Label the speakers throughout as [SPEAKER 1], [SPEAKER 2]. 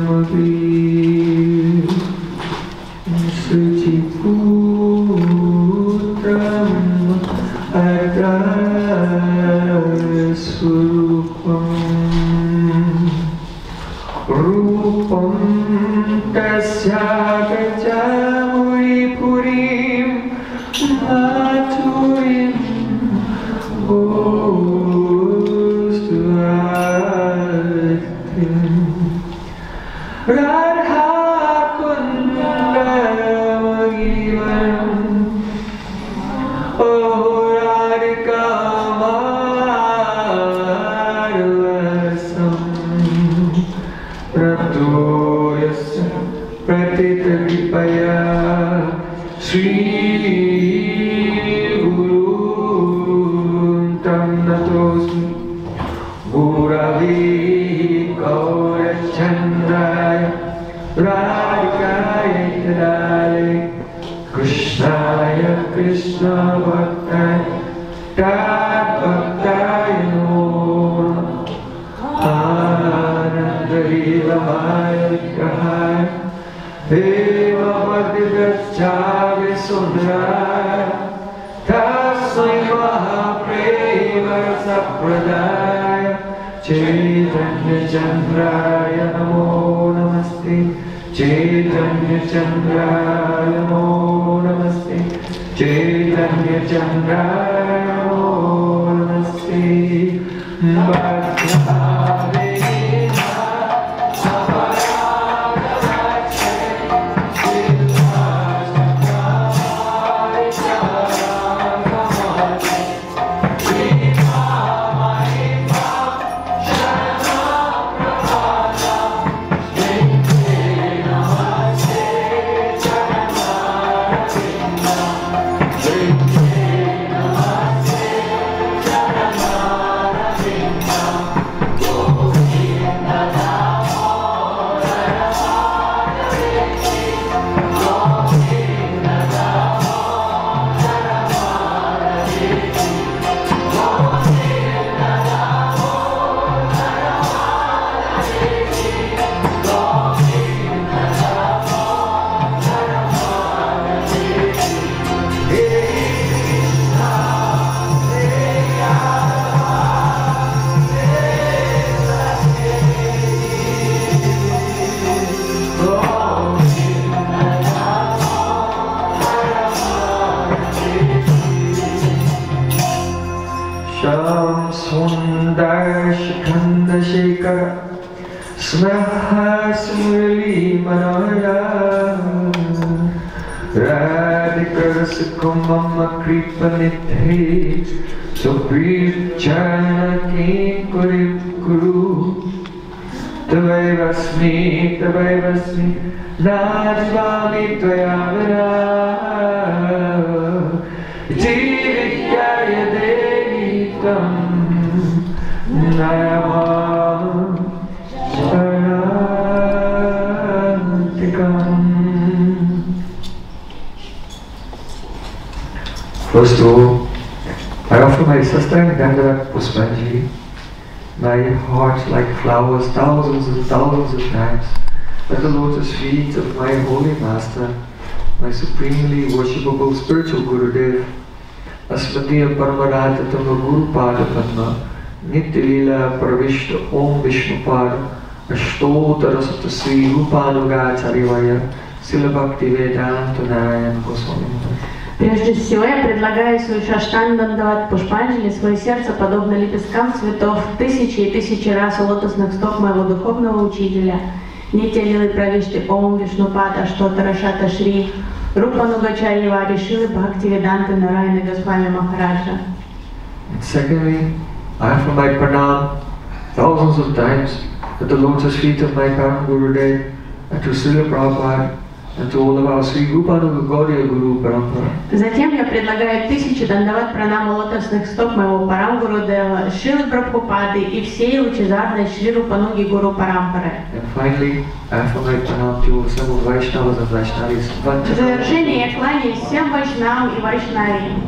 [SPEAKER 1] First of all, I offer my Sastang Dandavat Pushpanjali, my heart like flowers thousands and thousands of times at the lotus feet of my holy master, my supremely worshipable spiritual Gurudev, Asmatiya Paramaratattva Guru Pada Padma, Nitya Leela Pravishta Om Vishnu Pada, Ashtotara Sutta Sri Rupanuga Charivaya, Srila Bhaktivedanta Narayana Goswami.
[SPEAKER 2] Прежде всего я предлагаю свою Шаштанг Дандават Пушпанджали, свое сердце, подобно лепесткам цветов, тысячи и тысячи раз у лотосных стоп моего духовного учителя, Нитья Лилы Правишти Ом Вишнупада Аштотара Шата Шри Рупанугачарья Вари Шилы Бхактивиданта Нараяна Госвами Махараджа.
[SPEAKER 1] Secondly, I offer my pranam thousands of times at the lotus feet of my Param Gurudev and to Srila Prabhupada and to all of our Sri Rupanuga Gaudiya Guru Parampara.
[SPEAKER 2] Затем я предлагаю тысячи дандават пранаму лотосных стоп моего Парам Гурудева, Шилы Прабхупады и всей лучезарной Шри Рупануги Гуру Парампары.
[SPEAKER 1] And finally, I offer my pranam to all several Vaishnavas and Vaishnavis.
[SPEAKER 2] В завершение я кланяюсь всем Вайшнавам и Вайшнавим.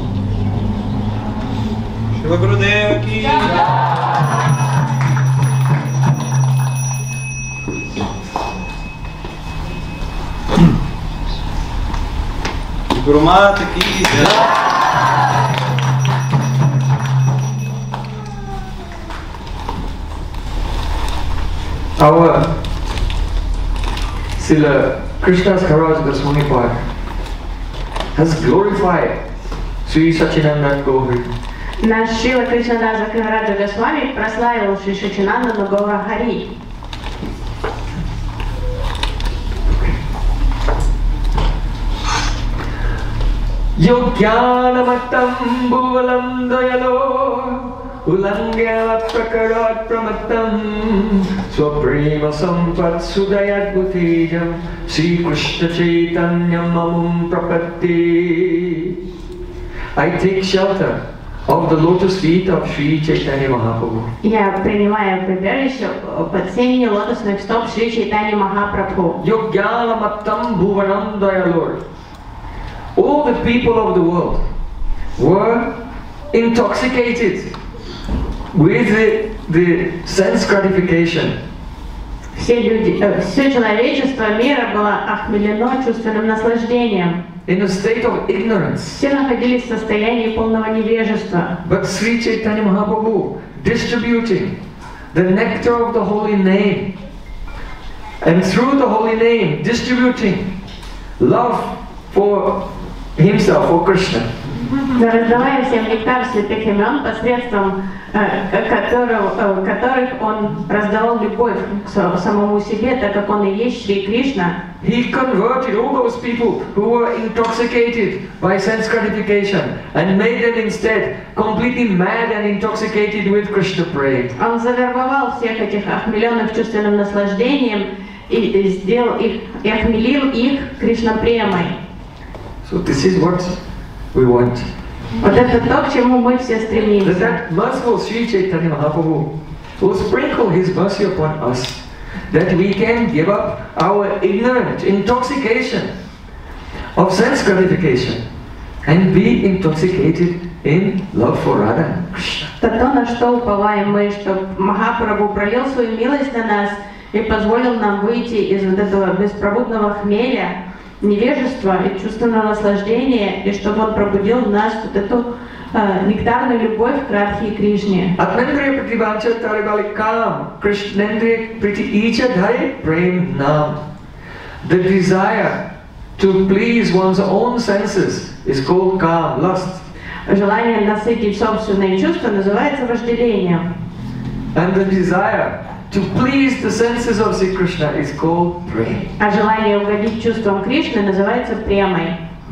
[SPEAKER 3] Шила Гурудева ки! Guru Mata ki jai.
[SPEAKER 1] Our Srila Krishna's Kaviraj Goswami Pad has glorified Sri Sachinanda Gauri.
[SPEAKER 2] Наш Шрила Кришнадаса Кавираджа Госвами прославил Шри Сачинандану Гаура Хари.
[SPEAKER 1] Yogyanamattam bhuvalam dayalo Ulangya prakarat pramattam Swaprema sampat sudayat bhutijam Sri Krishna Chaitanyam mamum prapatti. I take shelter of the lotus feet of Sri Chaitanya Mahaprabhu.
[SPEAKER 2] Я принимаю прибежище под сенью лотосных стоп Шри Чайтаньи Махапрабху.
[SPEAKER 1] Yogyanamattam bhuvanam dayalo. All the people of the world were intoxicated with the sense gratification.
[SPEAKER 2] Все человечество мира было охмелено чувственным наслаждением.
[SPEAKER 1] In a state of ignorance.
[SPEAKER 2] Все находились в состоянии полного невежества.
[SPEAKER 1] But Sri Chaitanya Mahaprabhu distributing the nectar of the holy name, and through the holy name distributing love for himself, for Krishna.
[SPEAKER 2] Раздавая всем нектар святых имен, посредством которых он раздавал любовь к самому себе, так как он и есть Шри Кришна.
[SPEAKER 1] He converted all those people who were intoxicated by sense gratification and made them instead completely mad and intoxicated with Krishna praying.
[SPEAKER 2] Он завербовал всех этих охмеленных чувственным наслаждением и сделал их, и охмелил их Кришна-премой.
[SPEAKER 1] So this is what we want.
[SPEAKER 2] Вот это то, к чему мы все стремимся.
[SPEAKER 1] That merciful Sri Chaitanya Mahaprabhu will sprinkle his mercy upon us, that we can give up our ignorant intoxication of sense gratification and be intoxicated in love for Radha and Krishna.
[SPEAKER 2] Это то, на что уповаем мы, что Махапрабху пролил свою милость на нас и позволил нам выйти из вот этого беспробудного хмеля, невежества и чувственного наслаждения, и чтобы он пробудил в нас вот эту нектарную любовь к Радхе и Кришне.
[SPEAKER 1] Atmendriya prativancha taribalikam krishnendriya priti icha dhare prem nam. The desire to please one's own senses is called kam, lust.
[SPEAKER 2] Желание насытить собственные чувства называется вожделением.
[SPEAKER 1] And the desire to please the senses of Sri Krishna is called prema.
[SPEAKER 2] А желание угодить чувствам Кришны называется премой.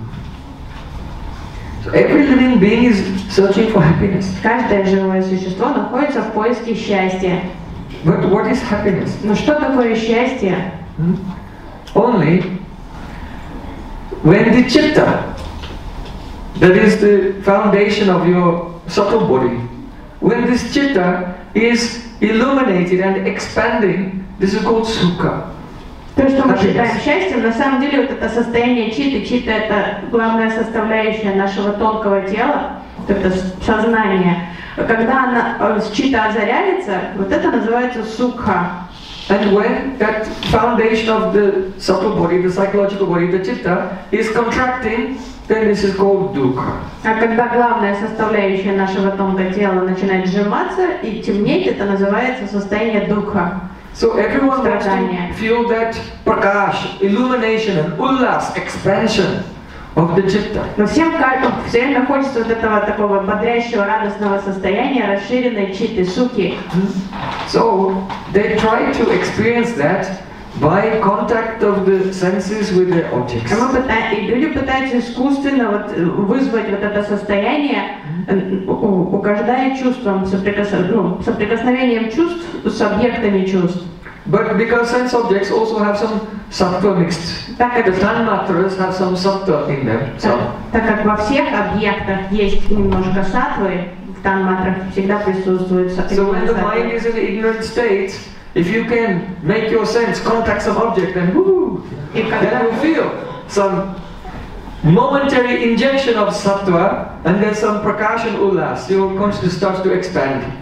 [SPEAKER 1] So every living being is searching for happiness.
[SPEAKER 2] Каждое живое существо находится в поиске счастья.
[SPEAKER 1] But what is happiness?
[SPEAKER 2] Но что такое счастье?
[SPEAKER 1] Only when the chitta, that is the foundation of your subtle body, when this chitta is illuminated and expanding, this is called sukha.
[SPEAKER 2] То, что мы считаем счастьем, на самом деле вот это состояние читты. Читта — это главная составляющая нашего тонкого тела, это сознание. Когда читта озаряется, вот это называется сукха.
[SPEAKER 1] And when that foundation of the subtle body, the psychological body, the chitta, is contracting, then this is called dukkha.
[SPEAKER 2] А когда главная составляющая нашего тонкого тела начинает сжиматься и темнеть, это называется состояние дукха.
[SPEAKER 1] So everyone wants to feel that prakash, illumination and ullas, expansion of the chitta.
[SPEAKER 2] Но всем все время хочется вот этого такого бодрящего, радостного состояния, расширенной читты, сукхи.
[SPEAKER 1] So they try to experience that by contact of the senses with the objects.
[SPEAKER 2] И люди пытаются искусственно вызвать вот это состояние, угождая чувствам, соприкосновением чувств с объектами чувств.
[SPEAKER 1] But because sense objects also have some sattva mixed, the tanmatras have some sattva in them.
[SPEAKER 2] Так как во всех объектах есть немножко саттвы, в танматрах всегда присутствует саттва.
[SPEAKER 1] So when the mind is in an ignorant state, if you can make your sense contact some object, then woo, then you feel some momentary injection of sattva, and then some prakasha and ullas. Your consciousness starts to expand.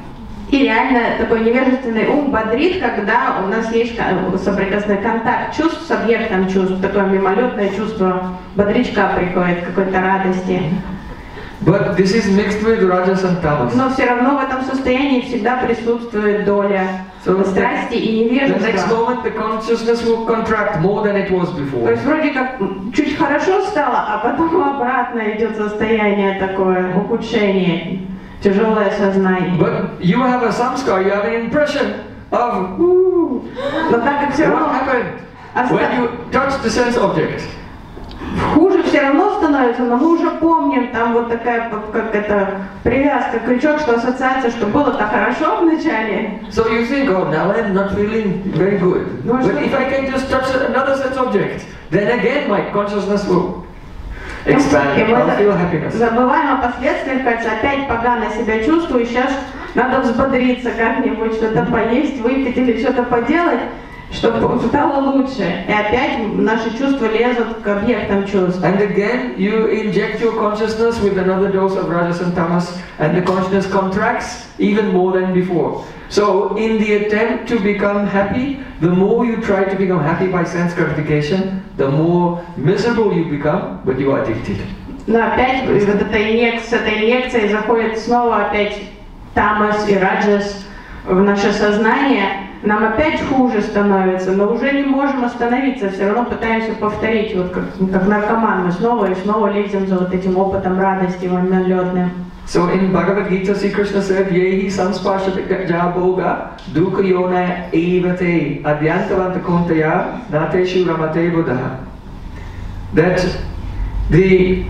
[SPEAKER 2] И реально такой невежественный ум бодрит, когда у нас есть соприкосновенный контакт чувств с объектом чувств, такое мимолетное чувство бодрячка приходит, какой-то радости.
[SPEAKER 1] But this is mixed with rajas and tamas.
[SPEAKER 2] Но все равно в этом состоянии всегда присутствует доля страсти и
[SPEAKER 1] The next
[SPEAKER 2] невежества.
[SPEAKER 1] moment the consciousness will contract more than it was
[SPEAKER 2] То
[SPEAKER 1] before.
[SPEAKER 2] есть вроде как чуть хорошо стало, а потом обратно идет состояние такое, ухудшение, тяжелое сознание.
[SPEAKER 1] But you have a samskar, you have an impression of,
[SPEAKER 2] Но так как все
[SPEAKER 1] what
[SPEAKER 2] равно
[SPEAKER 1] happened when you touch the sense object.
[SPEAKER 2] хуже все равно становится, но мы уже помним, там вот такая, как это, привязка, крючок, что ассоциация, что было-то хорошо в начале.
[SPEAKER 1] So you think, oh, now I'm not feeling very good.
[SPEAKER 2] No,
[SPEAKER 1] But
[SPEAKER 2] it's
[SPEAKER 1] if
[SPEAKER 2] not.
[SPEAKER 1] I can just touch another sense object, then again my consciousness will expand.
[SPEAKER 2] И мы
[SPEAKER 1] I'll feel happiness.
[SPEAKER 2] забываем о последствиях, кажется, опять погано себя чувствую, сейчас надо взбодриться как-нибудь, что-то поесть, выпить или что-то поделать, чтобы стало лучше. И опять наши чувства лезут к объектам чувств.
[SPEAKER 1] And again, you inject your consciousness with another dose of rajas and tamas, and the consciousness contracts even more than before. So, in the attempt to become happy, the more you try to become happy by sense gratification, the more miserable you become, but you are addicted.
[SPEAKER 2] Но опять вот с этой инъекцией заходит снова опять тамас и раджас в наше сознание. Нам опять хуже становится, но уже не можем остановиться, все равно пытаемся повторить, вот как наркоман, мы снова и снова лезем за вот этим опытом радости мимолетным.
[SPEAKER 1] So in Bhagavad Gita, Sri Krishna said, Yehi samsparshata jaboga dukha yona evate adhyantavanta kuntaya nateshu ramate buddha. That the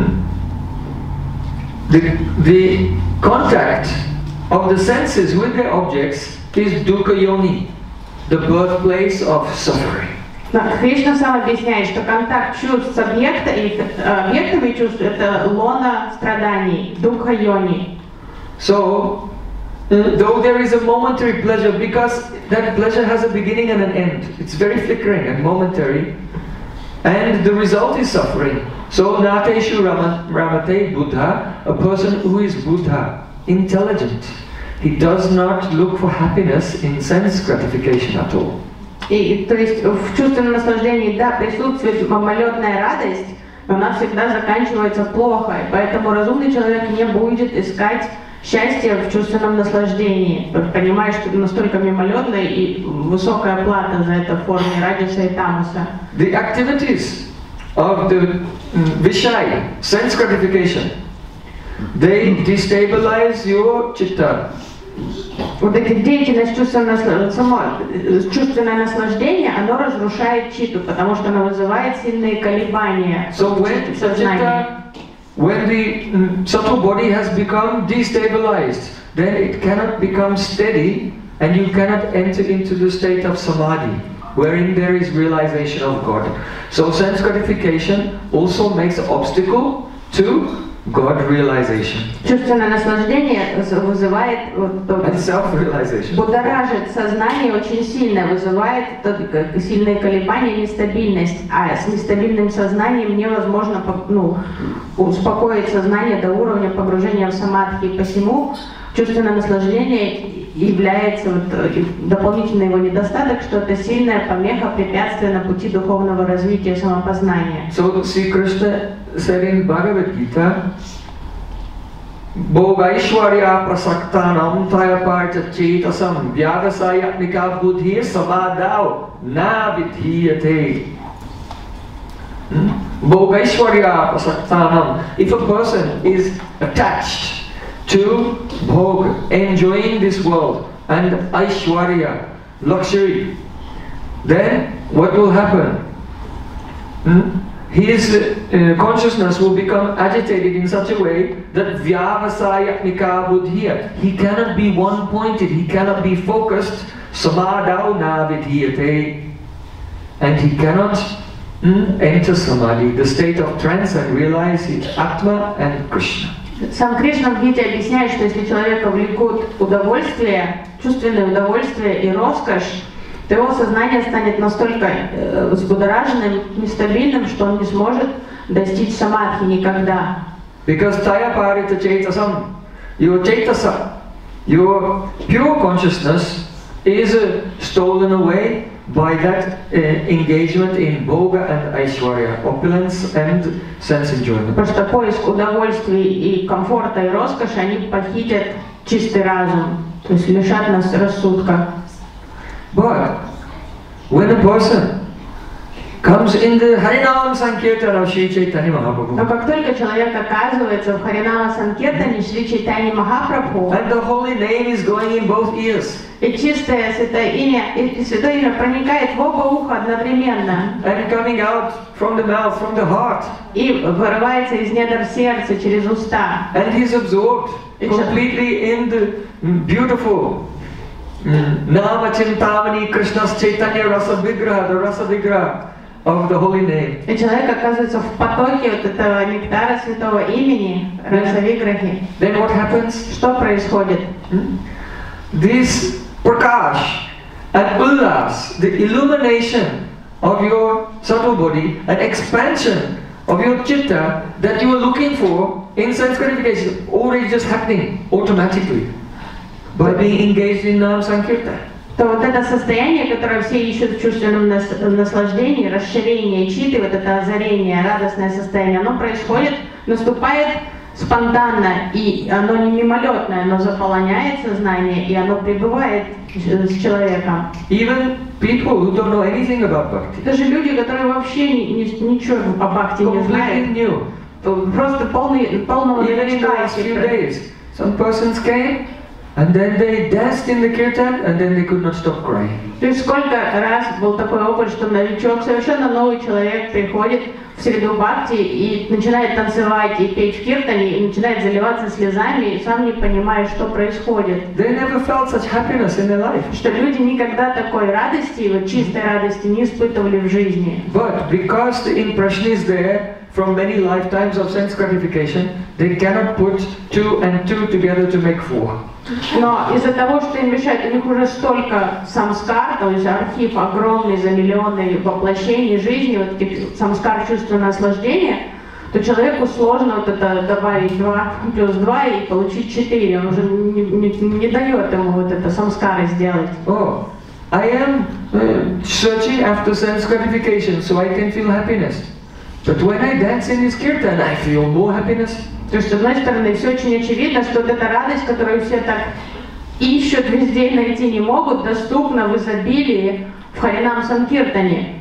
[SPEAKER 1] contact of the senses with their objects is dukkha yoni, the birthplace of suffering.
[SPEAKER 2] Кришна сам объясняет, что контакт чувств с объектами чувств – это лона страданий, духа йони.
[SPEAKER 1] So, though there is a momentary pleasure, because that pleasure has a beginning and an end, it's very flickering and momentary, and the result is suffering. So, Nateshu Ramate Buddha, a person who is Buddha, intelligent, he does not look for happiness in sense gratification at all.
[SPEAKER 2] И то есть в чувственном наслаждении, да, присутствует мимолетная радость, но она всегда заканчивается плохо, и поэтому разумный человек не будет искать счастье в чувственном наслаждении, понимая, что это настолько мимолетно и высокая плата за это в форме раджаса и тамаса.
[SPEAKER 1] The activities of the Vishaya, sense gratification, they destabilize your chitta.
[SPEAKER 2] Вот эта деятельность, чувственное наслаждение, оно разрушает читту, потому что оно вызывает сильные колебания
[SPEAKER 1] So
[SPEAKER 2] в сознании.
[SPEAKER 1] when the subtle body has become destabilized, then it cannot become steady and you cannot enter into the state of samadhi, wherein there is realization of God. So sense gratification also makes an obstacle to God realization.
[SPEAKER 2] Чувственное наслаждение вызывает
[SPEAKER 1] And self-realization.
[SPEAKER 2] будоражит сознание очень сильно, вызывает сильные колебания, нестабильность. А с нестабильным сознанием невозможно успокоить сознание до уровня погружения в самадхи. И посему чувственное наслаждение является дополнительный его недостаток, что это сильная помеха, препятствие на пути духовного развития самопознания.
[SPEAKER 1] So Sri Krishna said in Bhagavad Gita, Bhogaishwarya prasaktanam tayaparta chetasam vyavasayatmika buddhi samadao na vidhiyate. Bhogaishwarya prasaktanam. If a person is attached to bhog, enjoying this world, and aishwarya, luxury, then what will happen? His consciousness will become agitated in such a way that vyavasayatmika buddhiya, he cannot be one-pointed, he cannot be focused, samadau na vidhiyate, and he cannot enter samadhi, the state of trance, and realize his Atma and Krishna.
[SPEAKER 2] Сам Кришна в Гите объясняет, что если человека влекут удовольствие, чувственное удовольствие и роскошь, то его сознание станет настолько взбудораженным, нестабильным, что он не сможет достичь самадхи никогда.
[SPEAKER 1] Because tayaparita chetasam, your cetasa, your pure consciousness is stolen away by that engagement in bhoga and aishwarya, opulence and sense enjoyment.
[SPEAKER 2] Потому что поиск удовольствий и комфорта и роскоши, они похитят чистый разум, то есть лишат нас рассудка.
[SPEAKER 1] But when a person comes in the Harinam Sankirtan of Sri Chaitanya Mahaprabhu,
[SPEAKER 2] Но как только человек оказывается в Харинама Санкиртане Шри Чайтаньи Махапрабху,
[SPEAKER 1] and the holy name is going in both ears,
[SPEAKER 2] и чистое святое имя проникает в оба уха одновременно,
[SPEAKER 1] and coming out from the mouth, from the heart,
[SPEAKER 2] и вырывается из недр сердца через уста,
[SPEAKER 1] and he's absorbed completely in the beautiful Nama Chintamani Krishna's Chaitanya Rasa Vigraha, the Rasa Vigraha of the holy name.
[SPEAKER 2] и человек оказывается в потоке вот этого нектара святого имени, Раса Виграхи.
[SPEAKER 1] Then what happens?
[SPEAKER 2] Что происходит?
[SPEAKER 1] This Prakash and Ullas, the illumination of your subtle body, an expansion of your chitta that you are looking for in sense gratification, already just happening automatically by being engaged in Nam Sankirtan.
[SPEAKER 2] То вот это состояние, которое все ищут в чувственном наслаждении, расширение читы, вот это озарение, радостное состояние, оно происходит, наступает спонтанно, и оно не мимолетное, оно заполоняет сознание, и оно пребывает с человеком.
[SPEAKER 1] Even people who don't know anything about bhakti,
[SPEAKER 2] Даже люди, которые вообще ничего о бхакти не
[SPEAKER 1] completely
[SPEAKER 2] знают,
[SPEAKER 1] new.
[SPEAKER 2] просто полного
[SPEAKER 1] Even in the
[SPEAKER 2] новичка.
[SPEAKER 1] last few days, some persons came and then they danced in the kirtan and then they could not stop crying.
[SPEAKER 2] То есть сколько раз был такой опыт, что новичок, совершенно новый человек приходит в среду бхакти и начинает танцевать и петь в киртане, и начинает заливаться слезами, и сам не понимает, что происходит.
[SPEAKER 1] They never felt such happiness in their life.
[SPEAKER 2] Что люди никогда такой радости, вот чистой радости не испытывали в жизни.
[SPEAKER 1] But because the impression is there from many lifetimes of sense gratification, they cannot put two and two together to make four.
[SPEAKER 2] Но из-за того, что им мешает, у них уже столько самскар, то есть архив огромный за миллионы воплощений жизни, вот этих самскар чувства наслаждения, то человеку сложно вот это добавить 2 плюс 2 и получить 4. Он уже не дает ему вот это самскары сделать.
[SPEAKER 1] Oh, I am searching after sense gratification so I can feel happiness. But when I dance in this kirtan, I feel more happiness.
[SPEAKER 2] То есть, с одной стороны, все очень очевидно, что вот эта радость, которую все так ищут, везде найти не могут, доступна в изобилии в Харинам Санкиртане.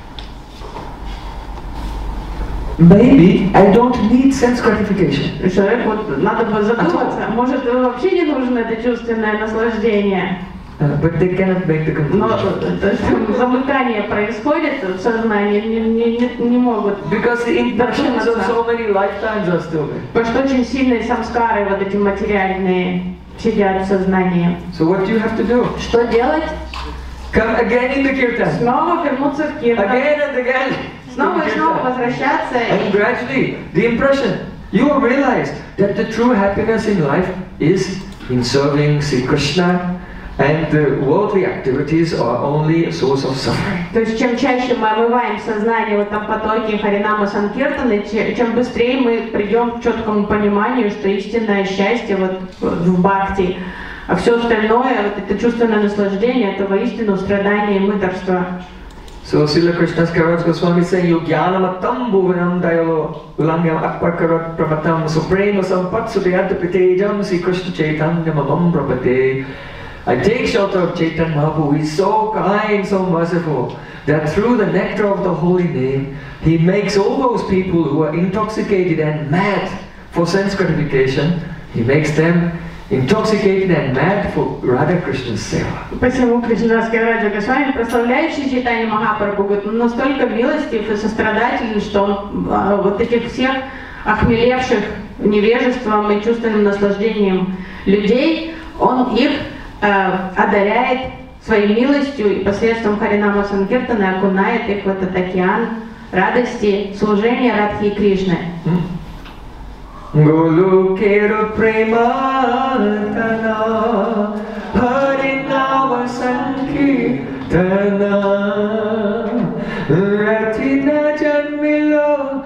[SPEAKER 1] Maybe I don't need sense gratification.
[SPEAKER 2] Человек, вот, надо бы задуматься, может, вообще не нужно это чувственное наслаждение.
[SPEAKER 1] But they cannot make the
[SPEAKER 2] Но
[SPEAKER 1] conclusion.
[SPEAKER 2] замыкание происходит в сознании, не могут.
[SPEAKER 1] Because the impressions of so many lifetimes are still there.
[SPEAKER 2] Потому что очень сильные самскары, вот эти материальные, сидят в сознании.
[SPEAKER 1] So what do you have to do?
[SPEAKER 2] Что делать?
[SPEAKER 1] Come again in the kirtan.
[SPEAKER 2] Снова вернуться в киртан.
[SPEAKER 1] Again and again.
[SPEAKER 2] Снова и снова возвращаться.
[SPEAKER 1] And gradually, the impression, you will realize that the true happiness in life is in serving Sri Krishna, and the worldly activities are only a source of suffering.
[SPEAKER 2] То есть чем чаще мы омываем сознание в этом потоке Харинама Санкиртаны, чем быстрее мы придем к четкому пониманию, что истинное счастье вот в бхакти, а все остальное, вот это чувственное наслаждение, это воистину страдание и мытарство.
[SPEAKER 1] So Srila Krishna's Kaviraj Goswami is saying, Yogyanamattam bhuvanam dayalo ulangyam akpakarat pramatam suprema sampatsudayatapitejam Sri Krishna Chaitanya mamam prabhate. I take shelter of Chaitanya Mahaprabhu. He is so kind, so merciful, that through the nectar of the holy name, he makes all those people who are intoxicated and mad for sense gratification, he makes them intoxicated and mad for Radha Krishna's seva.
[SPEAKER 2] Посему Кришнадас Кавираджа Госвами, прославляющий Чайтанья Махапрабху, говорит, он настолько милостив и сострадателен, что он вот этих всех охмелевших невежеством и чувственным наслаждением людей, он их одаряет своей милостью и посредством Харинама Санкиртана окунает их в этот океан радости служения Радхи и Кришны.
[SPEAKER 1] Golokera prematana Harinama Sankirtana Ratina Janmilo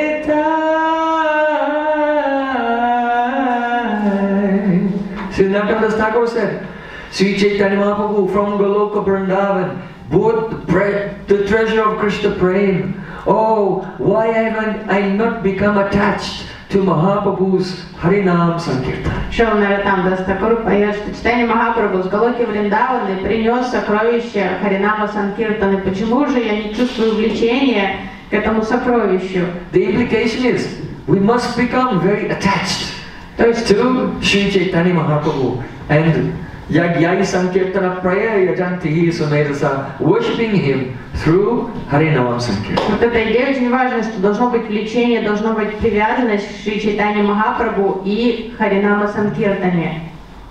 [SPEAKER 1] Kenetai. So now Bhaktivedanta Thakur said, Sri Chaitanya Mahaprabhu from Goloka Vrindavan, both the treasure of Krishna Prem. Oh, why haven't I not become attached to Mahaprabhu's Harinam Sankirtan?
[SPEAKER 2] Шрила Нароттам Тхакур поет, что Чайтанья Махапрабху с Галоки Вриндаваны принес сокровище Харинама Санкиртаны. Почему же я не чувствую влечения к этому сокровищу?
[SPEAKER 1] The implication is, we must become very attached to Sri Chaitanya Mahaprabhu and Yagyai Sankirtana Praya Yajantihi Sumedasa, worshipping him through Harinam Sankirtan.
[SPEAKER 2] Вот эта идея очень важна, что должно быть влечение, должна быть привязанность к Шри Чайтанья Махапрабху и Харинама Санкиртане.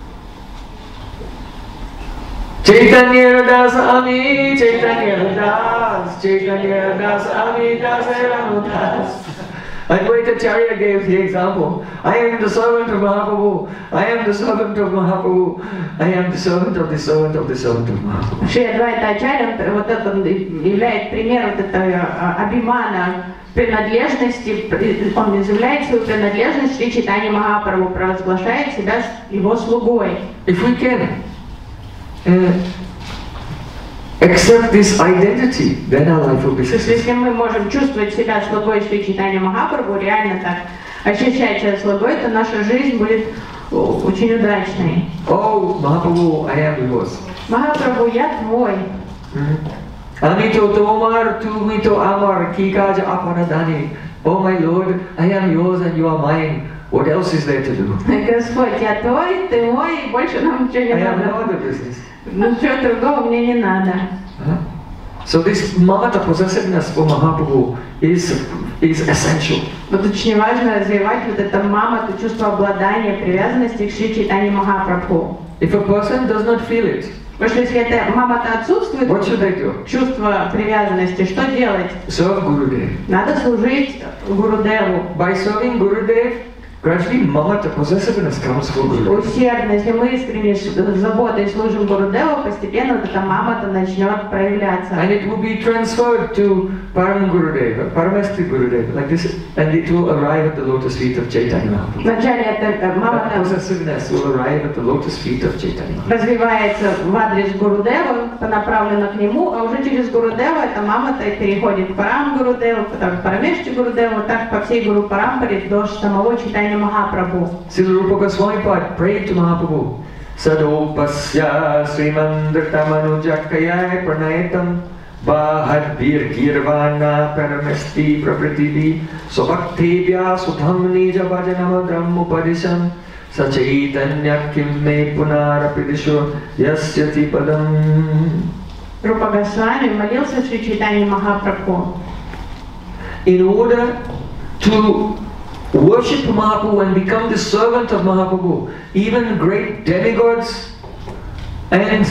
[SPEAKER 1] Chaitanya Das Ami, Chaitanya Das, Chaitanya Das Ami Das Ranudas. Advaita Acharya gave the example. I am the servant of Mahaprabhu. I am the servant of Mahaprabhu. I am the servant of the servant of the servant of Mahaprabhu.
[SPEAKER 2] Шри Адвайта Ачарья вот это являет пример вот этого Абхимана принадлежности. Он изъявляет свою принадлежность Шри Чайтанье Махапрабху, провозглашает себя его слугой.
[SPEAKER 1] If we can accept this identity, then our life will be successful.
[SPEAKER 2] Если мы можем чувствовать себя слугой Шри Чайтанья Махапрабху, реально так ощущать себя слугой, то наша жизнь будет очень удачной.
[SPEAKER 1] Oh, Mahaprabhu, I am yours.
[SPEAKER 2] Махапрабху, я твой.
[SPEAKER 1] Amito tomar, tu mito amar, ki kaj apanadani. Oh my Lord, I am yours and you are mine. What else is there to do?
[SPEAKER 2] Господь, я твой, ты мой, больше нам ничего не
[SPEAKER 1] I have no
[SPEAKER 2] надо.
[SPEAKER 1] other business.
[SPEAKER 2] Ничего другого мне не надо.
[SPEAKER 1] So this mamata possessiveness for Mahaprabhu is essential.
[SPEAKER 2] Вот очень важно развивать вот это мамата, чувство обладания, привязанности к Шри Чайтанье Махапрабху.
[SPEAKER 1] If a person does not feel it,
[SPEAKER 2] Потому что если это мамата отсутствует,
[SPEAKER 1] what should they do?
[SPEAKER 2] чувство привязанности, что делать?
[SPEAKER 1] Serve Gurudev.
[SPEAKER 2] Надо служить Гурудеву.
[SPEAKER 1] By serving Gurudev, gradually mamata possessiveness comes for Gurudev.
[SPEAKER 2] Усердно, если мы искренне с заботой служим Гурудеву, постепенно вот эта мамата начнет проявляться.
[SPEAKER 1] And it will be transferred to Param Gurudev, Paramestri Gurudev, like this, and it will arrive at the lotus feet of Chaitanya Mahaprabhu.
[SPEAKER 2] Вначале эта
[SPEAKER 1] That
[SPEAKER 2] мамата
[SPEAKER 1] possessiveness will arrive at the lotus feet of Chaitanya Mahaprabhu.
[SPEAKER 2] развивается в адрес Гурудева, направлена к нему, а уже через Гурудева эта мамата переходит в Парам Гурудеву, потом в Парамешти Гурудеву, так по всей Гуру Парампаре до самого Чайтанья Махапрабху.
[SPEAKER 1] Srila Rupa Goswami Pad prayed to Mahaprabhu, Sadopasya Srimandrtamanujakayai Pranayatam Bahad Vir Girvana Paramesti Prapritivi Sobhaktebhya Sudham Nija Bhajanam Upadisham Sachaitanya Kimme Punarapidisho Yasyati Padam.
[SPEAKER 2] Рупа Госвами молился Шри Чайтанье Махапрабху.
[SPEAKER 1] In order to worship Mahaprabhu and become the servant of Mahaprabhu, even great demigods and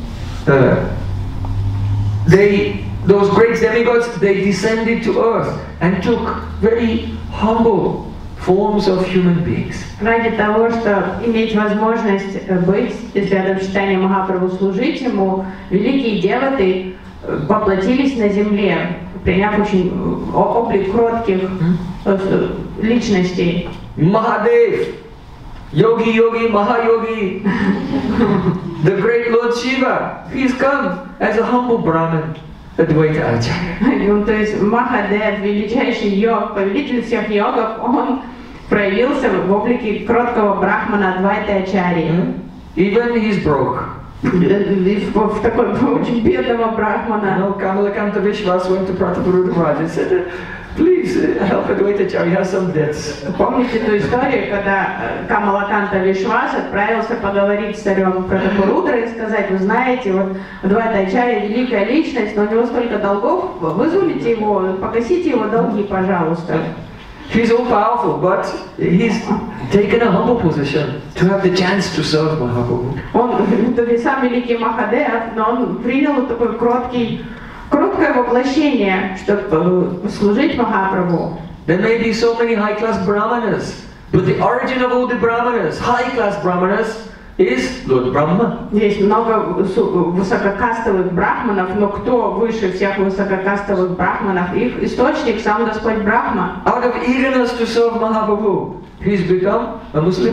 [SPEAKER 1] those great demigods, they descended to earth and took very humble forms of human beings.
[SPEAKER 2] Ради того, чтобы иметь возможность быть рядом с Чайтаньей Махапрабху, служить ему, великие деваты воплотились на земле, приняв очень облик кротких личностей.
[SPEAKER 1] Mahadev, Yogi, Mahayogi, the great Lord Shiva, he's come as a humble Brahmin, Advaita Acharya.
[SPEAKER 2] То есть Махадев, величайший йог, повелитель всех йогов, он проявился в облике кроткого брахмана Адвайта Ачарьи.
[SPEAKER 1] Even he's broke.
[SPEAKER 2] В такой очень бедного брахмана.
[SPEAKER 1] No, Kamalakanta Vishwas went to Pratapuru Maharaj and said, please help Advaita Acharya, he has some debts.
[SPEAKER 2] Помните ту историю, когда Камалаканта Вишвас отправился поговорить с царем Пратапурудрой и сказать: вы знаете, вот Адвайта Ачарья великая личность, но у него столько долгов, вызволите его, погасите его долги, пожалуйста.
[SPEAKER 1] He's all powerful, but he's taken a humble position to have the chance to serve Mahaprabhu.
[SPEAKER 2] Он сам великий Махадев, но он принял такое кроткое воплощение, чтобы служить Махапрабху.
[SPEAKER 1] There may be so many high-class brahmanas, but the origin of all the brahmanas, high-class brahmanas, is Lord Brahma.
[SPEAKER 2] Есть много высококастовых брахманов, но кто выше всех высококастовых брахманов? Их источник сам Господь Брахма.
[SPEAKER 1] Out of eagerness to serve Mahaprabhu, he's become a Muslim.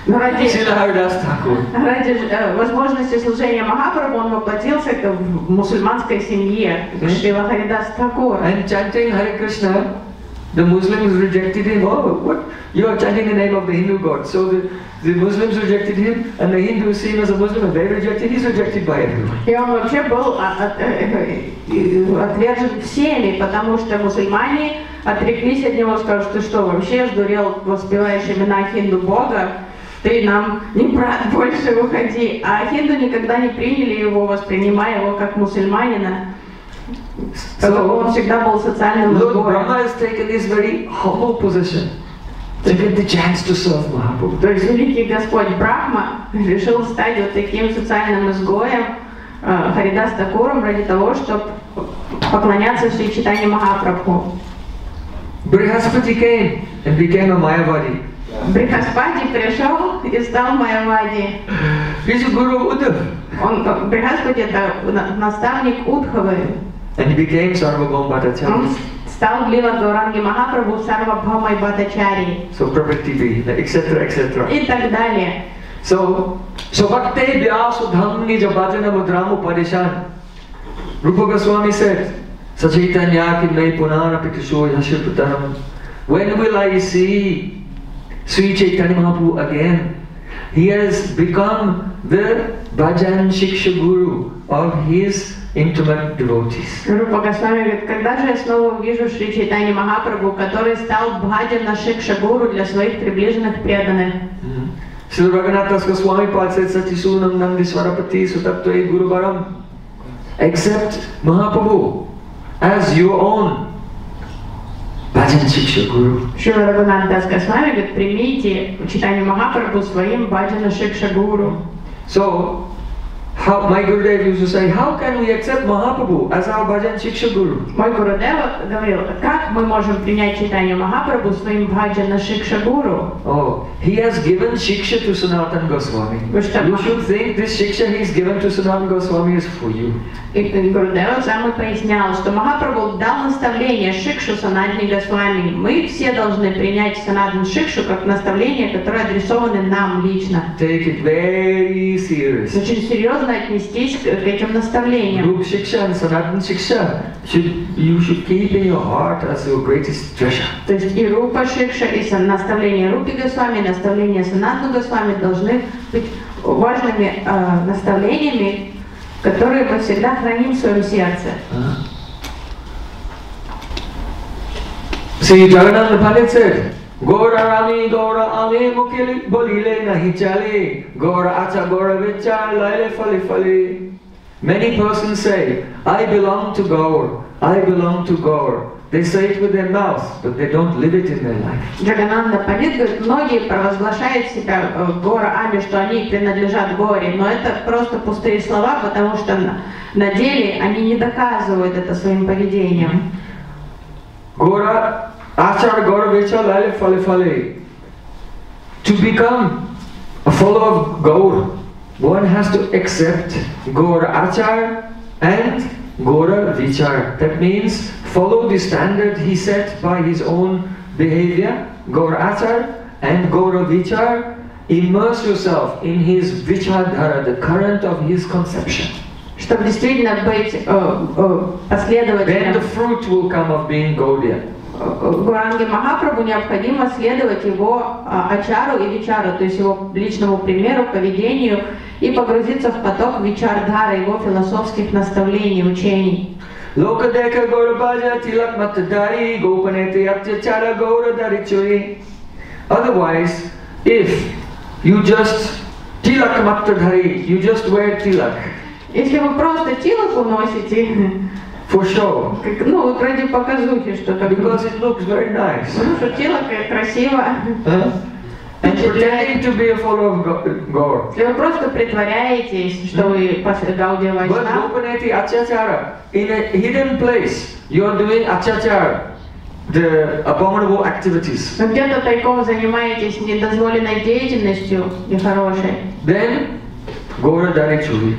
[SPEAKER 2] Но ради
[SPEAKER 1] Srila Haridas Thakur.
[SPEAKER 2] возможности служения Махапрабху он воплотился в мусульманской семье, Шрила Харидас Тхакур.
[SPEAKER 1] And chanting Hare Krishna, the Muslims rejected him. Oh, what? You are chanting the name of the Hindu god. So the Muslims rejected him, and the Hindus see him as a Muslim, and they rejected. He's rejected by everyone.
[SPEAKER 2] И он вообще был отвержен всеми, потому что мусульмане отреклись от него, сказали, что ты что, вообще сдурел, воспеваешь имена хинду бога, ты нам не брат, больше выходи. А хинду никогда не приняли его, воспринимая его как мусульманина. Он всегда был социальным
[SPEAKER 1] Lord
[SPEAKER 2] изгоем.
[SPEAKER 1] Brahma has taken this very humble position to get the chance to serve Mahaprabhu.
[SPEAKER 2] То есть великий Господь Брахма решил стать вот таким социальным изгоем Харидас Тхакуром ради того, чтобы поклоняться Шри Чайтанье Махапрабху.
[SPEAKER 1] Brihaspati came and became a Mayavadi.
[SPEAKER 2] Брихаспати пришел и стал Майявади.
[SPEAKER 1] He's a guru of Uddhav.
[SPEAKER 2] Брихаспати это наставник Удхавы.
[SPEAKER 1] And he became Sarvabhauma
[SPEAKER 2] Он
[SPEAKER 1] Bhattacharya.
[SPEAKER 2] стал Лила Гауранги Махапрабху Сарвабхаумой Бхаттачарьей.
[SPEAKER 1] So Prabhupada TV, etc., etc.
[SPEAKER 2] И так далее.
[SPEAKER 1] So Bhakte Vyasudham Nija Bhajana Mudramu Padishan. Rupa Goswami said, Sachaitanya Kinnai Punana Pitusho Yashirputaram. When will I see Sri Chaitanya Mahaprabhu again? He has become the Bhajan Shiksha Guru of his intimate devotees.
[SPEAKER 2] Рупа Госвами говорит, когда же я снова увижу Шри Чайтанья Махапрабху, который стал Бхаджана Шикша Гуру для своих приближенных преданных.
[SPEAKER 1] Sri Raghunath Das Goswami Pad said, Satisunam Nandiswarapati Sutaptoi Guru Baram. Accept Mahaprabhu as your own Bhajan Shiksha Guru.
[SPEAKER 2] Шрила Рагунат Дас Госвами говорит, примите Чайтанью Махапрабху своим Бхаджана Шикша Гуру.
[SPEAKER 1] So, my Gurudev used to say, how can we accept Mahaprabhu as our Bhajan Shiksha Guru?
[SPEAKER 2] Мой Гурудева говорил, как мы можем принять Чайтанью Махапрабху своим Бхаджана Шикша Гуру?
[SPEAKER 1] Oh, he has given Shiksha to Sanatana Goswami. You should think this Shiksha he's given to Sanatana Goswami is for you.
[SPEAKER 2] И Гурудева сам и пояснял, что Махапрабху дал наставление Шикшу Санатане Госвами. Мы все должны принять Санатан Шикшу как наставление, которое адресовано нам лично.
[SPEAKER 1] Take it very serious.
[SPEAKER 2] Очень серьезно отнестись к этим наставлениям.
[SPEAKER 1] Rupa Shiksha and Sanatana Shiksha you should keep in your heart as your greatest treasure.
[SPEAKER 2] То есть и Рупа Шикша, и наставления Рупи Госвами, и наставления Санатана Госвами должны быть важными наставлениями, которые мы всегда храним в своем сердце.
[SPEAKER 1] See, Jagannath Pandit said, Gora Rami, Gora Ame Mukili Bolile Nahi Chale, Gora Acha Gora Vichar Laile Fali Fali. Many persons say, I belong to Gaur, I belong to Gaur. They say it with their mouth, but they don't live it in their life.
[SPEAKER 2] Джагананда Пандит говорит, многие провозглашают себя Гора Ами, что они принадлежат Горе, но это просто пустые слова, потому что на деле они не доказывают это своим поведением.
[SPEAKER 1] Gora Achar Gora Vichar Laile Fali Fali. To become a follower of Gaur, one has to accept Gaur Achar and Gaura Vichar. That means follow the standard he set by his own behavior, Gaura Achar and Gaura Vichar. Immerse yourself in his Vichardhara, the current of his conception.
[SPEAKER 2] Чтобы действительно быть последователем.
[SPEAKER 1] Then the fruit will come of being Gaudiya.
[SPEAKER 2] Гуранге Махапрабху необходимо следовать его ачару и вичару, то есть его личному примеру, поведению, и погрузиться в поток вичардхара, его философских наставлений, учений.
[SPEAKER 1] Lokadeka Gaura Bhaja Tilak Matadari Gopanete Atyachara Gaura Darichuri. Otherwise, if you just Tilak Matadari, you just wear tilak.
[SPEAKER 2] Если вы просто тилаку носите,
[SPEAKER 1] for show.
[SPEAKER 2] Ну, ради показухи, что как.
[SPEAKER 1] Because it looks very nice.
[SPEAKER 2] Ну, что тилака красиво.
[SPEAKER 1] And pretending to be a follower of Gaur.
[SPEAKER 2] Если вы просто притворяетесь, что вы Гаудия Вайшнав.
[SPEAKER 1] But Gopaneti Atyachara, in a hidden place, you are doing Atyachara, the abominable activities.
[SPEAKER 2] Вы где-то тайком занимаетесь недозволенной деятельностью нехорошей.
[SPEAKER 1] Then, Gaura Darichuri.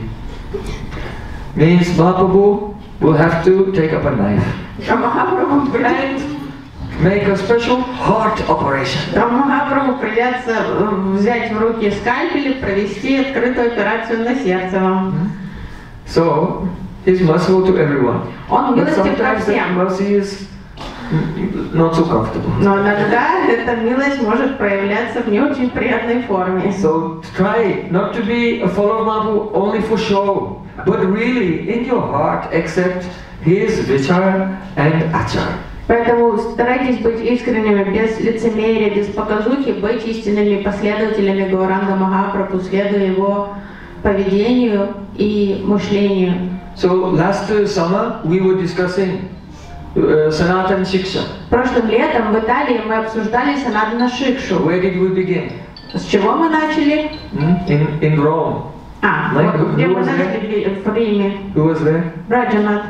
[SPEAKER 1] Means Mahaprabhu will have to take up a knife and make a special heart operation.
[SPEAKER 2] Там Махапрабху придется взять в руки скальпель и провести открытую операцию на сердце вам.
[SPEAKER 1] So, he's merciful to everyone.
[SPEAKER 2] Он
[SPEAKER 1] But
[SPEAKER 2] милостив ко
[SPEAKER 1] sometimes that
[SPEAKER 2] всем.
[SPEAKER 1] mercy is not so comfortable.
[SPEAKER 2] Но иногда эта милость может проявляться в не очень приятной форме.
[SPEAKER 1] So try not to be a follower of Mahaprabhu only for show, but really in your heart accept his vichar and achar.
[SPEAKER 2] Поэтому старайтесь быть искренними, без лицемерия, без показухи, быть истинными последователями Гауранга Махапрабху, следуя его поведению и мышлению.
[SPEAKER 1] So last summer we were discussing Sanatana Shiksha.
[SPEAKER 2] Прошлым летом в Италии мы обсуждали Санатана Шикшу.
[SPEAKER 1] Where did we begin?
[SPEAKER 2] С чего мы начали?
[SPEAKER 1] In Rome.
[SPEAKER 2] Где мы начали в Риме?
[SPEAKER 1] Who was there?
[SPEAKER 2] Раджанат.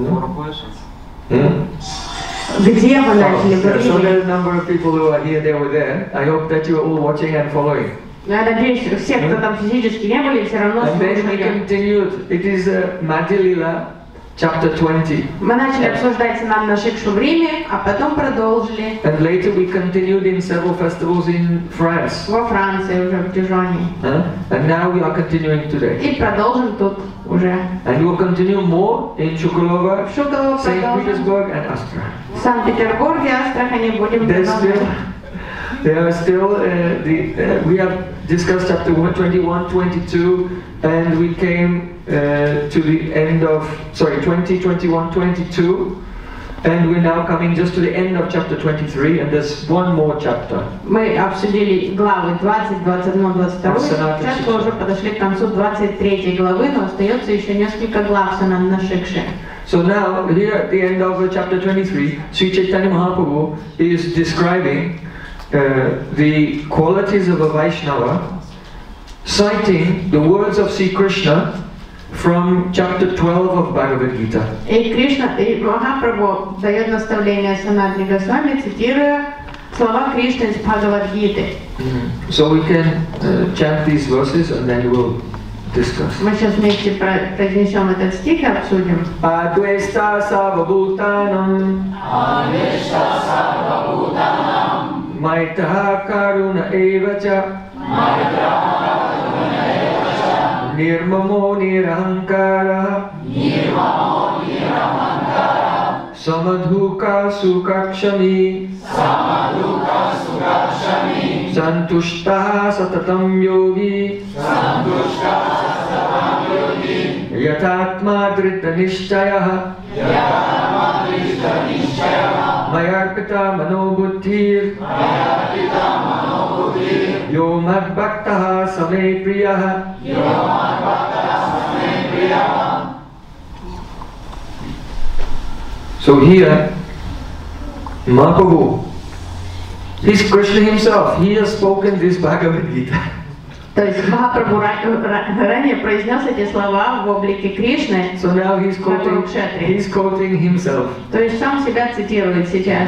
[SPEAKER 1] Hmm?
[SPEAKER 2] Где мы начали в
[SPEAKER 1] So there
[SPEAKER 2] Риме?
[SPEAKER 1] are a number of people who are here, they were there. I hope that you are all watching and following.
[SPEAKER 2] Я надеюсь, все, кто там физически не были, все равно
[SPEAKER 1] And then we
[SPEAKER 2] слушали.
[SPEAKER 1] continued. It is Madhya Lila, chapter 20.
[SPEAKER 2] Мы начали обсуждать Санатана Шикшу в Риме, а потом продолжили
[SPEAKER 1] And later we continued in several festivals in France.
[SPEAKER 2] во Франции, уже в Дижоне.
[SPEAKER 1] And now we are continuing today.
[SPEAKER 2] И продолжим тут уже.
[SPEAKER 1] And we will continue more in Chukalova,
[SPEAKER 2] В Шуково
[SPEAKER 1] St.
[SPEAKER 2] продолжим.
[SPEAKER 1] Petersburg and Astra.
[SPEAKER 2] В Санкт-Петербурге, Астрахани будем
[SPEAKER 1] There's
[SPEAKER 2] продолжать.
[SPEAKER 1] there are still, we have discussed chapter 21, 22, and we came to the end of, 20, 21, 22, and we're now coming just to the end of chapter 23, and there's one more chapter.
[SPEAKER 2] Мы обсудили главы 20, 21, 22. Сейчас мы уже подошли к концу 23 главы, но остается еще несколько глав Санатана Шикши.
[SPEAKER 1] So now, here at the end of chapter 23, Sri Chaitanya Mahaprabhu is describing the qualities of a Vaishnava, citing the words of Sri Krishna from chapter 12 of Bhagavad Gita.
[SPEAKER 2] И Махапрабху дает наставление Санатане Госвами, цитируя слова Кришны из Бхагавад-гиты.
[SPEAKER 1] So we can chant these verses and then we'll discuss.
[SPEAKER 2] Мы сейчас вместе произнесем этот стих и обсудим.
[SPEAKER 1] Advesta sarvabhutanam Maitaha karuna evacha Nirmamo nirahankara Samadhuka sukakshami Santushtaha satatam yogi Yatatma drita nishchayaha Mayarpita manobuddhir Yo madbhaktaha same priyaha So here, Mahaprabhu, he's Krishna himself, he has spoken this Bhagavad Gita.
[SPEAKER 2] То есть Махапрабху ранее произнес эти слова в облике Кришны.
[SPEAKER 1] So now he's quoting himself.
[SPEAKER 2] То есть сам себя цитирует сейчас.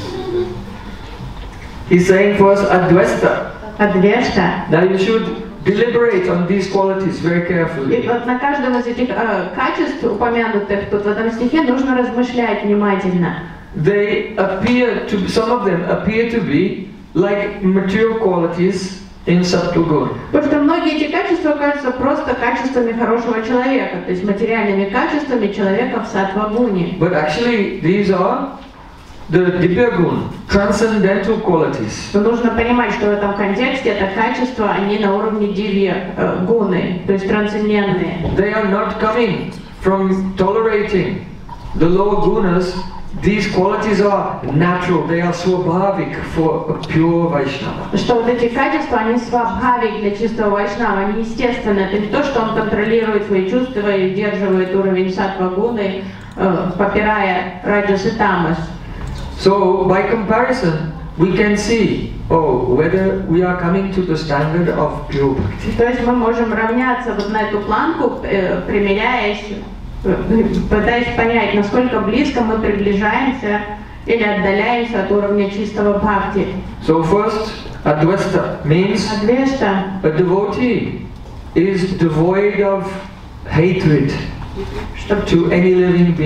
[SPEAKER 1] He's saying first Advesta.
[SPEAKER 2] Адвешта.
[SPEAKER 1] Now you should deliberate on these qualities very
[SPEAKER 2] И
[SPEAKER 1] carefully.
[SPEAKER 2] вот на каждом из этих качеств, упомянутых тут в этом стихе, нужно размышлять внимательно.
[SPEAKER 1] They appear to, some of them appear to be like material qualities in Sattva-guna.
[SPEAKER 2] Потому что многие эти качества кажутся просто качествами хорошего человека, то есть материальными качествами человека в саттва-гуне.
[SPEAKER 1] But actually these are the Divya-guna, transcendental qualities.
[SPEAKER 2] Но нужно понимать, что в этом контексте это качества, они на уровне дивья-гуны, то есть трансцендентные.
[SPEAKER 1] They are not coming from tolerating the lower gunas. These qualities are natural, they are swabhavik for a pure Vaishnava.
[SPEAKER 2] Что вот эти качества, они свабхавик для чистого вайшнава, они естественны. Это не то, что он контролирует свои чувства и удерживает уровень саттва-гуны, попирая раджас и тамас.
[SPEAKER 1] So by comparison, we can see, whether we are coming to the standard of pure bhakti.
[SPEAKER 2] То есть мы можем равняться вот на эту планку, примеряясь, пытаясь понять, насколько близко мы приближаемся или отдаляемся от уровня чистого бхакти.
[SPEAKER 1] So first, Advaita means
[SPEAKER 2] Адвешта,
[SPEAKER 1] a devotee is devoid of hatred to any living being.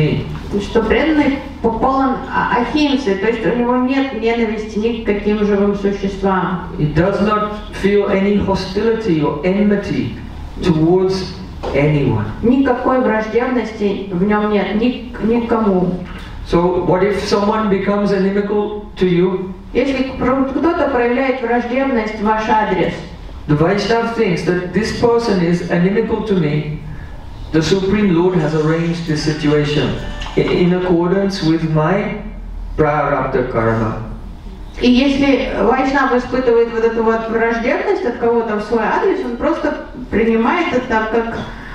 [SPEAKER 2] что преданный полон ахимсы, то есть у него нет ненависти ни к каким живым существам.
[SPEAKER 1] He does not feel any hostility or enmity towards anyone.
[SPEAKER 2] Никакой враждебности в нем нет, никому.
[SPEAKER 1] So what if someone becomes inimical to you?
[SPEAKER 2] Если кто-то проявляет враждебность в ваш адрес,
[SPEAKER 1] The Vaishnava thinks that this person is inimical to me. The Supreme Lord has arranged this situation in accordance with my prarabdha karma.
[SPEAKER 2] и если вайшнав испытывает вот эту вот враждебность от кого-то в свой адрес, он просто принимает это как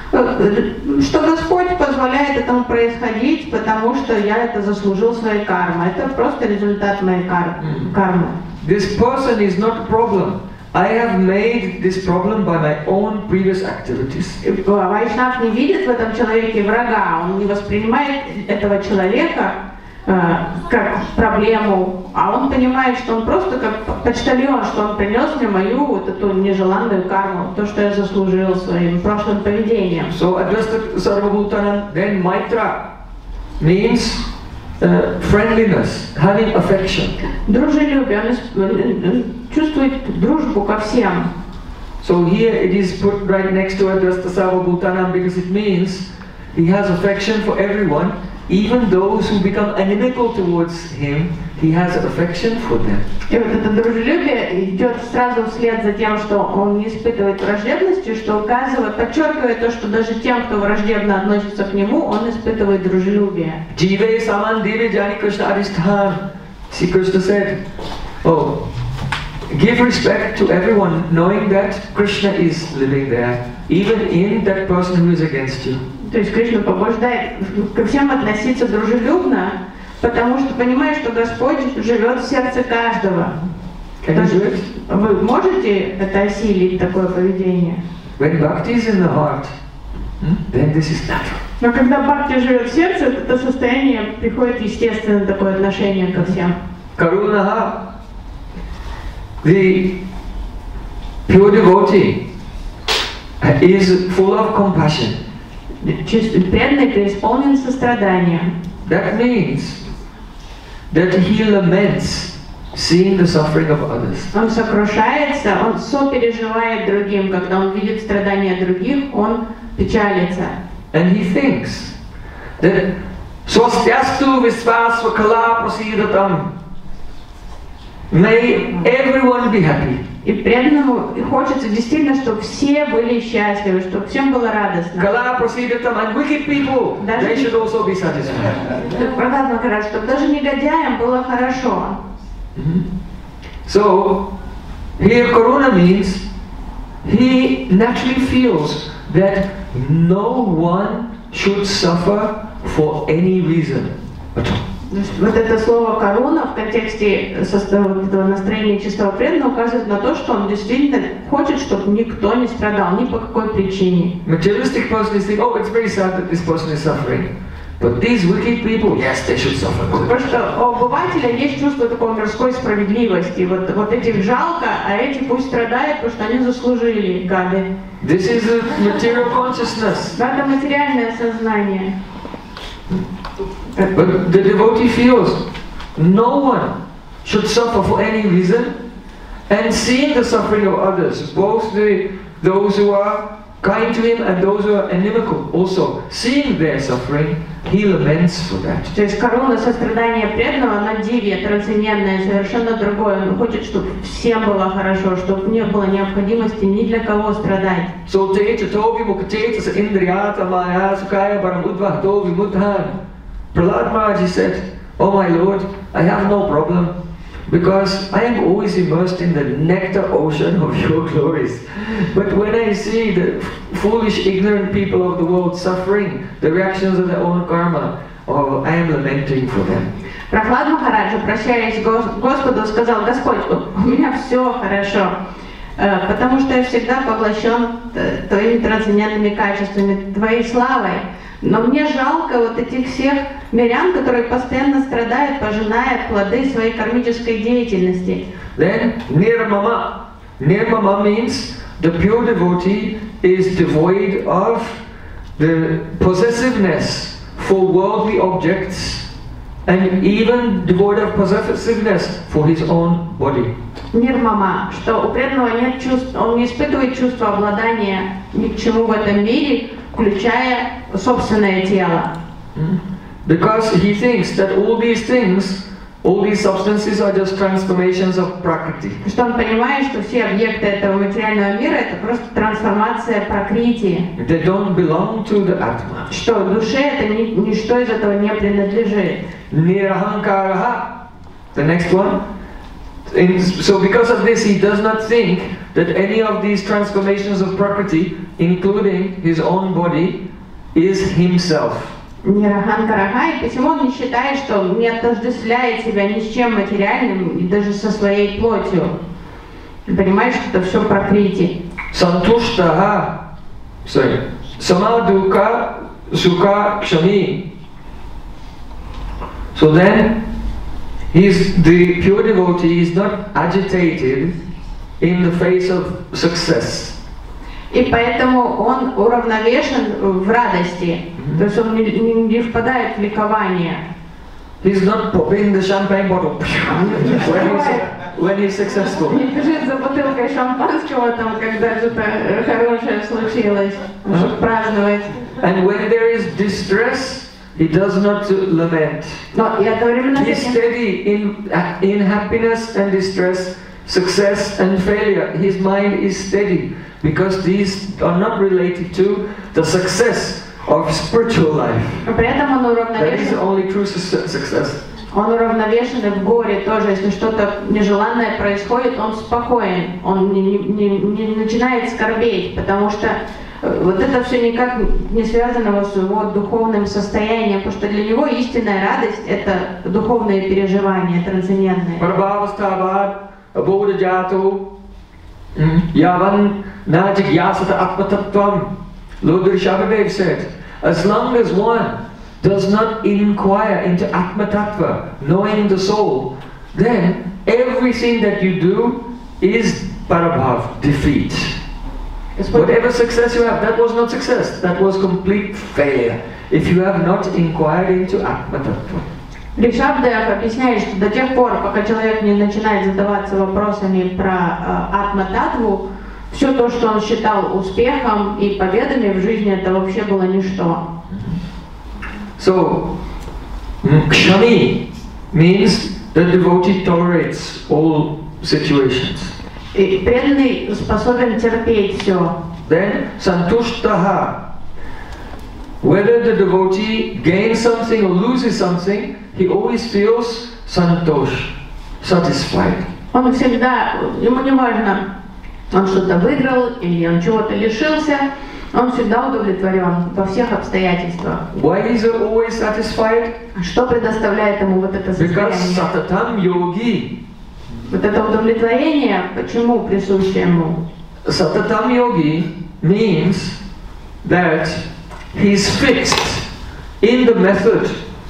[SPEAKER 2] что Господь позволяет этому происходить, потому что я это заслужил своей кармой. Это просто результат моей кармы.
[SPEAKER 1] This person is not a problem. I have made this problem by my own previous activities.
[SPEAKER 2] Вайшнав не видит в этом человеке врага, он не воспринимает этого человека как проблему, а он понимает, что он просто как почтальон, что он принес мне мою вот эту нежеланную карму, то, что я заслужил своим прошлым поведением.
[SPEAKER 1] So Adrasta Sarvabhutanam, then Maitra means friendliness, having affection.
[SPEAKER 2] Дружелюбие, он чувствует дружбу ко всем.
[SPEAKER 1] So here it is put right next to Adrasta Sarvabhutanam because it means he has affection for everyone. Even those who become inimical towards him, he has affection for them.
[SPEAKER 2] И вот это дружелюбие идет сразу вслед за тем, что он не испытывает враждебности, что указывает, подчеркивает то, что даже тем, кто враждебно относится к нему, он испытывает дружелюбие.
[SPEAKER 1] Jive saman devi jani Krishna adisthan. See, Krishna said, oh, give respect to everyone, knowing that Krishna is living there, even in that person who is against you.
[SPEAKER 2] То есть Кришна побуждает ко всем относиться дружелюбно, потому что понимает, что Господь живет в сердце каждого. Вы можете это осилить, такое поведение?
[SPEAKER 1] When bhakti is in the heart, then this is natural.
[SPEAKER 2] Но когда бхакти живет в сердце, это состояние приходит естественно, такое отношение ко всем.
[SPEAKER 1] Karunaha, the pure devotee, is full of compassion.
[SPEAKER 2] Преданный преисполнен состраданием.
[SPEAKER 1] That means that he laments seeing the suffering of others.
[SPEAKER 2] Он сокрушается, он сопереживает другим, когда он видит страдания других, он печалится.
[SPEAKER 1] And he thinks that swastyastu visvasva kala prasidatam. May everyone be happy.
[SPEAKER 2] И преданному хочется действительно, чтобы все были счастливы, чтобы всем было радостно.
[SPEAKER 1] Kala prasidatam, and wicked people, they should also be satisfied.
[SPEAKER 2] Чтобы даже негодяям было хорошо.
[SPEAKER 1] So here karuna means he naturally feels that no one should suffer for any reason at all.
[SPEAKER 2] Вот это слово «каруна» в контексте этого настроения чистого преданного указывает на то, что он действительно хочет, чтобы никто не страдал, ни по какой причине.
[SPEAKER 1] Materialistic person is thinking, oh, it's very sad that this person is suffering. But these wicked people, yes, they should suffer.
[SPEAKER 2] Потому что у обывателя есть чувство такой мирской справедливости. Вот этих жалко, а эти пусть страдают, потому что они заслужили, гады.
[SPEAKER 1] This is a material consciousness.
[SPEAKER 2] Это материальное сознание.
[SPEAKER 1] But the devotee feels no one should suffer for any reason, and seeing the suffering of others, both those who are kind to him and those who are inimical, also seeing their suffering, he laments for that.
[SPEAKER 2] То есть каруна, сострадание преданного, она дивья, трансцендентное, совершенно другое. Он хочет, чтобы всем было хорошо, чтобы не было необходимости ни для кого страдать.
[SPEAKER 1] So Tejatato Vimukateta Indriyata Maya Sukaya Paramudvahto Vimudhan. Prahlad Maharaj said, oh my Lord, I have no problem, because I am always immersed in the nectar ocean of your glories. But when I see the foolish, ignorant people of the world suffering the reactions of their own karma, oh, I am lamenting for them.
[SPEAKER 2] Прахлад Махарадж, обращаясь к Господу, сказал: Господь, у меня все хорошо, потому что я всегда поглощен Твоими трансцендентными качествами, Твоей славой. Но мне жалко вот этих всех мирян, которые постоянно страдают, пожиная плоды своей кармической деятельности.
[SPEAKER 1] Then Nirmama. Nirmama means the pure devotee is devoid of the possessiveness for worldly objects, and even devoid of possessiveness for his own body.
[SPEAKER 2] Нирмама, что у преданного нет чувств, он не испытывает чувство обладания ни к чему в этом мире, включая собственное тело.
[SPEAKER 1] Because he thinks that all these things, all these substances are just transformations of Prakriti.
[SPEAKER 2] Что он понимает, что все объекты этого материального мира это просто трансформация Пракрити.
[SPEAKER 1] They don't belong to the Atma.
[SPEAKER 2] Что душе это ничто из этого не принадлежит.
[SPEAKER 1] Nirahankaraha. The next one. So because of this, he does not think that any of these transformations of Prakriti, including his own body, is himself.
[SPEAKER 2] Нираханкараха, и почему он не считает, что не отождествляет себя ни с чем материальным, и даже со своей плотью. Понимаешь, что это все Пракрити.
[SPEAKER 1] Santushtaha. Sorry. Samaduka sukha kshami. So then, the pure devotee is not agitated in the face of success.
[SPEAKER 2] И поэтому он уравновешен в радости, то есть он не впадает в ликование.
[SPEAKER 1] He's not popping the champagne bottle when he's successful.
[SPEAKER 2] Не бежит за бутылкой шампанского, там, когда что-то хорошее случилось, чтобы праздновать.
[SPEAKER 1] And when there is distress, he does not lament.
[SPEAKER 2] Но и одновременно
[SPEAKER 1] He's steady in happiness and distress, success and failure. His mind is steady because these are not related to the success of spiritual life.
[SPEAKER 2] При этом он
[SPEAKER 1] That is the
[SPEAKER 2] уравновешен.
[SPEAKER 1] only true success.
[SPEAKER 2] Он уравновешен и в горе тоже, если что-то нежеланное происходит, он спокоен, он не начинает скорбеть, потому что вот это все никак не связано с его духовным состоянием, потому что для него истинная радость – это духовные переживания, трансцендентные.
[SPEAKER 1] Yavan najik yasata atmatattvam. Lord Rishabhadev said, as long as one does not inquire into Atma Tattva, knowing the soul, then everything that you do is parabhav, defeat. Whatever success you have, that was not success, that was complete failure. If you have not inquired into Atma Tattva.
[SPEAKER 2] Ришабдев объясняет, что до тех пор, пока человек не начинает задаваться вопросами про Атма-Татву, все то, что он считал успехом и победами в жизни, это вообще было ничто.
[SPEAKER 1] So, kshami means the devotee tolerates all situations.
[SPEAKER 2] И преданный способен терпеть все.
[SPEAKER 1] Then, santushtaha. Whether the devotee gains something or loses something, he always feels santosh, satisfied.
[SPEAKER 2] Он всегда, ему не важно, он что-то выиграл или он чего-то лишился, он всегда удовлетворен во всех обстоятельствах.
[SPEAKER 1] Why is he always satisfied?
[SPEAKER 2] Что предоставляет ему вот это
[SPEAKER 1] Because
[SPEAKER 2] состояние?
[SPEAKER 1] satatam yogi.
[SPEAKER 2] Вот это удовлетворение, почему присуще ему?
[SPEAKER 1] Satatam yogi means that he's fixed in the method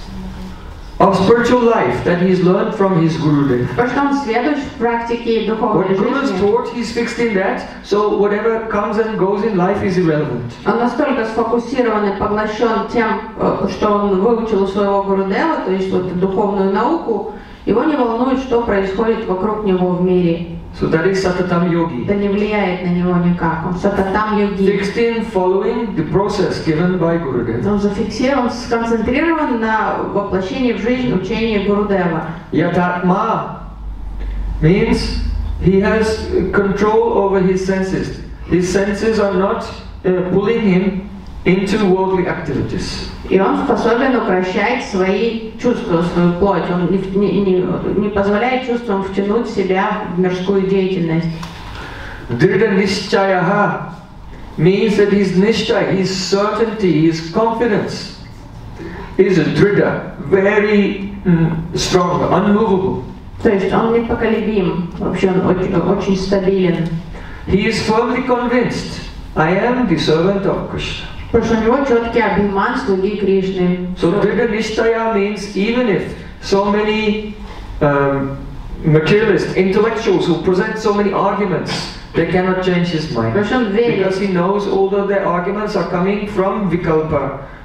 [SPEAKER 1] of spiritual life that he's learned from his Gurudev.
[SPEAKER 2] Потому что он сведущ в практике духовной
[SPEAKER 1] What Guru is
[SPEAKER 2] жизни.
[SPEAKER 1] taught, he's fixed in that, so whatever comes and goes in life is irrelevant.
[SPEAKER 2] Он настолько сфокусирован и поглощен тем, что он выучил у своего Гурудева, то есть вот духовную науку, его не волнует, что происходит вокруг него в мире.
[SPEAKER 1] So that is Satatam Yogi.
[SPEAKER 2] Это не влияет на него никак. Он сататам йоги.
[SPEAKER 1] Fixed in following the process given by Gurudev.
[SPEAKER 2] Он зафиксирован, сконцентрирован на воплощении в жизнь учения Гурудева.
[SPEAKER 1] Yatatma means he has control over his senses. His senses are not pulling him into worldly activities.
[SPEAKER 2] И он способен укрощать свои чувства, свою плоть. Он не позволяет чувствам втянуть себя в мирскую деятельность.
[SPEAKER 1] Dridha Nishchayaha means that his nishchay, his certainty, his confidence is dridha, very strong, unmovable.
[SPEAKER 2] То есть он непоколебим, вообще он очень стабилен.
[SPEAKER 1] He is firmly convinced, I am the servant of Krishna.
[SPEAKER 2] Потому что у него четкий абхиман слуги Кришны.
[SPEAKER 1] So Dridha Nishtaya means even if so many materialists, intellectuals who present so many arguments, they cannot change his mind.
[SPEAKER 2] Потому что он верит.
[SPEAKER 1] Because he knows although their arguments are coming from Vikalpa,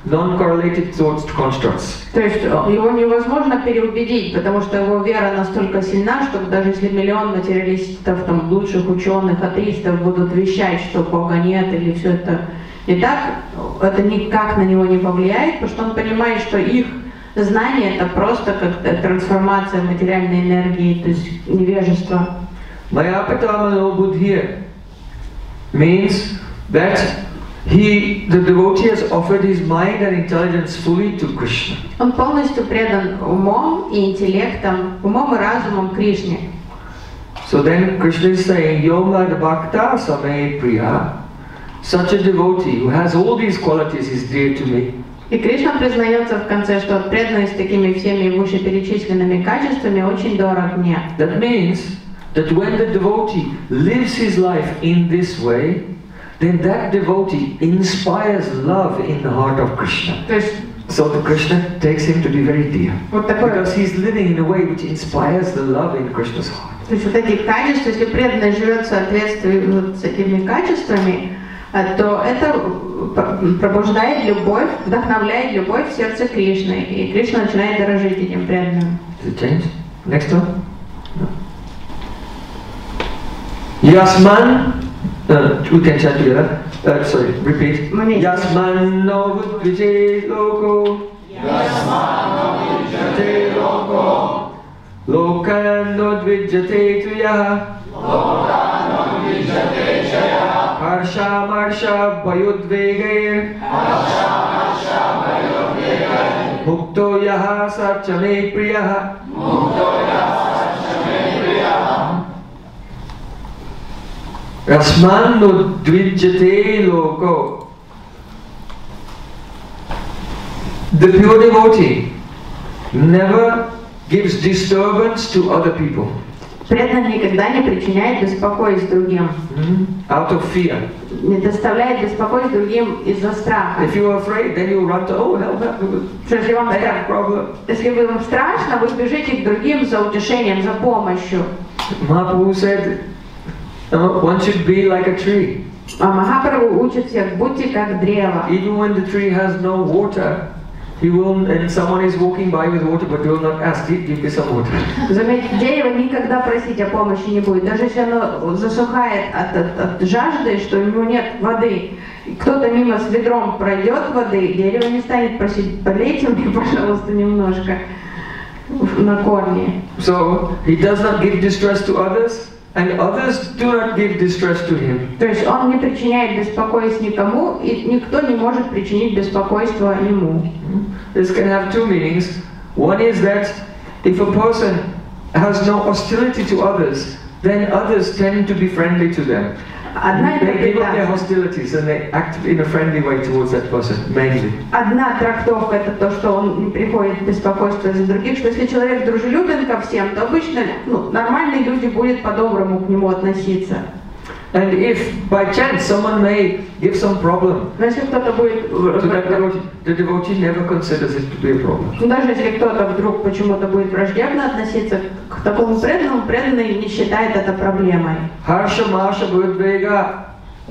[SPEAKER 1] non-correlated thought constructs.
[SPEAKER 2] То есть его невозможно переубедить, потому что его вера настолько сильна, что даже если миллион материалистов, там, лучших ученых, атеистов будут вещать, что Бога нет или все это не так, это никак на него не повлияет, потому что он понимает, что их знание это просто как трансформация материальной энергии, то есть невежество.
[SPEAKER 1] Mayapatama buddhya means that the devotee has offered his mind and intelligence fully to Krishna.
[SPEAKER 2] Он полностью предан умом и интеллектом, умом и разумом Кришне.
[SPEAKER 1] So then Krishna is saying, Yomad Bhakta Same Priya, such a devotee who has all these qualities is dear to me.
[SPEAKER 2] И Кришна признается в конце, что преданность такими всеми вышеперечисленными качествами очень дорог мне.
[SPEAKER 1] That means that when the devotee lives his life in this way, then that devotee inspires love in the heart of Krishna.
[SPEAKER 2] То есть,
[SPEAKER 1] so the Krishna takes him to be very dear.
[SPEAKER 2] Вот такое,
[SPEAKER 1] because he's living in a way which inspires the love in Krishna's heart.
[SPEAKER 2] То есть вот эти качества, если преданный живет в соответствии вот с этими качествами, то это пробуждает любовь, вдохновляет любовь в сердце Кришны. И Кришна начинает дорожить этим преданным.
[SPEAKER 1] Does it change? Next one? No. Yasman, we can chant together. Sorry, repeat. Yasman no vidvije loko. Yasman no vidvije loko. Lokan no vidvijate tuya. Lokan no vidvijate chaya. Harsha marsha vayudvegair. Harsha marsha vayudvegair. Mukto yaha sarchame priyaha. Mukto yaha sarchame priyaha. Rasman no dvijate loko. The pure devotee never gives disturbance to other people.
[SPEAKER 2] Преданный никогда не причиняет беспокойств другим.
[SPEAKER 1] Out of fear.
[SPEAKER 2] Не доставляет беспокойств другим из-за страха.
[SPEAKER 1] If you are afraid, then you run to, oh, help me.
[SPEAKER 2] Если вам
[SPEAKER 1] I have problem.
[SPEAKER 2] Если вам страшно, вы бежите к другим за утешением, за помощью.
[SPEAKER 1] Mahaprabhu said, one should be like a tree.
[SPEAKER 2] А Махапрабху учит всех, будьте как древо.
[SPEAKER 1] Even when the tree has no water, he will, and someone is walking by with water, but he will not ask, give me some water.
[SPEAKER 2] Заметьте, дерево никогда просить о помощи не будет. Даже если оно засухает от жажды, что у него нет воды, кто-то мимо с ведром пройдет воды, дерево не станет просить, полейте мне, пожалуйста, немножко на корни.
[SPEAKER 1] So, he does not give distress to others, and others do not give distress to him.
[SPEAKER 2] То есть он не причиняет беспокойств никому, и никто не может причинить беспокойство ему.
[SPEAKER 1] This can have two meanings. One is that if a person has no hostility to others, then others tend to be friendly to them. They give up their hostilities and they act in a friendly way towards that person, mainly.
[SPEAKER 2] Одна трактовка это то, что он не приходит в беспокойство из-за других, что если человек дружелюбен ко всем, то обычно нормальные люди будут по-доброму к нему относиться.
[SPEAKER 1] And if by chance someone may give some problem,
[SPEAKER 2] но если кто-то будет,
[SPEAKER 1] the devotee never considers it to be a problem.
[SPEAKER 2] Даже если кто-то вдруг почему-то будет враждебно относиться к такому преданному, преданный не считает это проблемой.
[SPEAKER 1] Harsha Marsha Bhudvega,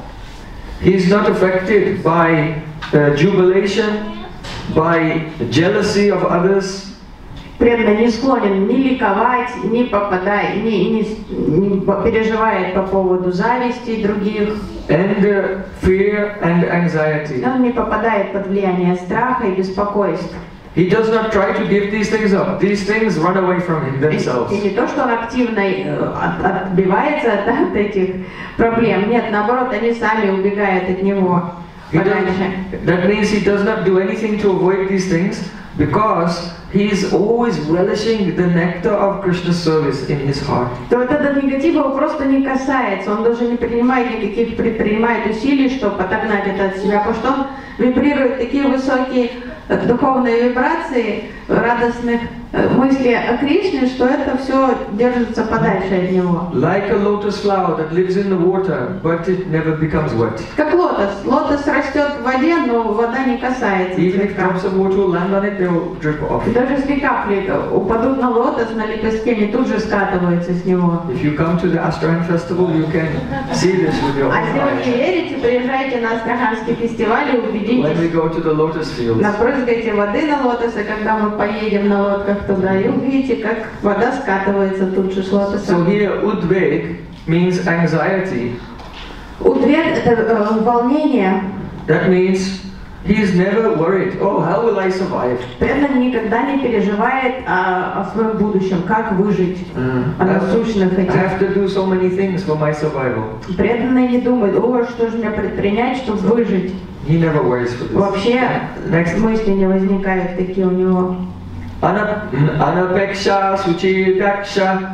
[SPEAKER 1] he is not affected by jubilation, by jealousy of others.
[SPEAKER 2] Преданный не склонен ни ликовать, ни попадать, не переживает по поводу зависти других.
[SPEAKER 1] Anger, fear and anxiety.
[SPEAKER 2] Он не попадает под влияние страха и беспокойства.
[SPEAKER 1] He does not try to give these things up. These things run away from him themselves.
[SPEAKER 2] И не то, что он активно отбивается от этих проблем. Нет, наоборот, они сами убегают от него подальше.
[SPEAKER 1] That means he does not do anything to avoid these things because he is always relishing the nectar of Krishna's service in his heart.
[SPEAKER 2] То вот этот негатив его просто не касается, он даже не предпринимает усилий, чтобы отогнать это от себя, потому что он вибрирует такие высокие духовные вибрации радостных мысли о Кришне, что это все держится подальше от него.
[SPEAKER 1] Like a lotus flower that lives in the water, but it never becomes wet.
[SPEAKER 2] Как лотос. Лотос растет в воде, но вода не касается
[SPEAKER 1] Even if
[SPEAKER 2] цветка.
[SPEAKER 1] drops of water will land on it, they will drip off.
[SPEAKER 2] Даже если капли упадут на лотос, на лепестке, они тут же скатываются с него.
[SPEAKER 1] If you come to the Astrahan festival, you can see this with your own
[SPEAKER 2] А если вы не
[SPEAKER 1] eyes.
[SPEAKER 2] верите, приезжайте на Астраханский фестиваль и
[SPEAKER 1] When we
[SPEAKER 2] убедитесь.
[SPEAKER 1] go to the lotus fields,
[SPEAKER 2] Напрыскайте воды на лотосы, когда мы поедем на лодках туда, и увидите, как вода скатывается тут же с лотоса.
[SPEAKER 1] so here udveg means anxiety.
[SPEAKER 2] Удвиг — это волнение.
[SPEAKER 1] That means he's never worried. Oh, how will I survive?
[SPEAKER 2] Преданный никогда не переживает о своем будущем, как выжить, о насущных
[SPEAKER 1] I
[SPEAKER 2] этих.
[SPEAKER 1] have to do so many things for my survival.
[SPEAKER 2] Преданный не думает, о, что же мне предпринять, чтобы выжить.
[SPEAKER 1] He never worries for this.
[SPEAKER 2] Вообще
[SPEAKER 1] Next.
[SPEAKER 2] мысли не возникают такие у него.
[SPEAKER 1] Anapeksha suchitaksha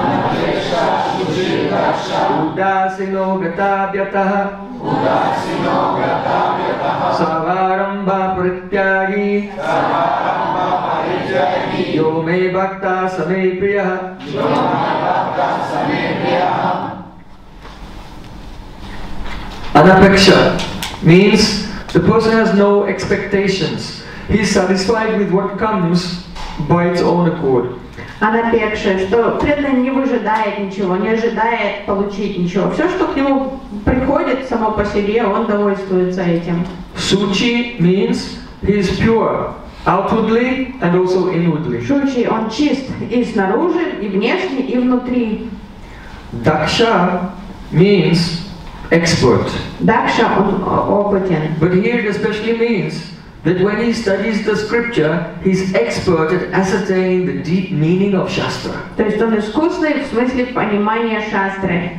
[SPEAKER 1] udasino gatabhyataha savarambha pratyagi yo me bhakta same priyaha. Anapeksha means the person has no expectations. He is satisfied with what comes by its own accord.
[SPEAKER 2] Анапекша, что преданный не выжидает ничего, не ожидает получить ничего. Все, что к нему приходит само по себе, он довольствуется этим.
[SPEAKER 1] Suchi means he is pure, outwardly and also inwardly.
[SPEAKER 2] Шучи, он чист и снаружи, и внешне, и внутри.
[SPEAKER 1] Daksha means expert.
[SPEAKER 2] Дакша, он опытен.
[SPEAKER 1] But here it especially means that when he studies the scripture, he's expert at ascertaining the deep meaning of Shastra.
[SPEAKER 2] То есть он искусный в смысле понимания шастры.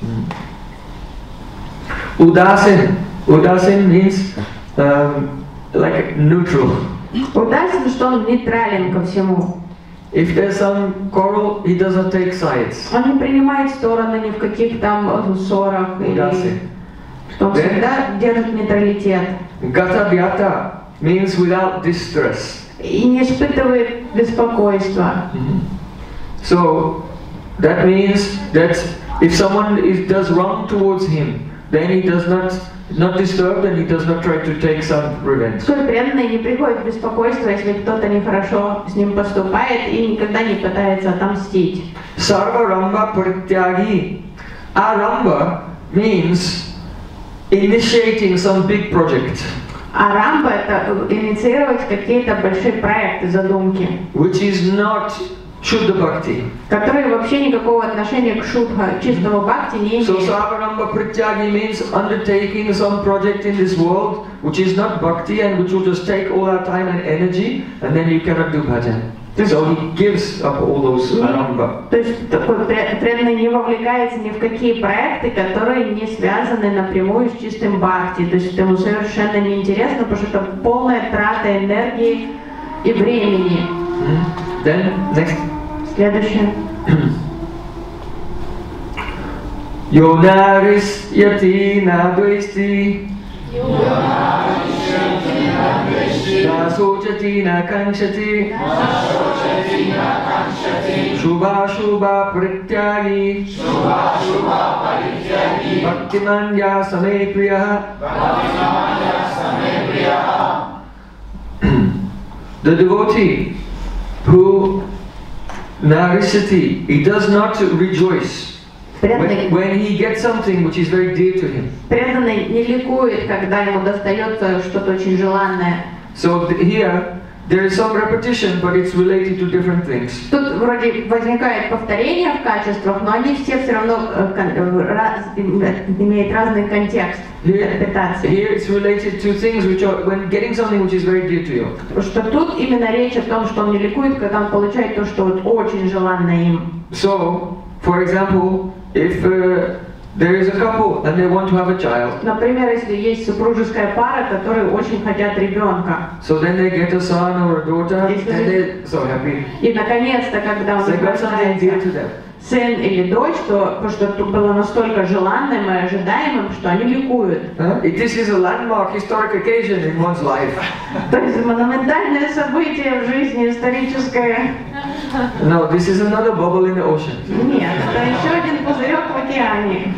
[SPEAKER 1] Udasin. Udasin means like neutral.
[SPEAKER 2] Удачно, что он нейтрален ко всему.
[SPEAKER 1] If there's some quarrel, he doesn't take sides.
[SPEAKER 2] Он не принимает стороны ни в каких там ссорах.
[SPEAKER 1] Удаси.
[SPEAKER 2] Что он всегда держит нейтралитет.
[SPEAKER 1] Gata vyata means without distress.
[SPEAKER 2] И не испытывает беспокойства.
[SPEAKER 1] So that means that if someone does wrong towards him, then he does not disturbed and he does not try to take some revenge.
[SPEAKER 2] Свой преданный не приходит в беспокойство, если кто-то нехорошо с ним поступает, и никогда не пытается отомстить.
[SPEAKER 1] Sarva Ramba Parityagi. Aramba means initiating some big project,
[SPEAKER 2] А рамба — это инициировать какие-то большие проекты, задумки,
[SPEAKER 1] which is not Shuddha Bhakti.
[SPEAKER 2] которые вообще никакого отношения к шудха, чистому бхакти не
[SPEAKER 1] So
[SPEAKER 2] имеют.
[SPEAKER 1] Sarvaramba Pratyagi means undertaking some project in this world which is not bhakti and which will just take all our time and energy and then you cannot do bhajan. So he gives up all those aramba.
[SPEAKER 2] То есть такой преданный не вовлекается ни в какие проекты, которые не связаны напрямую с чистым бхакти. То есть ему совершенно неинтересно, потому что это полная трата энергии и времени.
[SPEAKER 1] Then next.
[SPEAKER 2] Следующее.
[SPEAKER 1] Yonaris yati nadvesti na sochati na kanshati shubha shubha pratyagi bhaktimanya same priyaha. The devotee who narishati, he does not rejoice when he gets something which is very dear to him.
[SPEAKER 2] Преданный не ликует, когда ему достается что-то очень желанное.
[SPEAKER 1] So here there is some repetition, but it's related to different things.
[SPEAKER 2] Тут вроде возникает повторение в качествах, но они все равно имеют разный контекст интерпретации.
[SPEAKER 1] Here it's related to things which are when getting something which is very dear to you.
[SPEAKER 2] Потому что тут именно речь о том, что он не ликует, когда он получает то, что вот очень желанно им.
[SPEAKER 1] So, for example, if there is a couple and they want to have a child,
[SPEAKER 2] Например, если есть супружеская пара, которые очень хотят ребенка.
[SPEAKER 1] so then they get a son or a daughter, and they're so happy.
[SPEAKER 2] И наконец-то, когда он
[SPEAKER 1] They got something dear to them.
[SPEAKER 2] сын или дочь, потому что это было настолько желанным и ожидаемым, что они ликуют.
[SPEAKER 1] This is a landmark historic occasion in one's life.
[SPEAKER 2] То есть монументальное событие в жизни, историческое.
[SPEAKER 1] No, this is another bubble in the ocean.
[SPEAKER 2] Нет, это еще один пузырек в океане.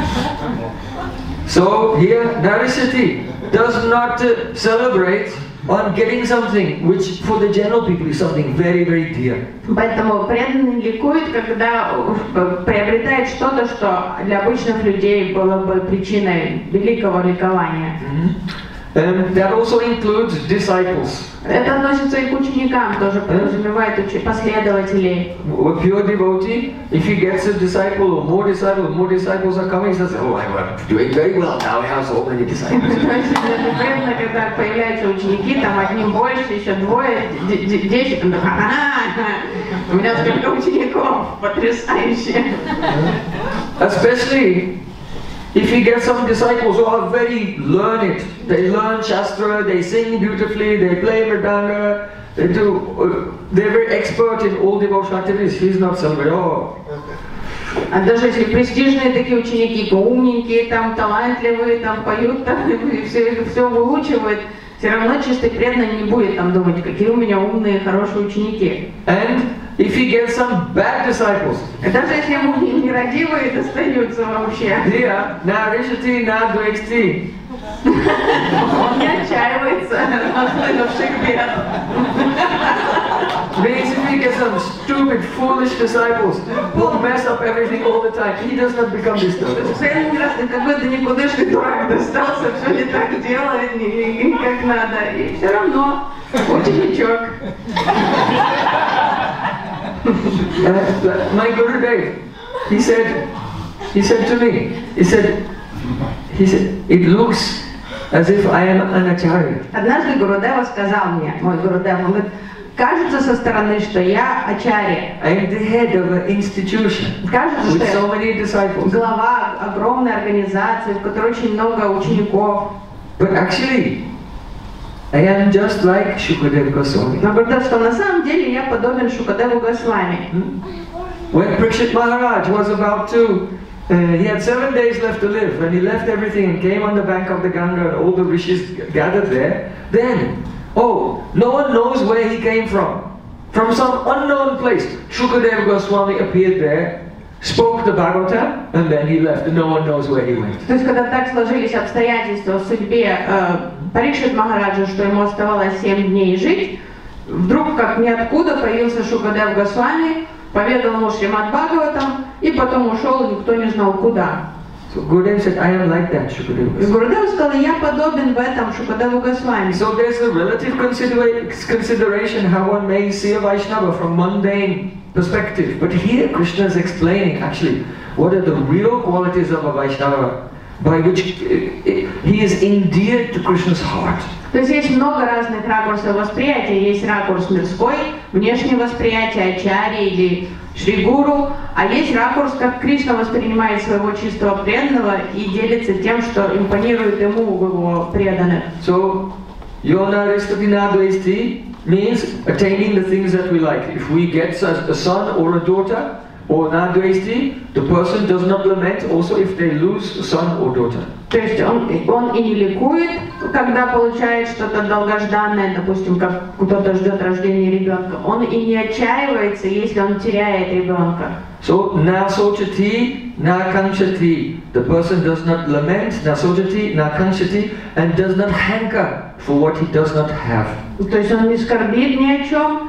[SPEAKER 1] So here, Narishati does not celebrate on getting something which for the general people is something very, very dear.
[SPEAKER 2] Поэтому преданный ликует, когда приобретает что-то, что для обычных людей было бы причиной великого ликования.
[SPEAKER 1] That also includes disciples.
[SPEAKER 2] Это относится и к ученикам, тоже подразумевает последователей.
[SPEAKER 1] A pure devotee, if he gets a disciple or more disciples are coming, he says, oh, I'm doing very well now, I have so many disciples.
[SPEAKER 2] То есть это преданно, когда появляются ученики, там одним больше, еще двое, 10, он такой, у меня столько учеников, потрясающе.
[SPEAKER 1] Especially if he gets some disciples who are very learned, they learn Shastra, they sing beautifully, they play Mridanga, they're very expert in all devotional activities, he's not celebrating. Oh.
[SPEAKER 2] А даже если престижные такие ученики, умненькие, там, талантливые, там, поют, там, и все выучивают, все равно чистый преданный не будет там думать, какие у меня умные, хорошие ученики.
[SPEAKER 1] And if he gets some bad disciples,
[SPEAKER 2] даже если ему нерадивые достаются вообще,
[SPEAKER 1] Narishati, Nadvaiksti.
[SPEAKER 2] Он не отчаивается от слышавших бед.
[SPEAKER 1] Basically, he gets some stupid, foolish disciples who mess up everything all the time. He does not become disturbed.
[SPEAKER 2] Один раз какой-то никудышный дурак достался, все не так делает, не как надо, и все равно ученичок.
[SPEAKER 1] My Gurudev, he said to me, he said, it looks as if I am an acharya.
[SPEAKER 2] Однажды Гурудева сказал мне, мой Гурудев, он говорит, кажется со стороны, что я ачарья.
[SPEAKER 1] I am the head of an institution
[SPEAKER 2] Кажется,
[SPEAKER 1] with
[SPEAKER 2] что
[SPEAKER 1] so many disciples.
[SPEAKER 2] глава огромной организации, в которой очень много учеников.
[SPEAKER 1] But actually, I am just like Shukadeva Goswami.
[SPEAKER 2] Но говорит, что на самом деле я подобен Шукадеву Госвами.
[SPEAKER 1] When Parikshit Maharaj was about to, he had 7 days left to live, and he left everything and came on the bank of the Ganga, and all the rishis gathered there. Then, no one knows where he came from. From some unknown place, Shukadeva Goswami appeared there, spoke the Bhagavatam, and then he left, and no one knows where he went.
[SPEAKER 2] То есть, когда так сложились обстоятельства в судьбе Парикшит Махараджа, что ему оставалось 7 дней жить, вдруг, как ниоткуда, появился Шукадев Госвами, поведал ему Шримад Бхагаватам, и потом ушел, и никто не знал куда.
[SPEAKER 1] So Gurudev said, I am like that, Shukadeva Goswami.
[SPEAKER 2] Гурудев сказал, я подобен в этом Шукадеву Госвами.
[SPEAKER 1] So there's a relative consideration how one may see a Vaishnava from mundane perspective. But here Krishna is explaining actually what are the real qualities of a Vaishnava by which he is endeared to Krishna's heart.
[SPEAKER 2] То есть есть много разных ракурсов восприятия. Есть ракурс мирской, внешнее восприятие ачарьи или Шри Гуру, а есть ракурс, как Кришна воспринимает своего чистого преданного и делится тем, что импонирует ему в его преданных.
[SPEAKER 1] So, Yona Ristati Nadvesti means attaining the things that we like. If we get a son or a daughter, or Nadvesti, the person does not lament also if they lose a son or daughter.
[SPEAKER 2] То есть он и не ликует, когда получает что-то долгожданное, допустим, как кто-то ждет рождения ребенка. Он и не отчаивается, если он теряет ребенка.
[SPEAKER 1] So, na sochati, na kanchati. The person does not lament, na sochati, na kanchati, and does not hanker for what he does not have.
[SPEAKER 2] То есть он не скорбит ни о чем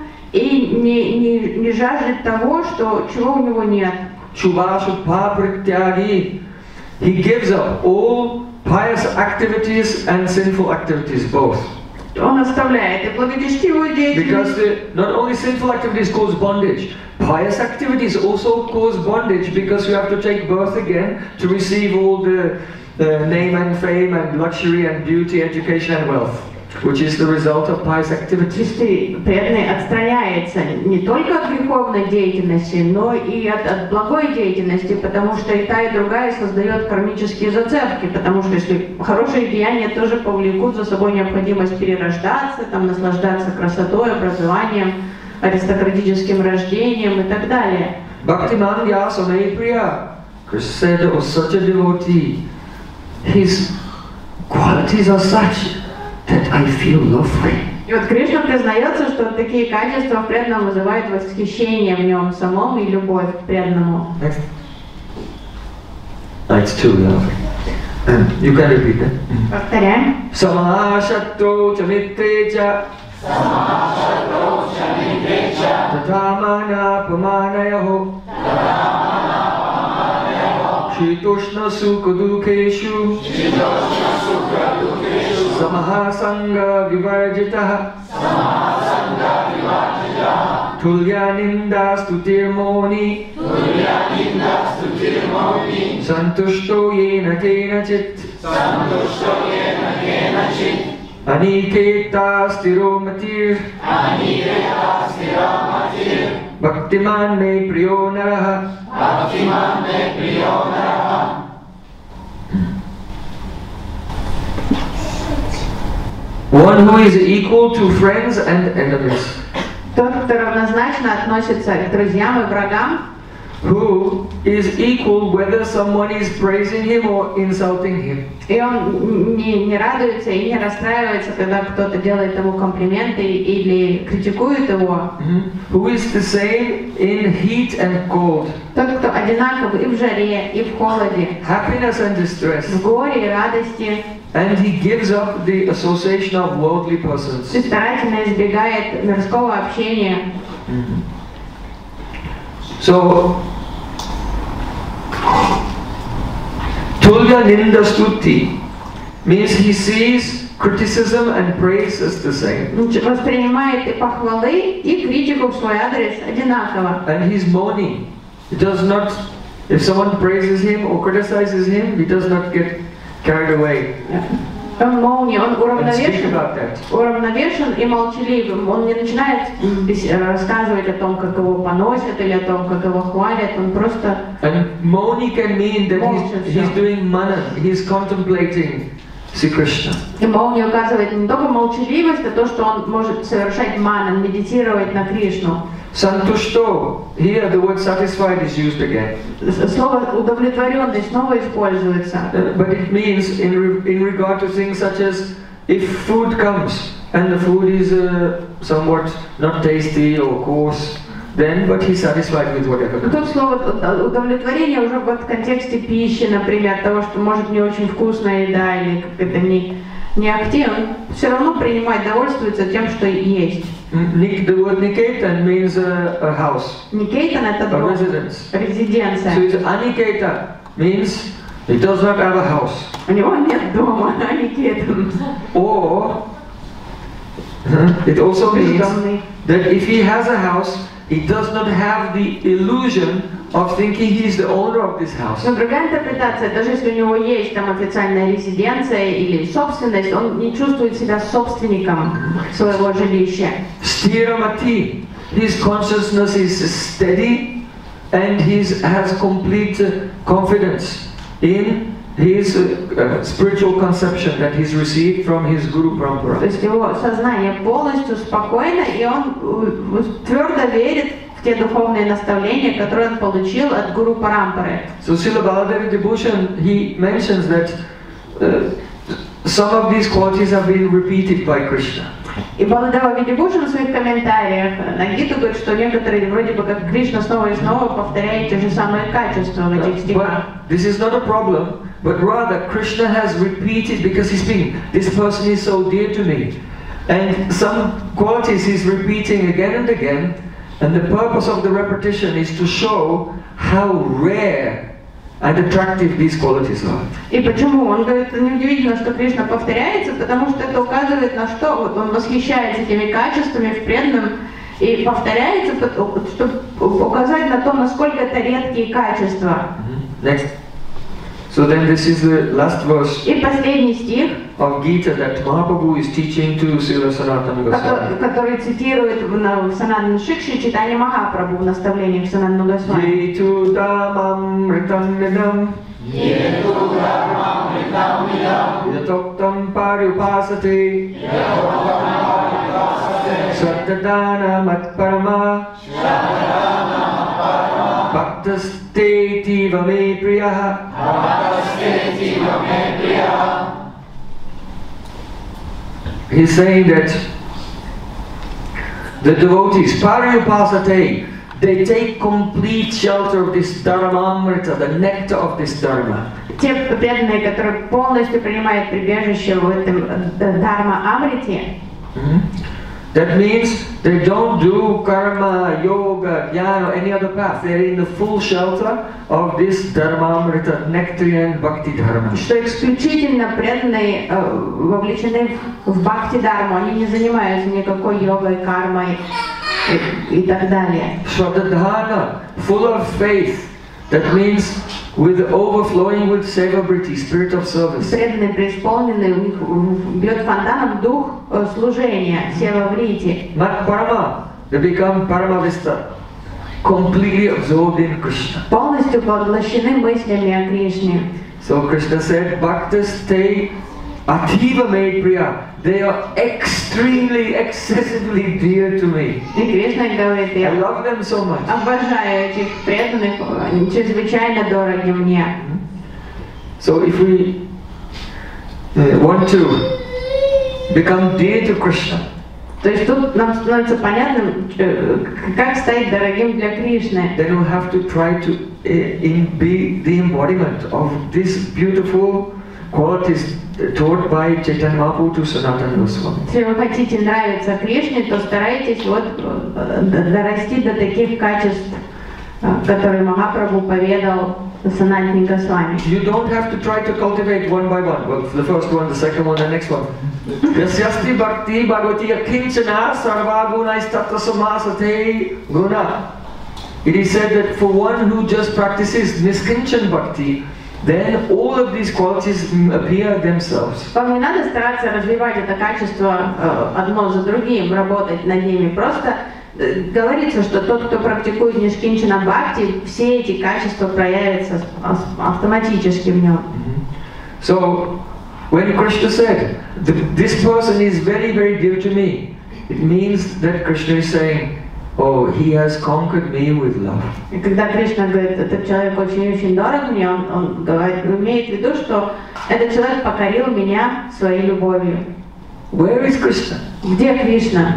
[SPEAKER 2] и не жаждет того, чего у него нет.
[SPEAKER 1] Chuvashupha prityagi. He gives up all pious activities and sinful activities, both.
[SPEAKER 2] Он оставляет и благочестивую деятельность.
[SPEAKER 1] Because not only sinful activities cause bondage, pious activities also cause bondage because you have to take birth again to receive all the name and fame and luxury and beauty, education and wealth, which is the result of pious activities.
[SPEAKER 2] Чистый преданный отстраняется не только от греховной деятельности, но и от благой деятельности, потому что и та, и другая создает кармические зацепки, потому что если хорошие деяния тоже повлекут за собой необходимость перерождаться, там, наслаждаться красотой, образованием, аристократическим рождением и так далее.
[SPEAKER 1] Bhaktiman Vyasa Priya, Krishna said, was such a devotee. His qualities are such that I feel love for him.
[SPEAKER 2] И вот Кришна признается, что такие качества в преданном вызывают восхищение в нем самом и любовь к преданному.
[SPEAKER 1] Next. It's too loud. You can repeat that.
[SPEAKER 2] Повторяем.
[SPEAKER 1] Samashatto chamitrecha tatamana pamanayaho shitushna sukadukeshu samahasanga vivarjitah tulyaninda stutirmoni santushto yena kenachit aniketa stiromatir bhaktiman me priyo naraha. One who is equal to friends and enemies.
[SPEAKER 2] Тот, кто равнозначно относится к друзьям и врагам,
[SPEAKER 1] Who is equal whether someone is praising him or insulting him.
[SPEAKER 2] и он не радуется и не расстраивается, когда кто-то делает ему комплименты или критикует его.
[SPEAKER 1] Who is the same in heat and cold.
[SPEAKER 2] Тот, кто одинаков и в жаре, и в холоде,
[SPEAKER 1] Happiness and distress.
[SPEAKER 2] в горе и радости,
[SPEAKER 1] And he gives up the association of worldly persons.
[SPEAKER 2] и старательно избегает мирского общения.
[SPEAKER 1] So, Tulya Ninda Stuti means he sees criticism and praise as the same.
[SPEAKER 2] Воспринимает и похвалы, и критику в свой адрес одинаково.
[SPEAKER 1] And he's mourning. He does not, if someone praises him or criticizes him, he does not get carried away.
[SPEAKER 2] Он молния, он
[SPEAKER 1] And speak about that.
[SPEAKER 2] уравновешен и молчалив. Он не начинает рассказывать о том, как его поносят, или о том, как его хвалят. Он просто...
[SPEAKER 1] And Moni can mean that he's doing manan, he's contemplating Sri Krishna.
[SPEAKER 2] И молния указывает не только молчаливость, а то, что он может совершать манан, медитировать на Кришну.
[SPEAKER 1] Santushto, here the word satisfied is used again.
[SPEAKER 2] Слово удовлетворенный снова используется.
[SPEAKER 1] But it means in regard to things such as if food comes and the food is somewhat not tasty or coarse, then but he's satisfied with whatever.
[SPEAKER 2] Тут слово удовлетворение уже в контексте пищи, например, того, что может не очень вкусная еда или как это не активно, все равно принимать, довольствуется тем, что есть.
[SPEAKER 1] The word Niketan means a house.
[SPEAKER 2] Никейтан это
[SPEAKER 1] A
[SPEAKER 2] дом,
[SPEAKER 1] residence.
[SPEAKER 2] резиденция.
[SPEAKER 1] So it's Aniketa means he does not have a house.
[SPEAKER 2] У него нет дома, а Никейтан.
[SPEAKER 1] Or it also means
[SPEAKER 2] Бездомный.
[SPEAKER 1] that if he has a house, he does not have the illusion of thinking he is the owner of this house.
[SPEAKER 2] Но другая интерпретация, даже если у него есть там официальная резиденция или собственность, он не чувствует себя собственником своего жилища.
[SPEAKER 1] Stiramati, his consciousness is steady and he has complete confidence in his spiritual conception that he's received from his Guru
[SPEAKER 2] То
[SPEAKER 1] Parampara.
[SPEAKER 2] есть его сознание полностью спокойно, и он твердо верит в те духовные наставления, которые он получил от Гуру Парампары.
[SPEAKER 1] So Srila Baladev Vibhushan, he mentions that some of these qualities have been repeated by Krishna.
[SPEAKER 2] И Баладева Видибушин в своих комментариях на Гиту говорит, что некоторые вроде бы как Кришна снова и снова повторяет те же самые качества в этих стихах.
[SPEAKER 1] But this is not a problem, but rather Krishna has repeated because he's been, this person is so dear to me. And some qualities he's repeating again and again, and the purpose of the repetition is to show how rare and attractive these qualities are.
[SPEAKER 2] И почему? Он говорит, неудивительно, что Кришна повторяется, потому что это указывает на что? Вот он восхищается этими качествами в преданном и повторяется, чтобы указать на то, насколько это редкие качества.
[SPEAKER 1] Next. So then this is the last verse
[SPEAKER 2] И последний стих,
[SPEAKER 1] of Gita that Mahaprabhu is teaching to Srila Sanatana Goswami.
[SPEAKER 2] который цитирует в Санатана Шикше читание Махапрабху в наставлениях Санатана Госвами.
[SPEAKER 1] Yetu damam ritam nidam yatoktam paripasate Shraddhadana Matparama Bhaktaste Tiva Me Priyaha. He's saying that the devotees, Paryupasate, they take complete shelter of this Dharmamrita, the nectar of this Dharma.
[SPEAKER 2] Те преданные, которые полностью принимают прибежище в этом Дharma-амрите,
[SPEAKER 1] that means they don't do karma, yoga, jnana, or any other path. They're in the full shelter of this Dharmamrita, nectarian Bhakti Dharma.
[SPEAKER 2] что исключительно преданные вовлечены в Бхакти-дарму, они не занимаются никакой йогой, кармой и так далее.
[SPEAKER 1] Shraddhadhana, full of faith. That means with overflowing with seva-vritti, spirit of service.
[SPEAKER 2] Преданные преисполнены, у них бьет фонтаном дух служения, сева-врити.
[SPEAKER 1] Mat Parama, they become Paramavista, completely absorbed in Krishna.
[SPEAKER 2] Полностью поглощены мыслями о Кришне.
[SPEAKER 1] So Krishna said, Bhaktas te ativa me priya. They are extremely, excessively dear to me.
[SPEAKER 2] И Кришна говорит,
[SPEAKER 1] I
[SPEAKER 2] я
[SPEAKER 1] love them so much.
[SPEAKER 2] обожаю этих преданных, они чрезвычайно дороги мне.
[SPEAKER 1] So if we want to become dear to Krishna,
[SPEAKER 2] То есть тут нам становится понятным, как стать дорогим для Кришны.
[SPEAKER 1] then we have to try to be the embodiment of these beautiful qualities taught by Chaitanya Mahaprabhu to Sanatana Goswami.
[SPEAKER 2] Если вы хотите нравиться Кришне, то старайтесь дорасти до таких качеств, которые Махапрабху поведал Санатане Госвами.
[SPEAKER 1] You don't have to try to cultivate one by one. Well, the first one, the second one, the next one. Yasyasti bhakti bhagavati akinchana sarva gunaistatta samasate guna. It is said that for one who just practices niskinchan bhakti, then all of these qualities appear themselves.
[SPEAKER 2] Вам не надо стараться развивать это качество одно за другим, работать над ними. Просто говорится, что тот, кто практикует нишкинчана бхакти, все эти качества проявятся автоматически в нем.
[SPEAKER 1] So, when Krishna said, this person is very, very dear to me, it means that Krishna is saying, oh, he has conquered me with love.
[SPEAKER 2] И когда Кришна говорит, этот человек очень-очень дорог мне, он говорит, имеет в виду, что этот человек покорил меня своей любовью.
[SPEAKER 1] Where is Krishna?
[SPEAKER 2] Где Кришна?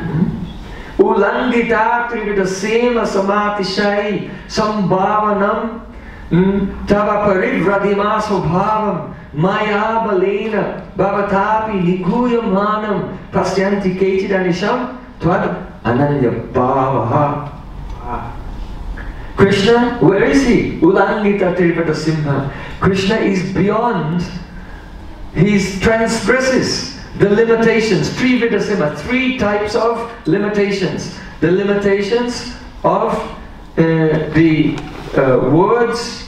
[SPEAKER 1] Ulangita trividasema samatishai sambhavanam tava parivradima svabhavam maya balena bhavatapi niguyamanam pasyanti ketidanisham tvad ananya bhavaha. Krishna, where is he? Ulangita trividasimha. Krishna is beyond, he transgresses the limitations, Trividasimha, three types of limitations. The limitations of the words,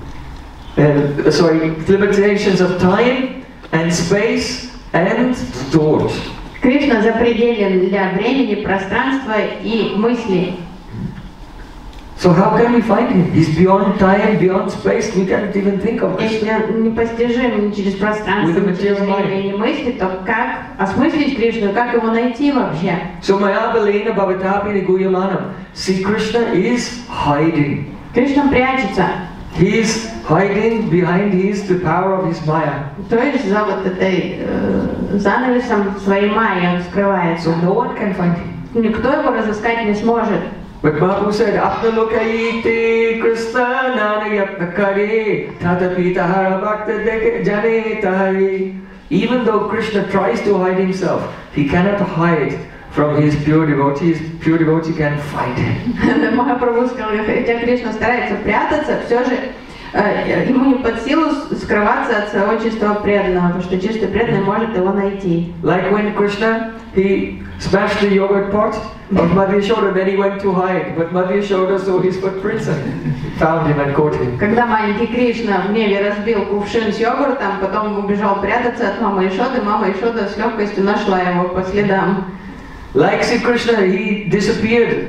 [SPEAKER 1] limitations of time and space and thought.
[SPEAKER 2] Кришна запределен для времени, пространства и мысли.
[SPEAKER 1] So how can we find him? He's beyond time, beyond space. We can't even think of it.
[SPEAKER 2] Если он непостижим ни через пространство, ни через время, ни мысли, то как осмыслить Кришну, как его найти вообще?
[SPEAKER 1] So Maya Balena Bhavatapi Niguyamanam. See, Krishna is hiding.
[SPEAKER 2] Кришна прячется.
[SPEAKER 1] He is hiding behind the power of his Maya.
[SPEAKER 2] То есть за вот этой занавесом своей майи он скрывается.
[SPEAKER 1] So no one can find him.
[SPEAKER 2] Никто его разыскать не сможет.
[SPEAKER 1] But Mahaprabhu said, Apnalokayite Krishna Nanayatnakare Tatapitahara Bhakta Jane Tahari. Even though Krishna tries to hide himself, he cannot hide from his pure devotee. His pure devotee can find him.
[SPEAKER 2] Махапрабху сказал, хотя Кришна старается прятаться, все же ему не под силу скрываться от своего чистого преданного, потому что чистый преданный может его найти.
[SPEAKER 1] Like when Krishna, he smashed the yogurt pot of Madhya Yashoda, then he went to hide, but Madhya Yashoda saw his footprints and found him and caught him.
[SPEAKER 2] Когда маленький Кришна в гневе разбил кувшин с йогуртом, потом убежал прятаться от мамы Йашоды, мама Йашода с легкостью нашла его по следам.
[SPEAKER 1] Like Sri Krishna, he disappeared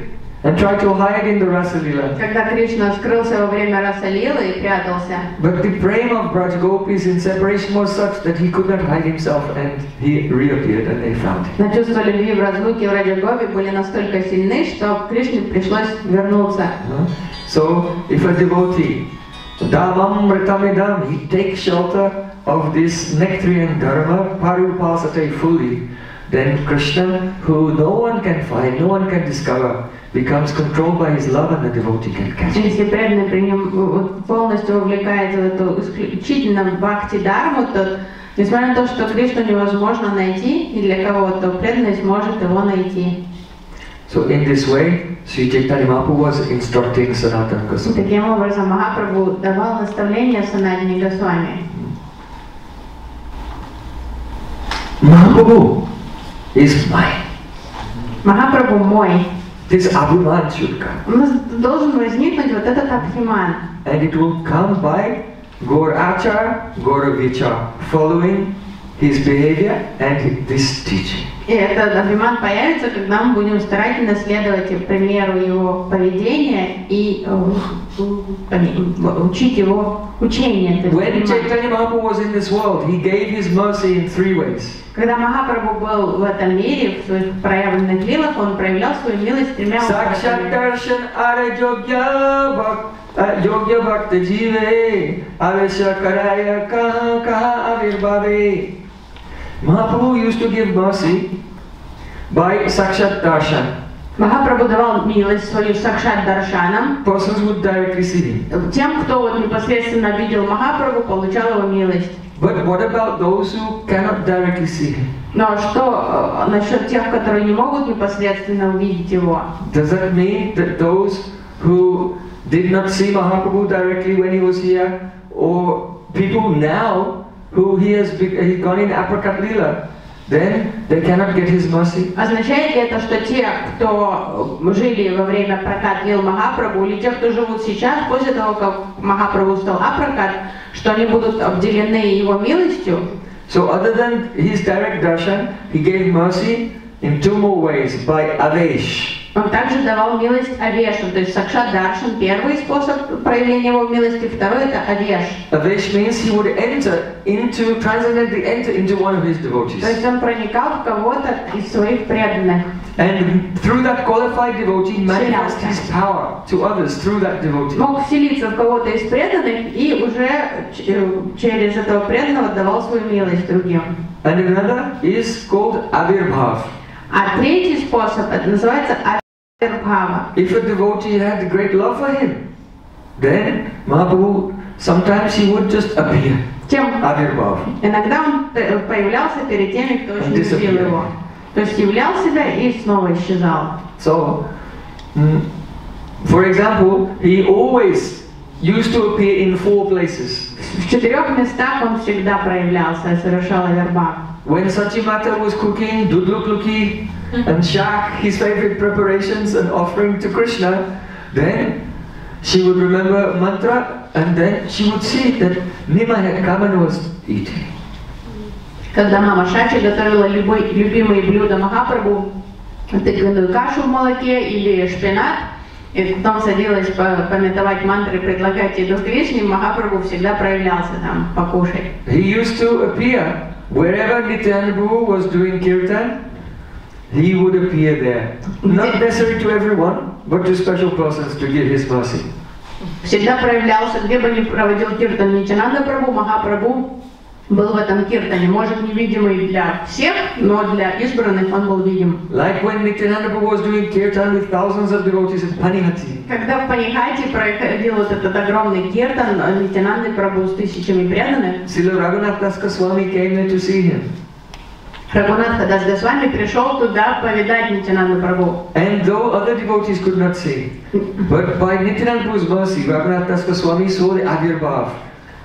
[SPEAKER 1] and tried to hide in the Rasa Leela.
[SPEAKER 2] Когда Кришна скрылся во время Раса-лилы и прятался.
[SPEAKER 1] But the prema of Braj Gopis in separation was such that he could not hide himself, and he reappeared and they found him.
[SPEAKER 2] Но чувства любви в разлуке в Раджа-гопи были настолько сильны, что Кришне пришлось вернуться.
[SPEAKER 1] So, if a devotee, Dhamamritamidam, he takes shelter of this nectarian dharma, parupasate fully, then Krishna, who no one can find, no one can discover, becomes controlled by his love and the devotee can catch him.
[SPEAKER 2] Если преданный при нем полностью увлекается в эту исключительно бхакти-дарму, то, несмотря на то, что Кришну невозможно найти, и для кого-то преданный сможет его найти.
[SPEAKER 1] So in this way, Sri Chaitanya Mahaprabhu was instructing Sanatana Goswami.
[SPEAKER 2] Таким образом, Махапрабху давал наставления Санатане Госвами.
[SPEAKER 1] Mahaprabhu is mine.
[SPEAKER 2] Махапрабху мой.
[SPEAKER 1] This Abhiman should come.
[SPEAKER 2] У нас должен возникнуть вот этот Абхиман.
[SPEAKER 1] And it will come by Gaur Achar, Gaur Vichar, following his behavior and this teaching.
[SPEAKER 2] И этот Абхиман появится, когда мы будем старательно следовать примеру его поведения и учить его учение.
[SPEAKER 1] When Chaitanya Mahaprabhu was in this world, he gave his mercy in 3 ways.
[SPEAKER 2] Когда Махапрабху был в этом мире, в своих проявленных лилах, он проявлял свою милость 3
[SPEAKER 1] Sakshat darshan are yogya bhakta jive avesha karaya kaha avirbhave. Mahaprabhu used to give mercy by Sakshat darshan.
[SPEAKER 2] Махапрабху давал милость свою Сакшат Даршанам.
[SPEAKER 1] Persons would directly see him.
[SPEAKER 2] Тем, кто вот непосредственно видел Махапрабху, получал его милость.
[SPEAKER 1] But what about those who cannot directly see him?
[SPEAKER 2] Но что насчет тех, которые не могут непосредственно увидеть его?
[SPEAKER 1] Does that mean that those who did not see Mahaprabhu directly when he was here, or people now who he's gone in Aprakat Leela, then they cannot get his mercy?
[SPEAKER 2] Означает ли это, что те, кто жили во время Пракат Лил Махапрабху, или те, кто живут сейчас, после того, как Махапрабху стал Апракат, что они будут обделены его милостью?
[SPEAKER 1] So other than his direct darshan, he gave mercy in 2 more ways, by Avesh.
[SPEAKER 2] Он также давал милость Авешу, то есть Сакшат Даршан, первый способ проявления его милости, второй это Авеш.
[SPEAKER 1] Avesh means he would transcendently enter into one of his devotees.
[SPEAKER 2] То есть он проникал в кого-то из своих преданных.
[SPEAKER 1] And through that qualified devotee, manifest his power to others through that devotee.
[SPEAKER 2] Мог вселиться в кого-то из преданных и уже через этого преданного давал свою милость другим.
[SPEAKER 1] And another is called Avirbhav.
[SPEAKER 2] А третий способ, это называется Avirbhava.
[SPEAKER 1] If a devotee had great love for him, then Mahaprabhu, sometimes he would just appear. Avirbhav.
[SPEAKER 2] Иногда он появлялся перед теми, кто очень любил его. То есть являл себя и снова исчезал.
[SPEAKER 1] So, for example, he always used to appear in 4 places.
[SPEAKER 2] В 4 местах он всегда проявлялся, совершал Авербхав.
[SPEAKER 1] When Sachimata was cooking Dudlukluki and Shak, his favorite preparations and offering to Krishna, then she would remember mantra and then she would see that Nima had come and was eating.
[SPEAKER 2] Когда мама Шачи готовила любимые блюда Махапрабху, тыквенную кашу в молоке или шпинат, и потом садилась пометовать мантры, предлагать еду Кришне, Махапрабху всегда проявлялся там, покушать.
[SPEAKER 1] He used to appear wherever Nityananda Prabhu was doing kirtan, he would appear there. Not necessary to everyone, but to special persons to give his mercy.
[SPEAKER 2] Всегда проявлялся, где бы ни проводил киртан Нитянанда Прабху, Махапрабху был в этом киртане, может невидимый для всех, но для избранных он был видим.
[SPEAKER 1] Like when Nityananda Prabhu was doing kirtan with thousands of devotees at Panihati.
[SPEAKER 2] Когда в Панихати проходил вот этот огромный киртан Нитянанды Прабху с тысячами преданных,
[SPEAKER 1] Srila Raghunath Das Goswami came there to see him.
[SPEAKER 2] Рагунатха Дас Госвами пришел туда повидать Нитянанду Прабху.
[SPEAKER 1] And though other devotees could not see, but by Nityananda Prabhu's mercy, Raghunath Das Goswami saw the Avirbhav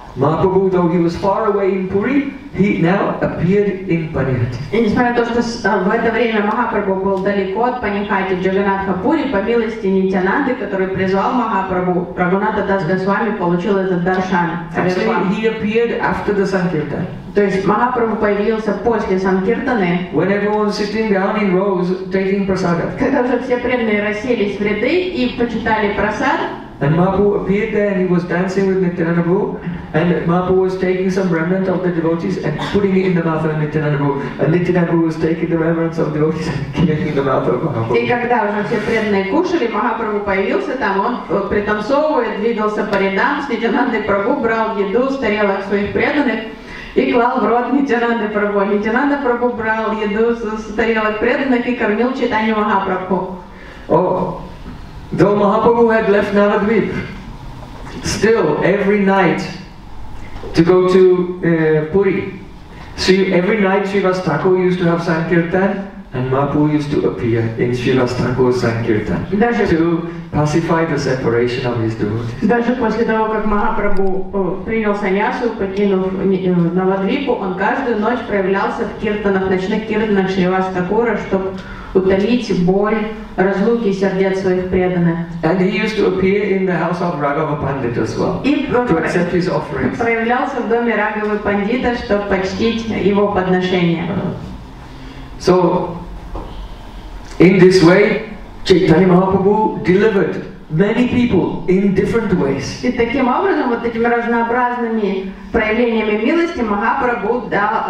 [SPEAKER 1] Mahaprabhu, though he was far away in Puri, he now appeared in Panihati.
[SPEAKER 2] И несмотря на то, что в это время Махапрабху был далеко от Панихати в Джаганатха-Пури, по милости Нитянанды, который призвал Махапрабху, Рагуната Дас Госвами получил этот даршан.
[SPEAKER 1] Actually, he appeared after the Sankirtan.
[SPEAKER 2] То есть Махапрабху появился после Санкиртаны,
[SPEAKER 1] When everyone was sitting down in rows taking prasada.
[SPEAKER 2] когда уже все преданные расселись в ряды и почитали прасад.
[SPEAKER 1] And Mahaprabhu appeared there and he was dancing with Nityananda Prabhu, and Mahaprabhu was taking some remnant of the devotees and putting it in the mouth of Nityananda Prabhu, and Nityananda Prabhu was taking the remnants of devotees and giving it in the mouth of Mahaprabhu.
[SPEAKER 2] И когда уже все преданные кушали, Махапрабху появился там, он пританцовывая, двигался по рядам, с Нитянандой Прабху брал еду с тарелок своих преданных и клал в рот Нитянанды Прабху. Нитянанда Прабху брал еду с тарелок преданных и кормил Чайтанью Махапрабху.
[SPEAKER 1] Oh, though Mahaprabhu had left Navadvip, still every night to go to Puri, see, every night Srivas Thakur used to have Sankirtan, and Mahaprabhu used to appear in Srivas Thakur's Sankirtan to pacify the separation of his devotees.
[SPEAKER 2] Даже после того, как Махапрабху принял саньясу, покинув Навадвипу, он каждую ночь проявлялся в киртанах, ночных киртанах Шривас Такура, чтобы утолить боль разлуки сердец своих преданных.
[SPEAKER 1] And he used to appear in the house of Raghava Pandit as well, to accept his offerings.
[SPEAKER 2] Проявлялся в доме Рагавы Пандита, чтобы почтить его подношения.
[SPEAKER 1] So, in this way, Chaitanya Mahaprabhu delivered many people in different ways.
[SPEAKER 2] И таким образом, вот этими разнообразными проявлениями милости Махапрабху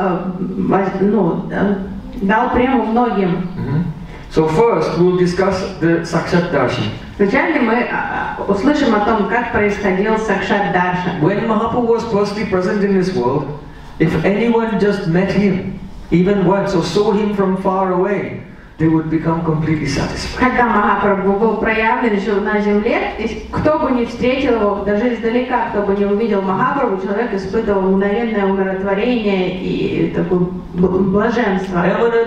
[SPEAKER 2] дал прему многим.
[SPEAKER 1] So first, we'll discuss the Sakshat Darshan.
[SPEAKER 2] Вначале мы услышим о том, как происходил Сакшат Даршан.
[SPEAKER 1] When Mahaprabhu was personally present in this world, if anyone just met him, even once, or saw him from far away, they would become completely satisfied.
[SPEAKER 2] Когда Махапрабху был проявлен, жил на земле, кто бы не встретил его, даже издалека, кто бы не увидел Махапрабху, человек испытывал мгновенное умиротворение и такое блаженство.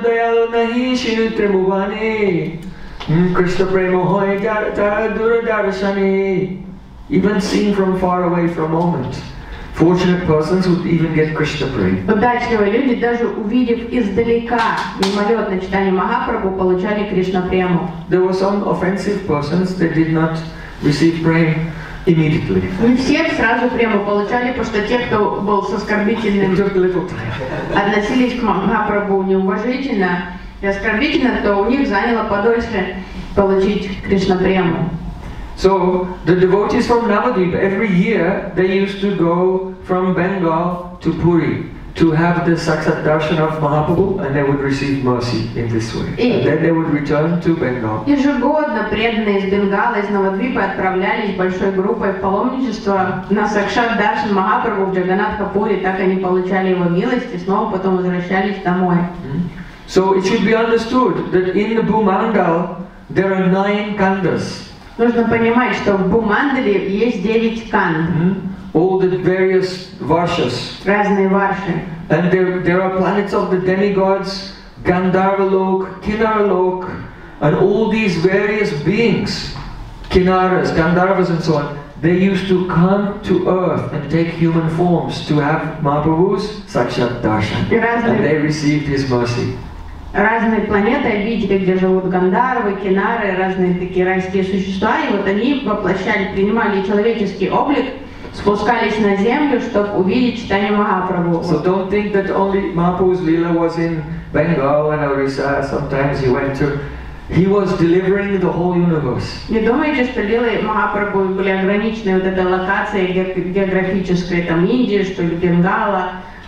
[SPEAKER 1] Even seen from far away for a moment. Fortunate persons would even get Krishna prema.
[SPEAKER 2] Удачливые люди, даже увидев издалека мимолетное читание Махапрабху, получали Кришна прему.
[SPEAKER 1] There were some offensive persons that did not receive prema immediately.
[SPEAKER 2] Не все сразу прему получали, потому что те, кто был с оскорбительным, относились к Махапрабху неуважительно и оскорбительно, то у них заняло подольше получить Кришна прему.
[SPEAKER 1] So the devotees from Navadvip, every year they used to go from Bengal to Puri to have the Sakshat Darshan of Mahaprabhu, and they would receive mercy in this way. And then they would return to Bengal.
[SPEAKER 2] Ежегодно преданные из Бенгала, из Навадвипа отправлялись большой группой в паломничество на Сакшат Даршан Махапрабху в Джаганатха-Пури, так они получали его милость и снова потом возвращались домой.
[SPEAKER 1] So it should be understood that in the Bhumandal there are 9 kandas.
[SPEAKER 2] Нужно понимать, что в Бумандале есть 9 канд.
[SPEAKER 1] All the various varshas.
[SPEAKER 2] Разные варши.
[SPEAKER 1] And there are planets of the demigods, Gandharvalok, Kinnaralok, and all these various beings, Kinnaras, Gandharvas and so on, they used to come to earth and take human forms to have Mahaprabhu's Sakshat Darshan. And they received his mercy.
[SPEAKER 2] Разные планеты, обители, где живут Гандharвы, Кинары, разные такие райские существа, и вот они воплощали, принимали человеческий облик, спускались на землю, чтобы увидеть читание Махапрабху.
[SPEAKER 1] So don't think that only Mahaprabhu's Leela was in Bengal and Orissa, sometimes he went to... He was delivering the whole universe.
[SPEAKER 2] Не думайте, что лилы Махапрабху были ограничены вот этой локацией географической, там Индии, что ли, Бенгала.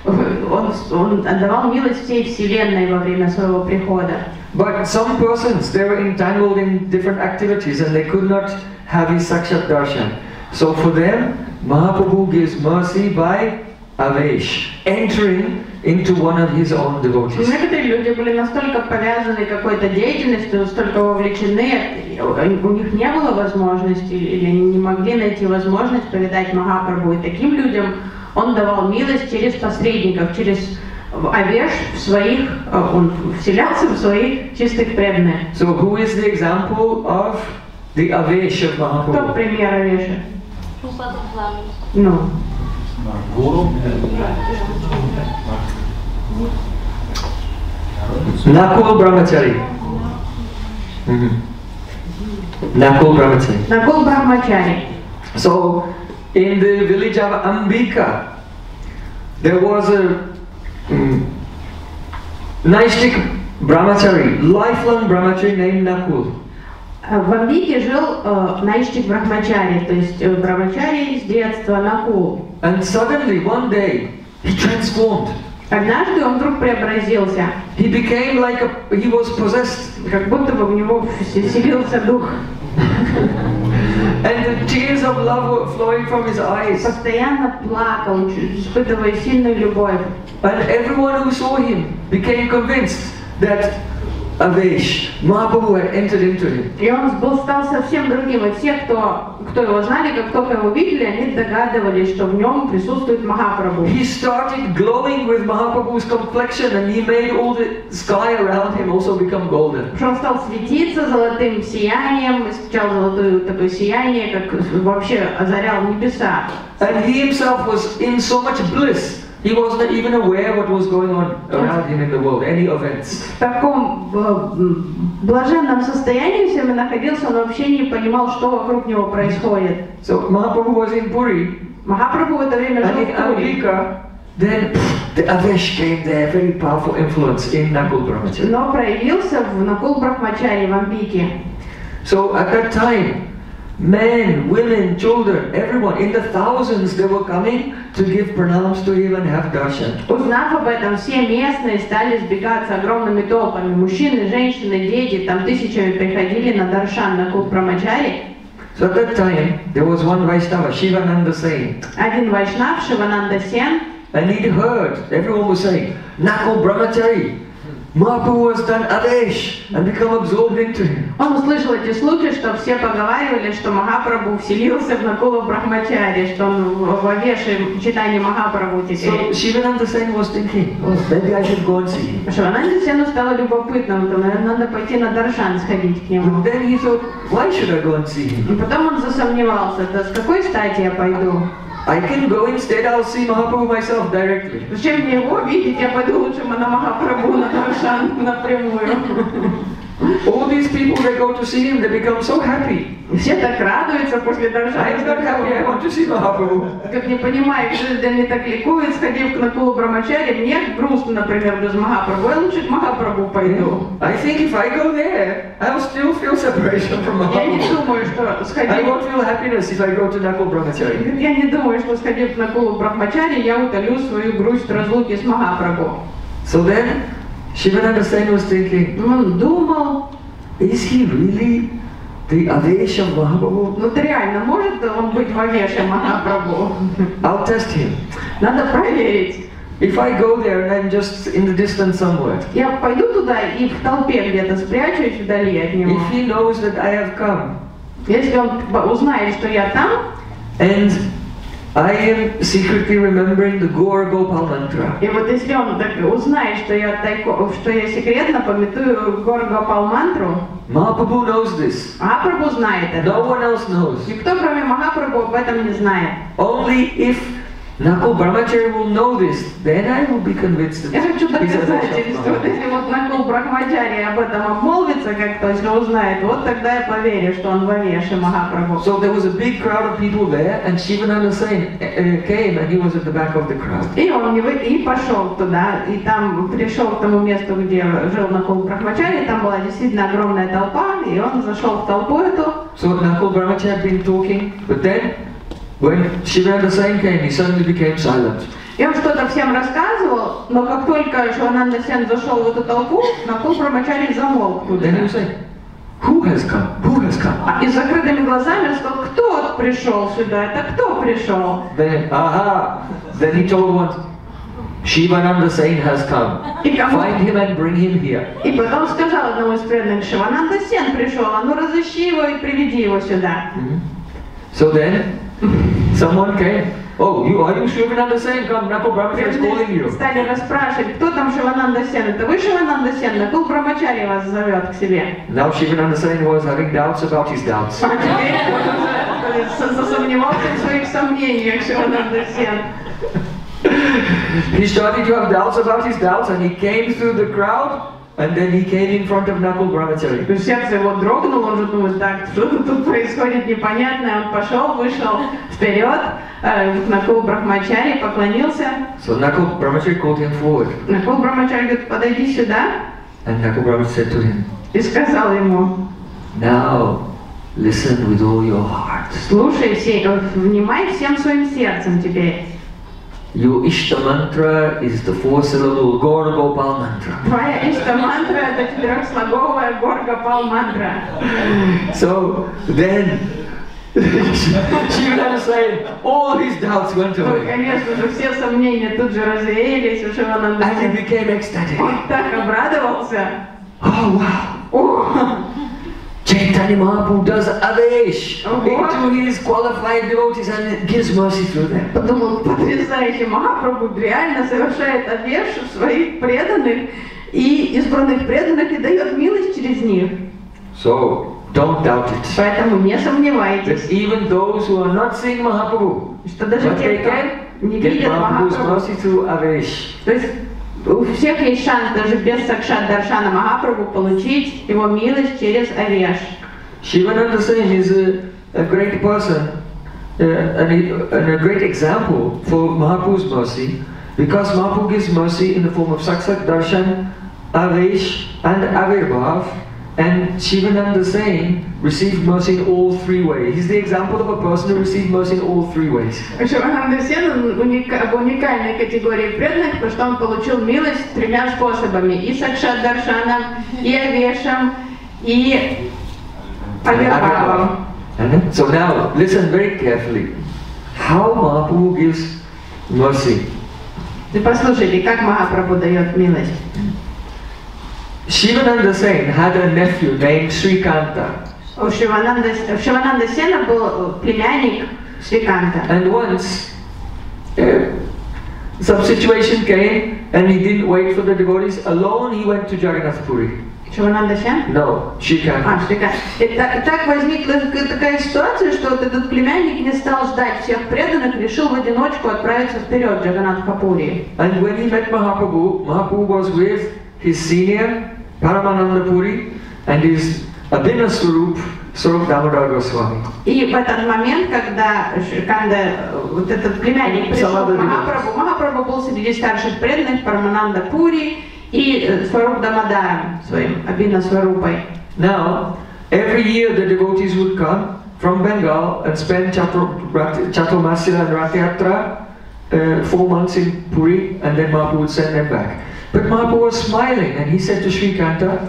[SPEAKER 2] Он отдавал милость всей вселенной во время своего прихода.
[SPEAKER 1] But some persons, they were entangled in different activities and they could not have his Sakshat Darshan. So for them, Mahaprabhu gives mercy by Avesh, entering into one of his own devotees.
[SPEAKER 2] Некоторые люди были настолько повязаны какой-то деятельностью, настолько вовлечены, у них не было возможности или не могли найти возможность повидать Махапрабху, и таким людям он давал милость через посредников, через Авеш в своих, он вселялся в своих чистых преданных.
[SPEAKER 1] So who is the example of the Avesh of Mahaprabhu?
[SPEAKER 2] Кто пример Авеша? Ну.
[SPEAKER 3] Гуру.
[SPEAKER 1] Nakul Brahmachari. Nakul Brahmachari.
[SPEAKER 2] Накул Брахмачари.
[SPEAKER 1] So, in the village of Ambika, there was a Naishtik Brahmachari, lifelong Brahmachari named Nakul.
[SPEAKER 2] В Амбике жил Наиштик Брахмачари, то есть Брахмачари с детства Накул.
[SPEAKER 1] And suddenly, one day, he transformed.
[SPEAKER 2] Однажды он вдруг преобразился,
[SPEAKER 1] He became like he was possessed.
[SPEAKER 2] как будто бы в него вселился дух.
[SPEAKER 1] And the tears of love were flowing from his eyes.
[SPEAKER 2] Постоянно плакал, испытывая сильную любовь.
[SPEAKER 1] And everyone who saw him became convinced that Avesh, Mahaprabhu had entered into him.
[SPEAKER 2] И он стал совсем другим. И все, кто его знали, как только его видели, они догадывались, что в нем присутствует Махапрабху.
[SPEAKER 1] He started glowing with Mahaprabhu's complexion, and he made all the sky around him also become golden.
[SPEAKER 2] Он стал светиться золотым сиянием, источал золотое такое сияние, как вообще озарял небеса.
[SPEAKER 1] And he himself was in so much bliss. He was not even aware what was going on around him in the world, any events.
[SPEAKER 2] В таком блаженном состоянии все время находился, он вообще не понимал, что вокруг него происходит.
[SPEAKER 1] So Mahaprabhu was in Puri,
[SPEAKER 2] Махапрабху в это время жил
[SPEAKER 1] and in
[SPEAKER 2] в Пури.
[SPEAKER 1] Ambika, then the Avesh came there, very powerful influence in Nakul Brahmachari.
[SPEAKER 2] Но проявился в Накул Брахмачари в Амбике.
[SPEAKER 1] So at that time, men, women, children, everyone, in the thousands, they were coming to give pranams to him and have darshan.
[SPEAKER 2] Узнав об этом, все местные стали сбегаться огромными толпами. Мужчины, женщины, дети, там тысячами приходили на даршан на Накул Брахмачари.
[SPEAKER 1] So at that time, there was one Vaishnava, Shivananda Sen.
[SPEAKER 2] Один вайшнав, Шивананда Сен,
[SPEAKER 1] And he'd heard, everyone was saying, Nakul Brahmachari, Mahaprabhu has done Avesh and become absorbed into him.
[SPEAKER 2] он услышал эти слухи, что все поговаривали, что Махапрабху вселился в Накула Брахмачари, что он в Авеше читании Махапрабху
[SPEAKER 1] So
[SPEAKER 2] теперь.
[SPEAKER 1] Shivananda Sen was thinking, oh, maybe I should go and see him.
[SPEAKER 2] Шивананде Сену стало любопытно, он думал, наверное, надо пойти на даршан сходить к нему.
[SPEAKER 1] But then he thought, why should I go and see him?
[SPEAKER 2] И потом он засомневался, да с какой стати я пойду?
[SPEAKER 1] I can go instead, I'll see Mahaprabhu myself directly.
[SPEAKER 2] Зачем мне его видеть, я пойду лучше на Махапрабху, на даршан напрямую.
[SPEAKER 1] All these people, they go to see him, they become so happy.
[SPEAKER 2] Все так радуются после
[SPEAKER 1] I'm
[SPEAKER 2] даршана.
[SPEAKER 1] not happy, I want to see Mahaprabhu.
[SPEAKER 2] Как не понимаю, что они так ликуют, сходив к Накулу Брахмачари, мне грустно, например, без Махапрабху, я лучше к Махапрабху пойду.
[SPEAKER 1] I think if I go there, I'll still feel separation from
[SPEAKER 2] Я не
[SPEAKER 1] Mahaprabhu.
[SPEAKER 2] думаю, что
[SPEAKER 1] I
[SPEAKER 2] сходив...
[SPEAKER 1] won't feel happiness if I go to Nakul Brahmachari.
[SPEAKER 2] Я не думаю, что сходив к Накулу Брахмачари, я утолю свою грусть разлуки с Махапрабху.
[SPEAKER 1] So then, Shivananda Sen was thinking,
[SPEAKER 2] Он думал,
[SPEAKER 1] is he really the Avesh of Mahaprabhu?
[SPEAKER 2] ну реально, может он быть в Авеше Махапрабху?
[SPEAKER 1] I'll test him.
[SPEAKER 2] Надо проверить.
[SPEAKER 1] If I go there and I'm just in the distance somewhere,
[SPEAKER 2] Я пойду туда и в толпе где-то спрячусь вдали от него.
[SPEAKER 1] if he knows that I have come,
[SPEAKER 2] Если он узнает, что я там,
[SPEAKER 1] and I am secretly remembering the Gaur Gopal mantra,
[SPEAKER 2] и вот если он так узнает, что я секретно памятую Гор Гопал мантру,
[SPEAKER 1] Mahaprabhu knows this.
[SPEAKER 2] Махапрабху знает это.
[SPEAKER 1] No one else knows.
[SPEAKER 2] Никто, кроме Махапрабху, об этом не знает.
[SPEAKER 1] Only if Nakul Brahmachari will know this, then I will be convinced
[SPEAKER 2] Я
[SPEAKER 1] that
[SPEAKER 2] хочу
[SPEAKER 1] he's a
[SPEAKER 2] доказательства. Вот если вот Накул Брахмачари об этом обмолвится, как-то, если узнает, вот тогда я поверю, что он в Авеше Махапрабху.
[SPEAKER 1] So there was a big crowd of people there, and Shivananda Sen came, and he was at the back of the crowd.
[SPEAKER 2] И он и пошел туда, и там пришел к тому месту, где жил Накул Брахмачари, там была действительно огромная толпа, и он зашел в толпу эту.
[SPEAKER 1] So Nakul Brahmachari had been talking, but then when Shivananda Sen came, he suddenly became silent.
[SPEAKER 2] И он что-то всем рассказывал, но как только Шивананда Сен зашел в эту толпу, Накул Брахмачари замолк.
[SPEAKER 1] Then he was saying, who has come? Who has come?
[SPEAKER 2] И с закрытыми глазами он сказал, кто пришел сюда, это кто пришел?
[SPEAKER 1] Then, then he told once, Shivananda Sen has come. Find him and bring him here.
[SPEAKER 2] И потом сказал одному из преданных, Шивананда Сен пришел, а ну разыщи его и приведи его сюда.
[SPEAKER 1] So then, someone came. Oh, are you Shivananda Sen? Come, Nakul Brahmachari is calling you.
[SPEAKER 2] Стали расспрашивать, кто там Шивананда Сен? Это вы Шивананда Сен? Накул Брахмачари вас зовет к себе.
[SPEAKER 1] Now Shivananda Sen was having doubts about his doubts.
[SPEAKER 2] А теперь он уже засомневался в своих сомнениях, Шивананда Сен.
[SPEAKER 1] He started to have doubts about his doubts, and he came through the crowd, and then he came in front of Nakul Brahmachari.
[SPEAKER 2] Сердце его дрогнуло, он же думает, так, что тут происходит непонятное. Он пошел, вышел вперед, к Накул Брахмачари, поклонился.
[SPEAKER 1] So Nakul Brahmachari called him forward.
[SPEAKER 2] Накул Брахмачари говорит, подойди сюда.
[SPEAKER 1] And Nakul Brahmachari said to him,
[SPEAKER 2] И сказал ему,
[SPEAKER 1] now listen with all your heart.
[SPEAKER 2] слушай, внимай всем своим сердцем теперь.
[SPEAKER 1] Your Ishta mantra is the four-syllable Gaur Gopal mantra.
[SPEAKER 2] Твоя Ишта-мантра — это четырехслоговая Гор-Гопал мантра.
[SPEAKER 1] So then, Shivananda said, all his doubts went
[SPEAKER 2] Ну,
[SPEAKER 1] away.
[SPEAKER 2] конечно же, все сомнения тут же развеялись у Шивананды.
[SPEAKER 1] And he became ecstatic.
[SPEAKER 2] Он так обрадовался.
[SPEAKER 1] Oh wow!
[SPEAKER 2] О,
[SPEAKER 1] Chaitanya Mahaprabhu does Avesh
[SPEAKER 2] Oh,
[SPEAKER 1] into his qualified devotees and gives mercy through them.
[SPEAKER 2] подумал, потрясающе, Махапрабху реально совершает авеш в своих преданных и избранных преданных и дает милость через них.
[SPEAKER 1] So don't doubt it.
[SPEAKER 2] Поэтому не сомневайтесь,
[SPEAKER 1] That even those who are not seeing Mahaprabhu,
[SPEAKER 2] что даже
[SPEAKER 1] but
[SPEAKER 2] те,
[SPEAKER 1] they
[SPEAKER 2] кто
[SPEAKER 1] can
[SPEAKER 2] не
[SPEAKER 1] get
[SPEAKER 2] видят
[SPEAKER 1] Mahaprabhu's
[SPEAKER 2] Махапрабху,
[SPEAKER 1] mercy through Avesh.
[SPEAKER 2] то есть у всех есть шанс даже без Сакшат Даршана Махапрабху получить его милость через авеш.
[SPEAKER 1] Shivananda Sen is a great person and a great example for Mahaprabhu's mercy, because Mahaprabhu gives mercy in the form of Sakshat Darshan, Avesh and Avirbhav, and Shivananda Sen received mercy in all three ways. He's the example of a person who received mercy in all three ways.
[SPEAKER 2] Шивананда Сен в уникальной категории преданных, потому что он получил милость тремя способами: и Сакшат Даршаном, и Авешем, и Авирбхавом.
[SPEAKER 1] So now listen very carefully. How Mahaprabhu gives mercy.
[SPEAKER 2] И послушайте, как Махапрабху дает милость.
[SPEAKER 1] Shivananda Sen had a nephew named Srikanta.
[SPEAKER 2] У Шивананда Сена был племянник Сриканта.
[SPEAKER 1] And once some situation came and he didn't wait for the devotees. Alone he went to Jagannath Puri.
[SPEAKER 2] Шивананда Сен?
[SPEAKER 1] No, Srikanta.
[SPEAKER 2] Сриканта. И так возникла такая ситуация, что вот этот племянник не стал ждать всех преданных, решил в одиночку отправиться вперед в Джаганнатха-пури.
[SPEAKER 1] And when he met Mahaprabhu, Mahaprabhu was with his senior Paramananda Puri and his Abhinna Swarup Swarup Damodar Goswami.
[SPEAKER 2] И в этот момент, когда вот этот племянник пришел к Махапрабху, Махапрабху был среди старших преданных Парамананда Пури и Сваруп Дамодаром, своим Абхинна Сварупой.
[SPEAKER 1] Now, every year the devotees would come from Bengal and spend Chaturmasya and Rathayatra 4 months in Puri, and then Mahaprabhu would send them back. But Mahaprabhu was smiling and he said to Srikanta,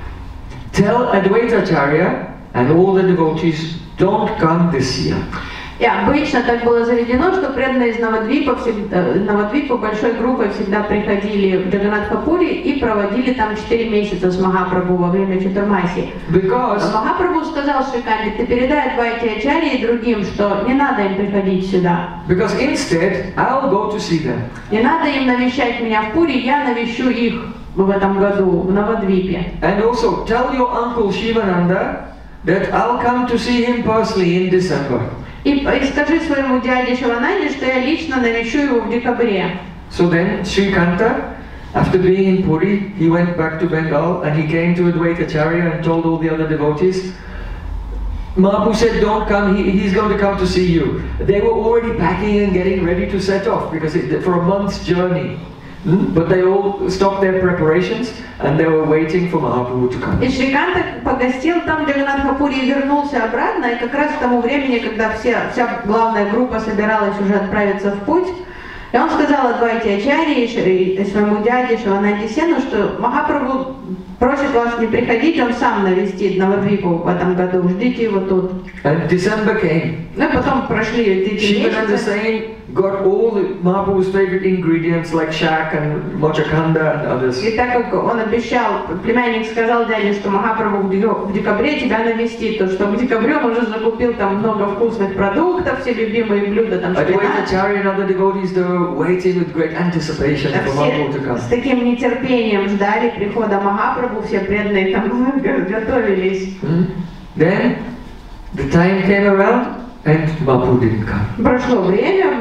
[SPEAKER 1] tell Advaitacharya and all the devotees, don't come this year.
[SPEAKER 2] И обычно так было заведено, что преданные из Навадвипа большой группой всегда приходили в Джаганнатха-пури и проводили там 4 месяца с Махапрабху во время Чатурмаси. Махапрабху сказал Шриканте, ты передай Адвайте-ачарье и другим, что не надо им приходить сюда.
[SPEAKER 1] Because instead, I'll go to see them.
[SPEAKER 2] Не надо им навещать меня в Пури, я навещу их в этом году в Навадвипе.
[SPEAKER 1] And also, tell your uncle Shivananda that I'll come to see him personally in December.
[SPEAKER 2] И скажи своему дяде Шивананде, что я лично навещу его в декабре.
[SPEAKER 1] So then Srikanta, after being in Puri, he went back to Bengal and he came to Advaitacharya and told all the other devotees, Mahaprabhu said, don't come, he's going to come to see you. They were already packing and getting ready to set off because for a month's journey. But they all stopped their preparations and they were waiting for Mahaprabhu to come.
[SPEAKER 2] И Шриканта погостил там в Джаганнатха-пури и вернулся обратно, и как раз к тому времени, когда вся главная группа собиралась уже отправиться в путь, и он сказал Адвайте-ачарье и своему дяде Шивананде Сену, что Махапрабху просит вас не приходить, он сам навестит Навадвипу в этом году, ждите его тут.
[SPEAKER 1] And December came.
[SPEAKER 2] Ну и потом прошли эти месяцы.
[SPEAKER 1] Got all the Mahaprabhu's favorite ingredients like shak and mochakanda and others.
[SPEAKER 2] И так как он обещал, племянник сказал дяде, что Махапрабху в декабре тебя навестит, то что в декабре он уже закупил там много вкусных продуктов, все любимые блюда, там
[SPEAKER 1] Advaitacharya and other devotees, they were waiting with great anticipation for Mahaprabhu to come.
[SPEAKER 2] С таким нетерпением ждали прихода Махапрабху, все преданные там готовились.
[SPEAKER 1] Then the time came around and Mahaprabhu didn't come.
[SPEAKER 2] Прошло время,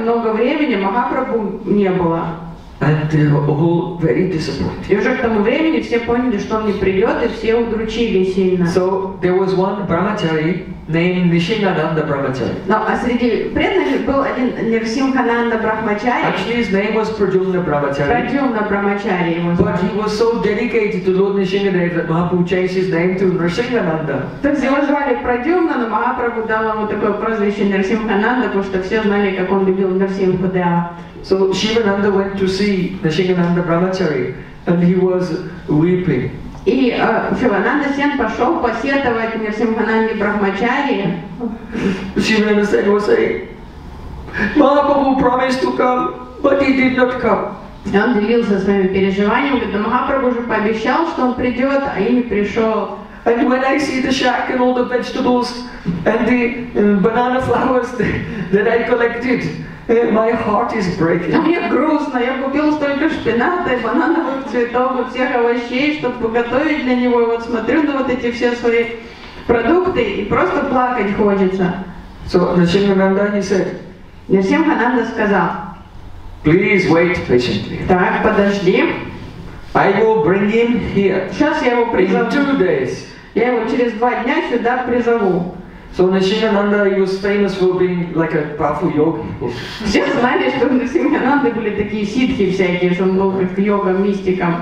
[SPEAKER 2] много времени Махапрабху не было.
[SPEAKER 1] And they were all very disappointed.
[SPEAKER 2] И уже к тому времени все поняли, что он не придет, и все удручили сильно.
[SPEAKER 1] So there was one brahmachari named Nishingananda Brahmachari.
[SPEAKER 2] Ну, а среди преданных был один Нирсимхананда Брахмачари,
[SPEAKER 1] Actually, his name was Pradyumna Brahmachari.
[SPEAKER 2] Прадьюмна Брахмачари его
[SPEAKER 1] But
[SPEAKER 2] звали.
[SPEAKER 1] he was so dedicated to Lord Nishingadev that Mahaprabhu changed his name to Nrsimhananda.
[SPEAKER 2] Так его звали Прадьюмна, но Махапрабху дал ему такое прозвище Нирсимхананда, потому что все знали, как он любил Нирсимхадева.
[SPEAKER 1] So Shivananda went to see Nishingananda Brahmachari and he was weeping.
[SPEAKER 2] И Шивананда Сен пошел посетовать Нирсимхананде Брахмачари.
[SPEAKER 1] Shivananda said, was saying, Mahaprabhu promised to come, but he did not come.
[SPEAKER 2] И он делился своими переживаниями, говорит, да Махапрабху уже пообещал, что он придет, а и не пришел.
[SPEAKER 1] And when I see the shack and all the vegetables and the banana flowers that I collected, my heart is breaking.
[SPEAKER 2] А мне грустно, я купил столько шпината и банановых цветов и всех овощей, чтобы готовить для него. И вот смотрю на вот эти все свои продукты и просто плакать хочется.
[SPEAKER 1] So Nrsimhananda, he said,
[SPEAKER 2] Нирсимхананда сказал,
[SPEAKER 1] please wait patiently.
[SPEAKER 2] так, подожди,
[SPEAKER 1] I will bring him here
[SPEAKER 2] сейчас я его
[SPEAKER 1] in
[SPEAKER 2] призову.
[SPEAKER 1] 2 days.
[SPEAKER 2] Я его через 2 дня сюда призову.
[SPEAKER 1] So Nrsimhananda, he was famous for being like a powerful yogi.
[SPEAKER 2] Все знали, что у Нирсимхананды были такие ситхи всякие, что он был как йогом, мистиком.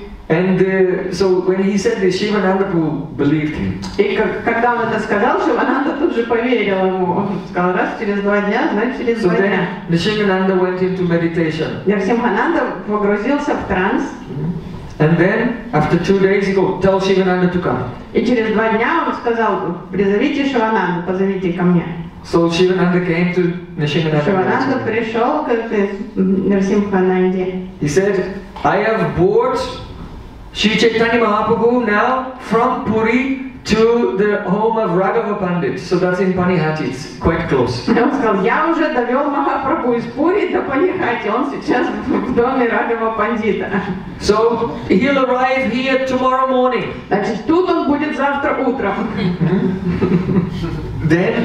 [SPEAKER 1] And so when he said this, Shivananda believed him.
[SPEAKER 2] И когда он это сказал, Шивананда тут же поверил ему. Он сказал, раз через 2 дня, значит через
[SPEAKER 1] So
[SPEAKER 2] 2 дня.
[SPEAKER 1] then Nrsimhananda went into meditation.
[SPEAKER 2] Нирсимхананда погрузился в транс.
[SPEAKER 1] And then after 2 days, he go tell Shivananda to come.
[SPEAKER 2] И через 2 дня он сказал, призовите Шивананду, позовите ко мне.
[SPEAKER 1] So Shivananda came to Nrsimhananda.
[SPEAKER 2] Шивананда пришел к Нирсимхананде.
[SPEAKER 1] He said, I have brought Sri Chaitanya Mahaprabhu now from Puri to the home of Raghava Pandit. So that's in Panihati, it's quite close.
[SPEAKER 2] И он сказал, я уже довел Махапрабху из Пури до Панихати, он сейчас в доме Рагава Пандита.
[SPEAKER 1] So he'll arrive here tomorrow morning.
[SPEAKER 2] Значит, тут он будет завтра утром.
[SPEAKER 1] Then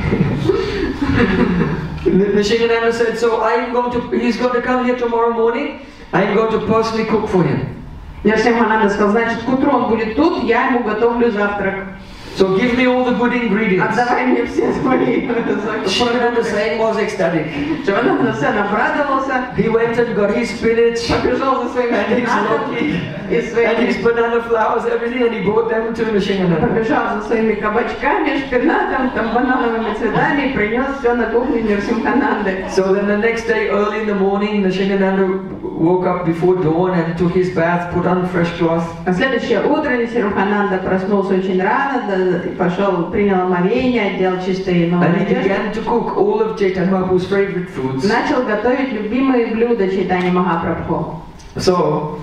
[SPEAKER 1] Nrsimhananda said, so he's going to come here tomorrow morning. I'm going to personally cook for him.
[SPEAKER 2] Нирсимхананда сказал, значит, к утру он будет тут, я ему готовлю завтрак.
[SPEAKER 1] So give me all the good ingredients.
[SPEAKER 2] Отдавай мне все свои.
[SPEAKER 1] Shivananda Sen was ecstatic.
[SPEAKER 2] Шивананда Сен обрадовался,
[SPEAKER 1] He went and got his spinach
[SPEAKER 2] побежал за своим
[SPEAKER 1] and his
[SPEAKER 2] шпинатом
[SPEAKER 1] loki
[SPEAKER 2] и
[SPEAKER 1] and his
[SPEAKER 2] своими,
[SPEAKER 1] banana flowers, everything, and he brought them to Nrsimhananda.
[SPEAKER 2] побежал за своими кабачками, шпинатом, там, банановыми цветами и принес все на кухню Нирсимхананды.
[SPEAKER 1] So then the next day, early in the morning, Nrsimhananda woke up before dawn and took his bath, put on fresh cloth.
[SPEAKER 2] На следующее утро Нирсимхананда проснулся очень рано, пошел, принял омовение, одел чистые новые
[SPEAKER 1] And he
[SPEAKER 2] одежды.
[SPEAKER 1] began to cook all of Chaitanya Mahaprabhu's favorite foods.
[SPEAKER 2] Начал готовить любимые блюда Чайтаньи Махапрабху.
[SPEAKER 1] So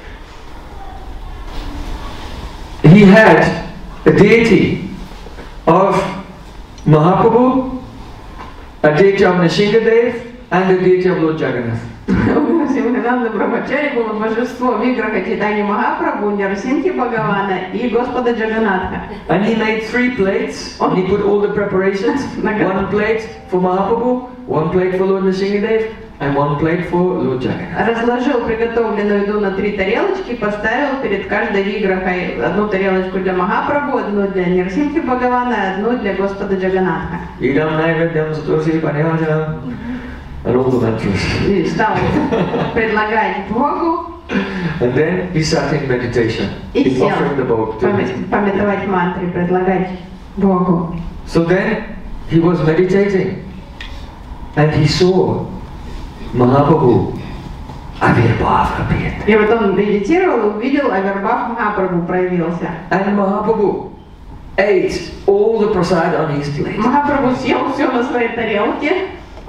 [SPEAKER 1] he had a deity of Mahaprabhu, a deity of Nrsimhadev, and a deity of Lord Jagannath.
[SPEAKER 2] У Нирсимхананды Брахмачари было божество Виграха Чайтаньи Махапрабху, Нрсимхи Бхагавана и Господа Джаганатха.
[SPEAKER 1] And he made 3 plates, and he put all the preparations. 1 plate for Mahaprabhu, 1 plate for Lord Nrsimhadev, and 1 plate for Lord Jagannath.
[SPEAKER 2] Разложил приготовленную еду на 3 тарелочки, поставил перед каждой Виграхой одну тарелочку для Махапрабху, одну для Нрсимхи Бхагавана, одну для Господа Джаганатха.
[SPEAKER 1] Idam naivedyam satosi panihajam, and all the mantras.
[SPEAKER 2] И стал предлагать Богу
[SPEAKER 1] And then he sat in meditation,
[SPEAKER 2] и
[SPEAKER 1] in
[SPEAKER 2] сел
[SPEAKER 1] offering the bowl to him.
[SPEAKER 2] пометовать мантры, предлагать Богу.
[SPEAKER 1] So then he was meditating, and he saw Mahaprabhu Avirbhav appeared.
[SPEAKER 2] И вот он медитировал и увидел, Авербах Махапрабху проявился.
[SPEAKER 1] And Mahaprabhu ate all the prasad on his plate.
[SPEAKER 2] Махапрабху съел все на своей тарелке.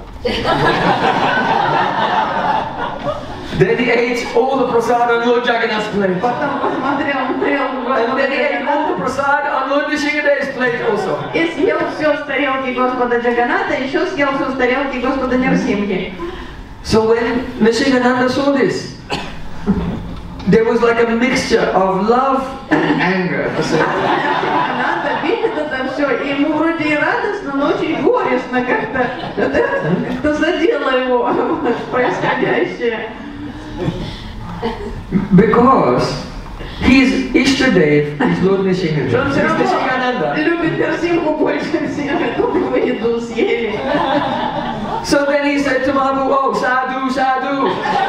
[SPEAKER 1] Then he ate all the prasad on Lord Jagannath's plate.
[SPEAKER 2] Потом посмотрел на тарелку
[SPEAKER 1] And then he ate all the
[SPEAKER 2] Господа
[SPEAKER 1] prasad on Lord Nrsimhadev's plate also.
[SPEAKER 2] и съел все с тарелки Господа Джаганата, и еще съел все с тарелки Господа Нрсимхи.
[SPEAKER 1] So when Nrsimhananda saw this, there was like a mixture of love and anger.
[SPEAKER 2] Надо видит это все, и ему вроде и радостно, но очень горестно как-то задело Деву происходящее.
[SPEAKER 1] Because his Ishtadev is Lord Nrsimha.
[SPEAKER 2] Он все равно любит Нарсимху больше всех, эту его еду съели.
[SPEAKER 1] So then he said to Mahaprabhu, oh, sadhu, sadhu.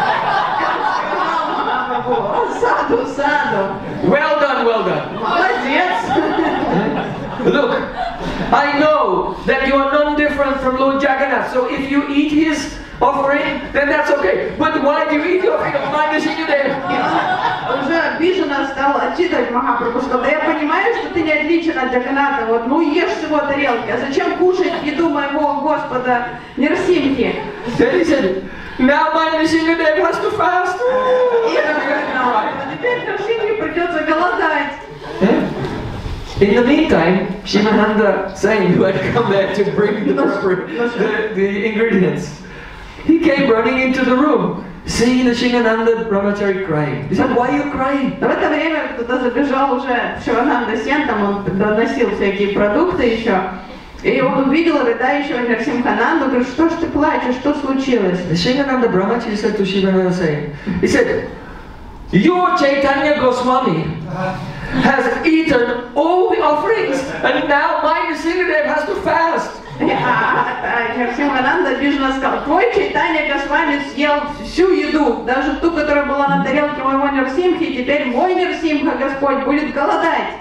[SPEAKER 2] Саду, саду.
[SPEAKER 1] Well done, well done.
[SPEAKER 2] Молодец.
[SPEAKER 1] Look, I know that you are none different from Lord Jagannath, so if you eat his offering, then that's okay. But why do you eat the offering of my Nrsimhadev?
[SPEAKER 2] Уже обиженно стал отчитывать Махапрабху, что да я понимаю, что ты не отличен от Джаганната, вот, ну ешь с его тарелки, а зачем кушать еду моего Господа Нрсимхи?
[SPEAKER 1] Then he said, now my Nrsimhadev has to fast.
[SPEAKER 2] Теперь Нрсимхе придется голодать.
[SPEAKER 1] In the meantime, Shivananda Sain, who had come there to bring the ingredients, he came running into the room, seeing the Shivananda Brahmachari crying. He said, why are you crying?
[SPEAKER 2] В это время кто-то забежал уже в Шивананда Сен, там он доносил всякие продукты еще, и он увидел рыдающего Нрсимхананду, говорит, что ж ты плачешь, что случилось?
[SPEAKER 1] The Shivananda Brahmachari said to Shivananda Sain, he said, your Chaitanya Goswami has eaten all the offerings, and now my Nrsimhadev has to fast.
[SPEAKER 2] Нрсимхананда обиженно сказал, твой Чайтанья Госвами съел всю еду, даже ту, которая была на тарелке моего Нрсимхи, и теперь мой Нрсимха, Господь, будет голодать.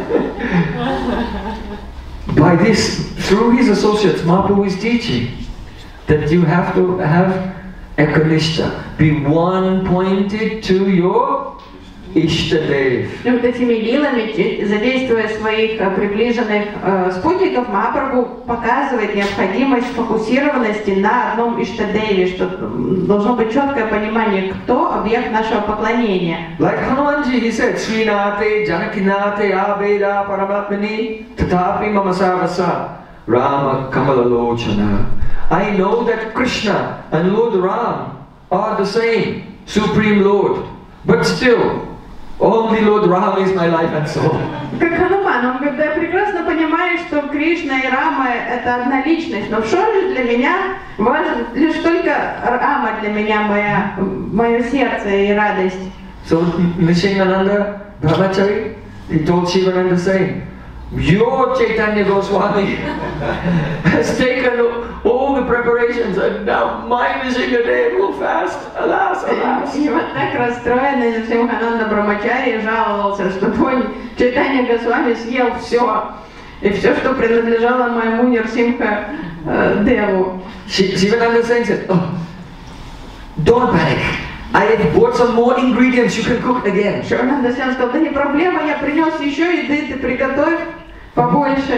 [SPEAKER 1] By this, through his associates, Mahaprabhu is teaching that you have to have Ekanishta, be one pointed to your Ishtadev.
[SPEAKER 2] Вот этими лилами, задействуя своих приближенных спутников, Махапрабху показывает необходимость фокусированности на одном Иштадеве, что должно быть четкое понимание, кто объект нашего поклонения.
[SPEAKER 1] Like Hanumanji, he said, Srinate, Janakinate, Abeda, Paramatmani, Tatapi Mamasavasa, Rama Kamalalochana. I know that Krishna and Lord Ram are the same, Supreme Lord, but still, only Lord Ram is my life and soul.
[SPEAKER 2] Как Хануман, он говорит, да я прекрасно понимаю, что Кришна и Рама это одна личность, но что же для меня важен лишь только Рама для меня мое сердце и радость.
[SPEAKER 1] So Nrsimhananda Brahmachari, he told Shivananda saying, your Chaitanya Goswami has taken all the preparations and now my Nrsimhadev will fast. Alas, alas.
[SPEAKER 2] И вот так расстроенный Нрсимхананда Брамачари жаловался, что твой Чайтанья Госвами съел все. И все, что принадлежало моему Нрсимха Деву.
[SPEAKER 1] Shivananda said, oh, don't panic. I have bought some more ingredients you can cook again.
[SPEAKER 2] Шивананда Сен сказал, да не проблема, я принес еще еды, ты приготовь побольше.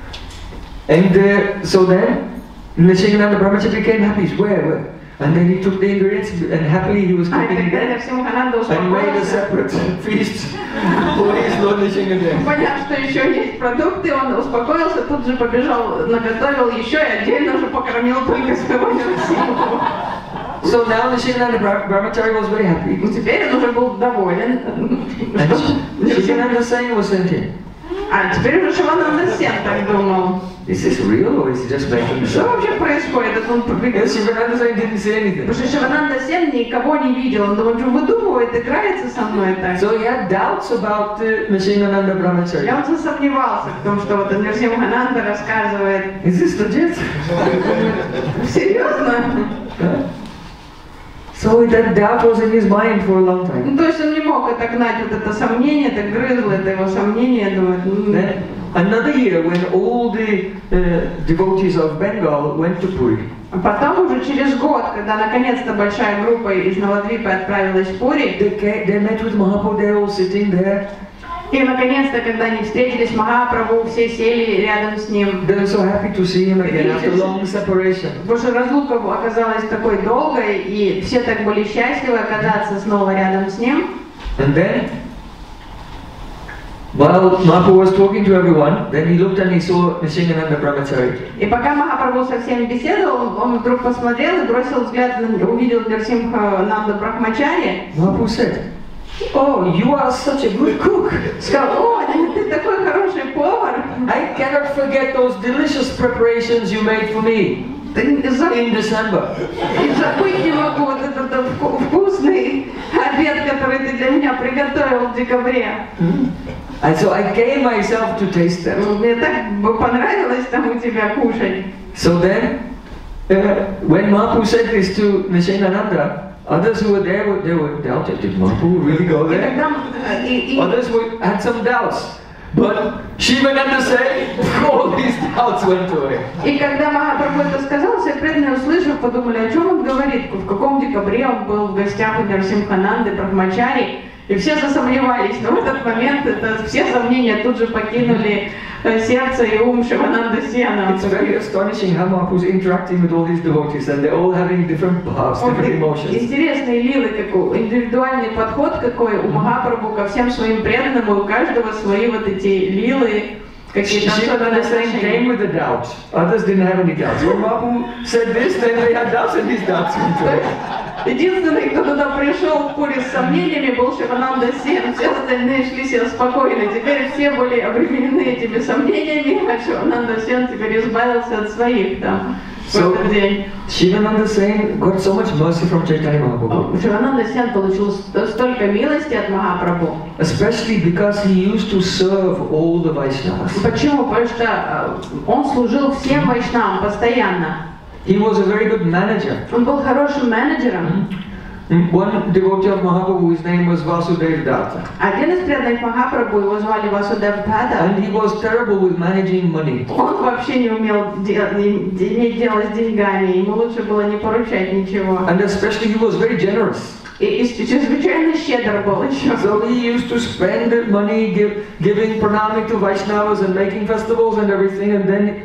[SPEAKER 1] And so then, Nrsimhananda Brahmachari became happy. Where? And then he took the ingredients and happily he was cooking again. And made a separate feast for his Lord Nrsimhadev.
[SPEAKER 2] Поняв, что еще есть продукты, он успокоился, тут же побежал, наготовил еще и отдельно уже покормил только своего Нрсимху.
[SPEAKER 1] So now Nrsimhananda Brahmachari was very happy.
[SPEAKER 2] Теперь он уже был доволен.
[SPEAKER 1] Shivananda Sain was thinking,
[SPEAKER 2] А теперь уже Шивананда Сен так думал.
[SPEAKER 1] is this real or is he just making this
[SPEAKER 2] Что
[SPEAKER 1] up?
[SPEAKER 2] вообще происходит? Он
[SPEAKER 1] And Shivananda Sain didn't say anything.
[SPEAKER 2] Потому что Шивананда Сен никого не видел. Он думал, что выдумывает, играется со мной так.
[SPEAKER 1] So he had doubts about Nrsimhananda
[SPEAKER 2] И
[SPEAKER 1] Brahmachari.
[SPEAKER 2] он засомневался в том, что вот Нрсимхананда рассказывает.
[SPEAKER 1] Is this legit?
[SPEAKER 2] Серьезно?
[SPEAKER 1] So that doubt was in his mind for a long time.
[SPEAKER 2] Ну, то есть он не мог отогнать вот это сомнение, так грызло это его сомнение, думает.
[SPEAKER 1] Then another year when all the devotees of Bengal went to Puri.
[SPEAKER 2] А потом уже через год, когда наконец-то большая группа из Навадвипы отправилась в Пури,
[SPEAKER 1] They met with Mahaprabhu, they were all sitting there.
[SPEAKER 2] и наконец-то, когда они встретились с Махапрабху, все сели рядом с ним.
[SPEAKER 1] They were so happy to see him again after long separation.
[SPEAKER 2] Потому что разлука оказалась такой долгой, и все так были счастливы оказаться снова рядом с ним.
[SPEAKER 1] And then, while Mahaprabhu was talking to everyone, then he looked and he saw Nrsimhananda Brahmachari.
[SPEAKER 2] И пока Махапрабху со всеми беседовал, он вдруг посмотрел и бросил взгляд, увидел Нрсимхананду Брахмачари.
[SPEAKER 1] Mahaprabhu said, oh, you are such a good cook.
[SPEAKER 2] Сказал, о, ты такой хороший повар.
[SPEAKER 1] I cannot forget those delicious preparations you made for me. in December.
[SPEAKER 2] И забыть не могу вот этот вкусный обед, который ты для меня приготовил в декабре.
[SPEAKER 1] And so I gave myself to taste that.
[SPEAKER 2] Мне так понравилось там у тебя кушать.
[SPEAKER 1] So then, when Mahaprabhu said this to Nishenananda, others who were there, they were doubted. Did Mahaprabhu really go
[SPEAKER 2] И
[SPEAKER 1] there?
[SPEAKER 2] когда
[SPEAKER 1] Others had some doubts. But Shivananda said, all these doubts went away.
[SPEAKER 2] И когда Махапрабху это сказал, все преданные, услышав, подумали, о чем он говорит, в каком декабре он был в гостях у Нарсимхананды, Брахмачари, и все засомневались. Но в этот момент все сомнения тут же покинули сердце и ум Шивананда Сена.
[SPEAKER 1] It's very astonishing how Mahaprabhu is interacting with all these devotees and they're all having different paths, different emotions.
[SPEAKER 2] Интересные лилы, индивидуальный подход какой у Махапрабху ко всем своим преданным, и у каждого свои вот эти лилы, какие-то особенные
[SPEAKER 1] Shivananda came with the doubts. Others didn't have any doubts. When Mahaprabhu said this, then they had doubts and these doubts went away.
[SPEAKER 2] Единственный, кто туда пришел в пуре с сомнениями, был Шивананда Сен. Все остальные шли себе спокойно. Теперь все были обременены этими сомнениями, а Шивананда Сен теперь избавился от своих там в этот день.
[SPEAKER 1] Shivananda Sen got so much mercy from Chaitanya Mahaprabhu.
[SPEAKER 2] Шивананда Сен получил столько милости от Махапрабху.
[SPEAKER 1] Especially because he used to serve all the Vaishnavas.
[SPEAKER 2] Почему? Потому что он служил всем вайшнавам постоянно.
[SPEAKER 1] He was a very good manager.
[SPEAKER 2] Он был хорошим менеджером.
[SPEAKER 1] One devotee of Mahaprabhu, his name was Vasudev Datta.
[SPEAKER 2] Один из преданных Махапрабху, его звали Васудев Датта.
[SPEAKER 1] And he was terrible with managing money.
[SPEAKER 2] Он вообще не умел иметь дело с деньгами, ему лучше было не поручать ничего.
[SPEAKER 1] And especially he was very generous.
[SPEAKER 2] И чрезвычайно щедр был еще.
[SPEAKER 1] So he used to spend the money giving pranami to Vaishnavas and making festivals and everything, and then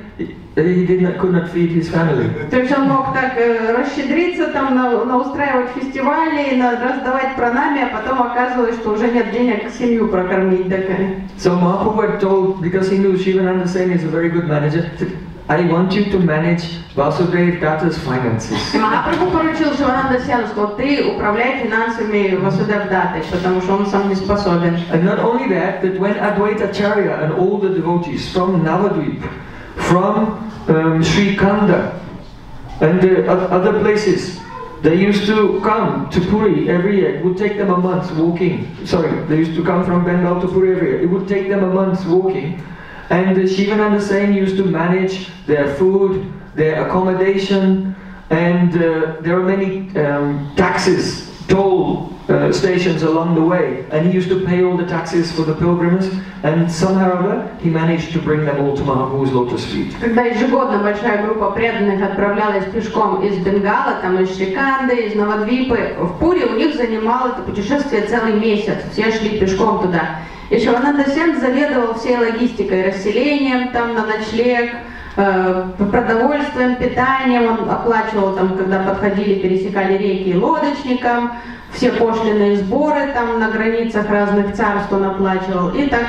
[SPEAKER 1] he could not feed his family.
[SPEAKER 2] То есть он мог так расщедриться, там, устраивать фестивали, раздавать пранами, а потом оказывалось, что уже нет денег семью прокормить.
[SPEAKER 1] So Mahaprabhu had told, because he knew Shivananda Sen is a very good manager, I want you to manage Vasudev Datta's finances.
[SPEAKER 2] И Махапрабху поручил Шивананда Сену, сказал, ты управляй финансами Васудев Датты, потому что он сам не способен.
[SPEAKER 1] And not only that, that when Advaita Acharya and all the devotees from Navadvip, from Sri Khanda and other places, they used to come to Puri every year. It would take them a month walking. Sorry, they used to come from Bengal to Puri every year. It would take them a month walking. And Shivananda Sen used to manage their food, their accommodation, and there are many taxes, toll stations along the way. And he used to pay all the taxes for the pilgrims, and somehow or other he managed to bring them all to Mahaprabhu's lotus feet.
[SPEAKER 2] Когда ежегодно большая группа преданных отправлялась пешком из Бенгала, там из Шриканды, из Навадвипы, в Пури у них занимало это путешествие целый месяц. Все шли пешком туда. И Шивананда Сен заведовал всей логистикой, расселением там на ночлег, продовольствием, питанием. Он оплачивал там, когда подходили, пересекали реки, лодочникам, все пошлиные сборы там на границах разных царств он оплачивал. И так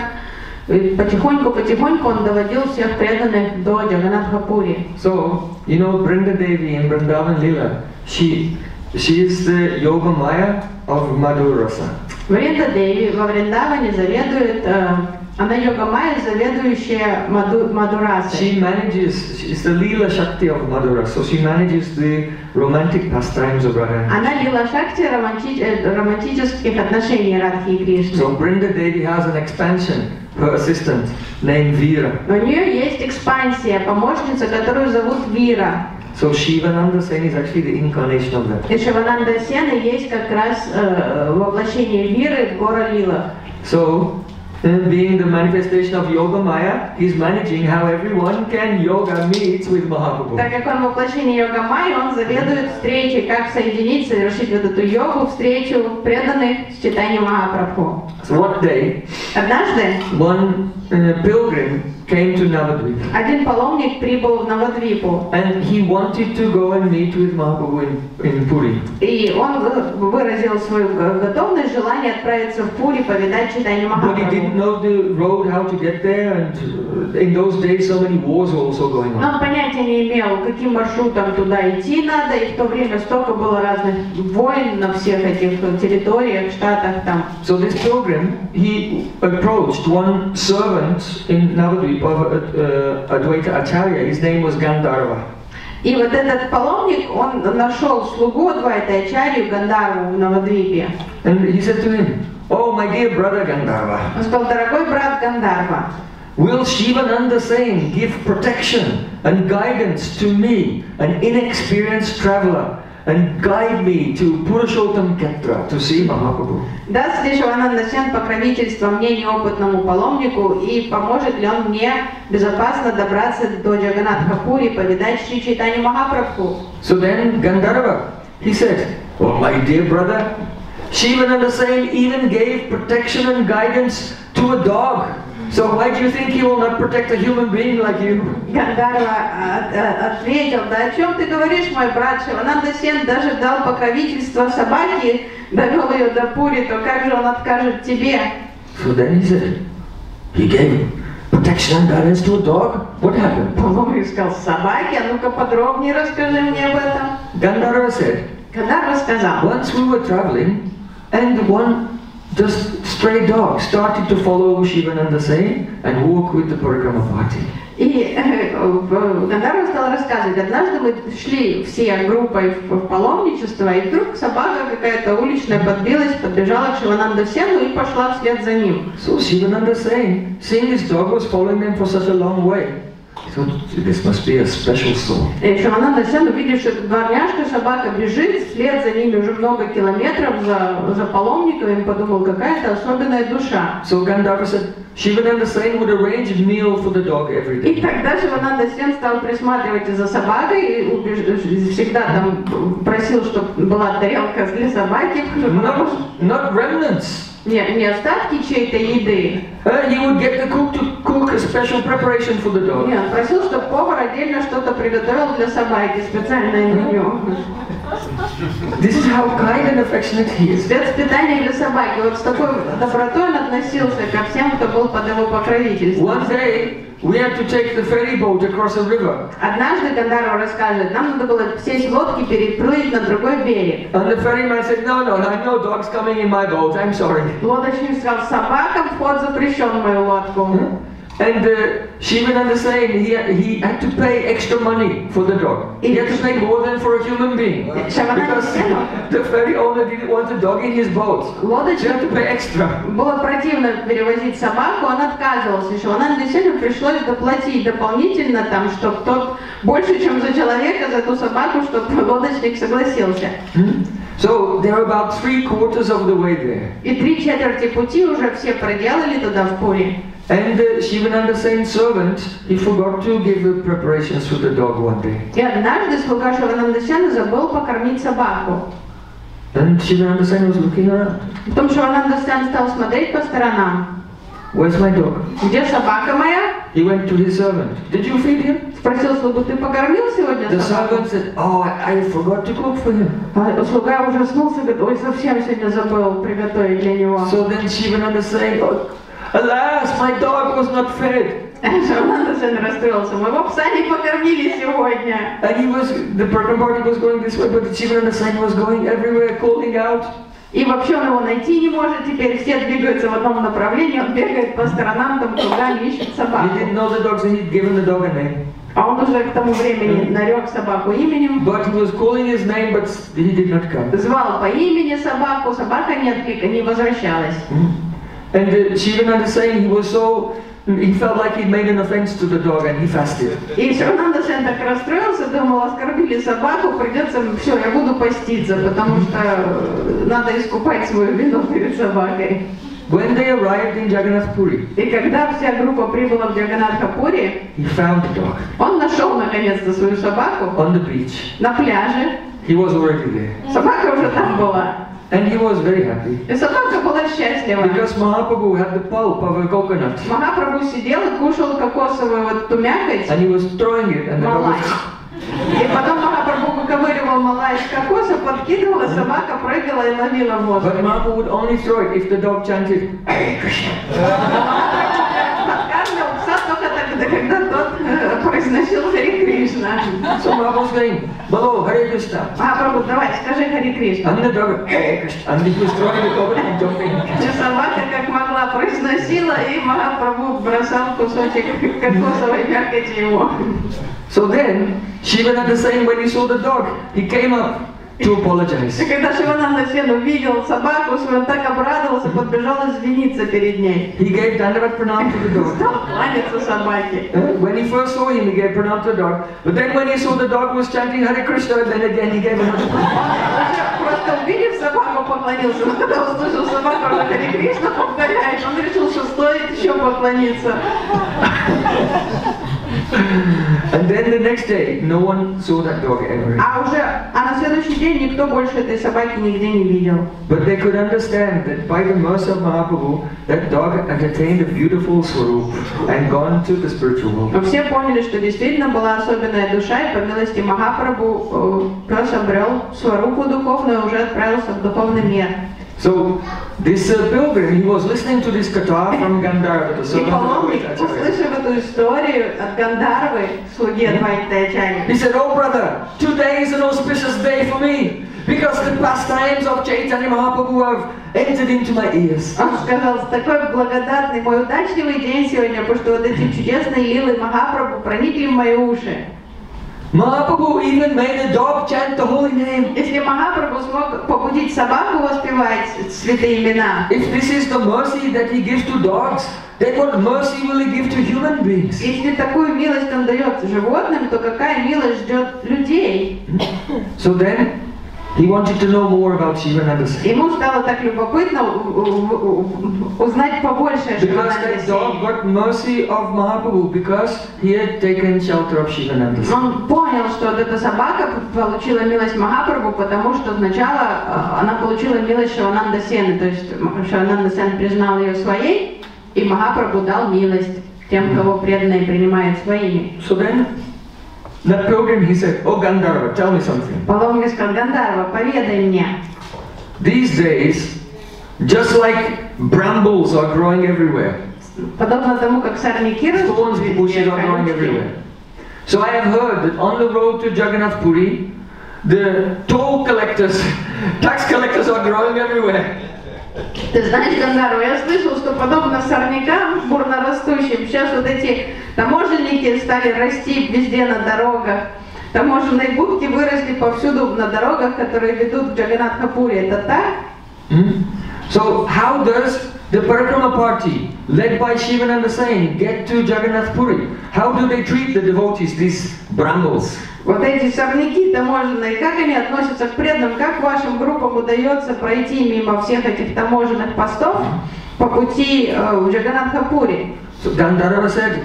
[SPEAKER 2] потихоньку он доводил всех преданных до Джаганнатха-Пури.
[SPEAKER 1] So, you know, Brinda Devi in Vrindavan Lila, she is the Yoga Maya of Madhur Rasa.
[SPEAKER 2] Вринда Деви во Вриндаване заведует, она йога-майя, заведующая Мадурасой.
[SPEAKER 1] She manages, she's the Leela Shakti of Madhura, so she manages the romantic pastimes of Radha.
[SPEAKER 2] Она лила шакти романтических отношений Радхи и Кришны.
[SPEAKER 1] So Brinda Devi has an expansion, her assistant, named Veera.
[SPEAKER 2] У нее есть экспансия, помощница, которую зовут Вира.
[SPEAKER 1] So Shivananda Sen is actually the incarnation of that.
[SPEAKER 2] И Шивананда Сена есть как раз воплощение Виры в Гора Лилах.
[SPEAKER 1] So, being the manifestation of Yoga Maya, he's managing how everyone can yoga meet with Mahaprabhu.
[SPEAKER 2] Так как он воплощение йога Майи, он заведует встречей, как соединить, совершить вот эту йогу, встречу преданных с читанием Махапрабху.
[SPEAKER 1] So one day,
[SPEAKER 2] Однажды
[SPEAKER 1] one pilgrim came to Navadvip.
[SPEAKER 2] один паломник прибыл в Навадвипу.
[SPEAKER 1] And he wanted to go and meet with Mahaprabhu in Puri.
[SPEAKER 2] И он выразил свою готовность, желание отправиться в Пури, повидать читание
[SPEAKER 1] But he
[SPEAKER 2] Махапрабху.
[SPEAKER 1] didn't know the road, how to get there, and in those days so many wars were also going
[SPEAKER 2] Но
[SPEAKER 1] on.
[SPEAKER 2] он понятия не имел, каким маршрутом туда идти надо, и в то время столько было разных войн на всех этих территориях, штатах там.
[SPEAKER 1] So this pilgrim, he approached one servant in Navadvip of Advaita Acharya. His name was Gandharva.
[SPEAKER 2] И вот этот паломник, он нашел слугу Адвайта-ачарью Гандарву в Навадвипе.
[SPEAKER 1] And he said to him, "Oh, my dear brother Gandharva,
[SPEAKER 2] Он сказал: дорогой брат Гандарва,
[SPEAKER 1] will Shivananda Sain give protection and guidance to me, an inexperienced traveler, and guide me to Purushottam Ketra, to see Mahaprabhu?"
[SPEAKER 2] даст ли Шивананда Сен покровительство мне, неопытному паломнику, и поможет ли он мне безопасно добраться до Джаганнатха-Пури, повидать Шри Чайтанью Махапрабху?
[SPEAKER 1] So then Gandharva, he said, "Oh, my dear brother, Shivananda Sain even gave protection and guidance to a dog. So why do you think he will not protect a human being like you?"
[SPEAKER 2] Гандарва ответил: да о чем ты говоришь, мой брат? Шивананда Сен даже дал покровительство собаке, довел ее до Пури, то как же он откажет тебе?
[SPEAKER 1] So then he said, "He gave protection and guidance to a dog? What happened?"
[SPEAKER 2] Паломник сказал: собаке, а ну-ка подробнее расскажи мне об этом.
[SPEAKER 1] Gandharva said,
[SPEAKER 2] Гандарва сказал:
[SPEAKER 1] "Once we were traveling, and one just stray dog started to follow Shivananda Sain and walk with the Parikrama party."
[SPEAKER 2] И Гандарва стал рассказывать: однажды мы шли все группой в паломничество, и вдруг собака какая-то уличная подбилась, подбежала к Шивананда Сену и пошла вслед за ним.
[SPEAKER 1] So Shivananda Sain, seeing this dog was following them for such a long way, he thought, this must be a special soul.
[SPEAKER 2] И Шивананда Сен, увидев, что дворняжка собака бежит вслед за ними уже много километров за паломниками, подумал: какая-то особенная душа.
[SPEAKER 1] So Gandharva said, Shivananda Sain would arrange a meal for the dog every
[SPEAKER 2] И
[SPEAKER 1] day.
[SPEAKER 2] тогда Шивананда Сен стал присматривать за собакой, и всегда там просил, чтобы была тарелка для собаки,
[SPEAKER 1] Not remnants.
[SPEAKER 2] не остатки чьей-то еды.
[SPEAKER 1] He would get the cook to cook a special preparation for the dog.
[SPEAKER 2] Нет, просил, чтобы повар отдельно что-то приготовил для собаки, специальное меню.
[SPEAKER 1] This is how kind and affectionate he is.
[SPEAKER 2] Спецпитание для собаки. Вот с такой добротой он относился ко всем, кто был под его покровительством.
[SPEAKER 1] One day, we had to take the ferry boat across a river.
[SPEAKER 2] Однажды Гандарва рассказывает: нам надо было сесть в лодке, переплыть на другой берег.
[SPEAKER 1] And the ferryman said, "No, I know dogs coming in my boat, I'm sorry."
[SPEAKER 2] Лодочник сказал: собакам вход запрещен в мою лодку.
[SPEAKER 1] And Shivananda Sain, he had to pay extra money for the dog. He had to pay more than for a human being. Because the ferry owner didn't want a dog in his boat. So he had to pay extra.
[SPEAKER 2] Было противно перевозить собаку, он отказывался. Шивананде Сену пришлось доплатить дополнительно, там, чтобы тот больше, чем за человека, за ту собаку, чтобы лодочник согласился.
[SPEAKER 1] So they're about 3/4 of the way there.
[SPEAKER 2] И 3/4 пути уже все проделали туда, в Пури.
[SPEAKER 1] And Shivananda Sain's servant, he forgot to give the preparations for the dog one day.
[SPEAKER 2] И однажды слуга Шивананда Сена забыл покормить собаку.
[SPEAKER 1] And Shivananda Sain was looking around.
[SPEAKER 2] Потом Шивананда Сен стал смотреть по сторонам.
[SPEAKER 1] Where's my dog?
[SPEAKER 2] Где собака моя?
[SPEAKER 1] He went to his servant. Did you feed him?
[SPEAKER 2] Спросил слугу: ты покормил сегодня
[SPEAKER 1] The
[SPEAKER 2] собаку?
[SPEAKER 1] servant said, "Oh, I forgot to cook for him."
[SPEAKER 2] А слуга ужаснулся, говорит: ой, совсем сегодня забыл приготовить для него.
[SPEAKER 1] So then Shivananda said, "Oh, alas, my dog was not fed."
[SPEAKER 2] Шивананда Сен расстроился: моего пса не покормили сегодня.
[SPEAKER 1] And the Parikrama party was going this way, but Shivananda Sain was going everywhere, calling out.
[SPEAKER 2] И вообще он его найти не может, теперь все двигаются в одном направлении, он бегает по сторонам, там кругами ищет
[SPEAKER 1] He
[SPEAKER 2] собаку.
[SPEAKER 1] didn't know the dog, so he'd given the dog a name.
[SPEAKER 2] А он уже к тому времени нарек собаку именем,
[SPEAKER 1] But he was calling his name, but he did not come.
[SPEAKER 2] звал по имени собаку, собака не возвращалась.
[SPEAKER 1] And Shivananda Sain, he felt like he'd made an offense to the dog and he fasted.
[SPEAKER 2] И Шивананда Сен так расстроился, думал: оскорбили собаку, придется, все, я буду поститься, потому что надо искупать свою вину перед собакой.
[SPEAKER 1] When they arrived in Jagannath Puri,
[SPEAKER 2] И когда вся группа прибыла в Джаганнатха-Пури,
[SPEAKER 1] he found the dog
[SPEAKER 2] он нашел наконец-то свою собаку
[SPEAKER 1] on the beach.
[SPEAKER 2] на пляже.
[SPEAKER 1] He was already there.
[SPEAKER 2] Собака уже там была.
[SPEAKER 1] And he was very happy.
[SPEAKER 2] И собака была счастлива.
[SPEAKER 1] Because Mahaprabhu had the pulp of a coconut.
[SPEAKER 2] Махапрабху сидел и кушал кокосовую вот ту мякоть,
[SPEAKER 1] And he was throwing it and the dog
[SPEAKER 2] малай.
[SPEAKER 1] was...
[SPEAKER 2] И потом Махапрабху выковыривал малай из кокоса, подкидывала, собака прыгала и ловила в
[SPEAKER 1] But
[SPEAKER 2] воздухе.
[SPEAKER 1] Mahaprabhu would only throw it if the dog chanted, "Hare Krishna."
[SPEAKER 2] Подкармливал пса только тогда, Это когда тот произносил Хари Кришна.
[SPEAKER 1] So Mahaprabhu was going, Bolo, Hare Krishna.
[SPEAKER 2] Махапрабху, давай, скажи Хари Кришна.
[SPEAKER 1] And the dog, Hare Krishna. And he was throwing the coconut and jumping.
[SPEAKER 2] Собака как могла произносила, и Махапрабху бросал кусочек кокосовой мякоти ему.
[SPEAKER 1] So then, Shivananda saying when he saw the dog, he came up to apologize.
[SPEAKER 2] И когда Шивананда Сен увидел собаку, он так обрадовался, подбежал извиниться перед ней.
[SPEAKER 1] He gave Dandavat Pranam to the dog.
[SPEAKER 2] Стал кланяться собаке.
[SPEAKER 1] When he first saw him, he gave Pranam to the dog. But then when he saw the dog was chanting Hare Krishna, then again he gave another Pranam.
[SPEAKER 2] Просто увидев собаку, поклонился. Но когда услышал собаку, что Хари Кришна повторяет, он решил, что стоит еще поклониться.
[SPEAKER 1] And then the next day, no one saw that dog ever again.
[SPEAKER 2] А на следующий день никто больше этой собаки нигде не видел.
[SPEAKER 1] But they could understand that by the mercy of Mahaprabhu, that dog had attained a beautiful swarup and gone to the spiritual world.
[SPEAKER 2] Но все поняли, что действительно была особенная душа, и по милости Махапрабху пес обрел сварупу духовную и уже отправился в духовный мир.
[SPEAKER 1] So this pilgrim, he was listening to this katha from Gandharva, the
[SPEAKER 2] И
[SPEAKER 1] servant of
[SPEAKER 2] паломник,
[SPEAKER 1] Advaita Acharya.
[SPEAKER 2] услышав эту историю от Гандарвы, слуги Адвайта Ачарьи,
[SPEAKER 1] He said, "Oh brother, today is an auspicious day for me, because the pastimes of Chaitanya Mahaprabhu have entered into my ears."
[SPEAKER 2] он сказал, такой благодатный, мой удачливый день сегодня, потому что вот эти чудесные лилы Махапрабху проникли в мои уши.
[SPEAKER 1] Mahaprabhu even made a dog chant the holy name.
[SPEAKER 2] Если Махапрабху смог побудить собаку воспевать святые имена,
[SPEAKER 1] If this is the mercy that he gives to dogs, then what mercy will he give to human beings?
[SPEAKER 2] если такую милость он дает животным, то какая милость ждет людей?
[SPEAKER 1] So then, he wanted to know more about Shivananda Sen.
[SPEAKER 2] Ему стало так любопытно узнать побольше о
[SPEAKER 1] Because
[SPEAKER 2] Шивананде
[SPEAKER 1] that dog
[SPEAKER 2] Сене.
[SPEAKER 1] got mercy of Mahaprabhu because he had taken shelter of Shivananda Sen.
[SPEAKER 2] Он понял, что вот эта собака получила милость Махапрабху, потому что сначала она получила милость Шивананда Сены, то есть Шивананда Сен признал ее своей, и Махапрабху дал милость тем, кого преданные принимают своими.
[SPEAKER 1] So then, that pilgrim, he said, "Oh Gandharva, tell me something.
[SPEAKER 2] Паломник сказал, Гандарва, поведай мне.
[SPEAKER 1] These days, just like brambles are growing everywhere,
[SPEAKER 2] Подобно тому, как сорняки
[SPEAKER 1] thorns
[SPEAKER 2] растут
[SPEAKER 1] bushes
[SPEAKER 2] везде,
[SPEAKER 1] are growing
[SPEAKER 2] колючки.
[SPEAKER 1] everywhere. So I have heard that on the road to Jagannath Puri, the toll collectors, tax collectors are growing everywhere.
[SPEAKER 2] Ты знаешь, Гандарва, я слышал, что подобно сорнякам бурно растущим, сейчас вот эти таможенники стали расти везде на дорогах. Таможенные будки выросли повсюду на дорогах, которые ведут к Джаганнатха-Пури. Это так?
[SPEAKER 1] So how does the Parikrama party, led by Shivananda Sen, get to Jagannath Puri? How do they treat the devotees, these brambles?
[SPEAKER 2] Вот эти сорняки таможенные, как они относятся к преданным? Как вашим группам удается пройти мимо всех этих таможенных постов по пути в Джаганнатха-Пури?
[SPEAKER 1] So Gandharva said,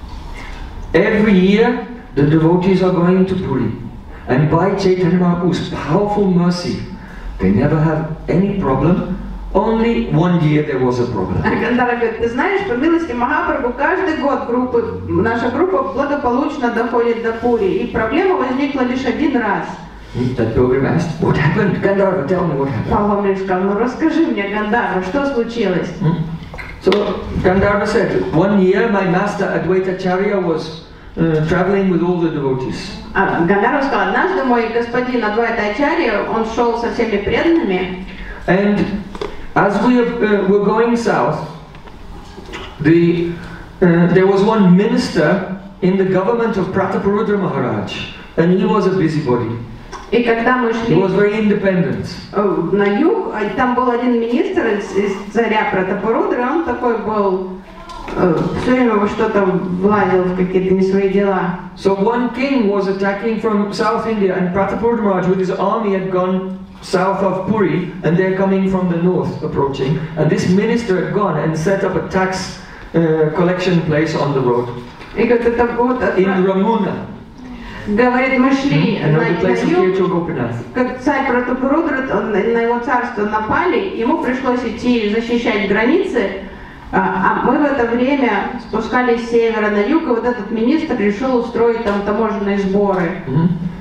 [SPEAKER 1] every year the devotees are going to Puri, and by Chaitanya Mahaprabhu's powerful mercy, they never have any problem. Only one year there was a problem.
[SPEAKER 2] Гандарва говорит, ты знаешь, по милости Махапрабху каждый год наша группа благополучно доходит до Пури, и проблема возникла лишь один раз.
[SPEAKER 1] That pilgrim asked, "What happened? Gandharva, tell me what happened."
[SPEAKER 2] Паломник сказал, ну расскажи мне, Гандарва, что случилось?
[SPEAKER 1] So Gandharva said, one year my master Advaita Acharya was traveling with all the devotees.
[SPEAKER 2] Гандарва сказал, однажды мой господин Адвайта Ачарья, он шел со всеми преданными,
[SPEAKER 1] And as we were going south, there was one minister in the government of Prataparudra Maharaj, and he was a busybody.
[SPEAKER 2] и когда мы
[SPEAKER 1] He
[SPEAKER 2] шли
[SPEAKER 1] was very independent.
[SPEAKER 2] на юг, там был один министр из царя Пратапарудры, он такой был, все время во что-то влазил в какие-то не свои дела.
[SPEAKER 1] So one king was attacking from South India, and Prataparudra Maharaj with his army had gone south of Puri, and they're coming from the north approaching, and this minister had gone and set up a tax collection place on the road
[SPEAKER 2] И говорит, это вот,
[SPEAKER 1] in Ramuna,
[SPEAKER 2] говорит, мы шли на
[SPEAKER 1] another place of
[SPEAKER 2] юг,
[SPEAKER 1] Kircho Gopinath.
[SPEAKER 2] как царь Пратапарудра, на его царство напали, ему пришлось идти защищать границы, а мы в это время спускались с севера на юг, и вот этот министр решил устроить там таможенные сборы.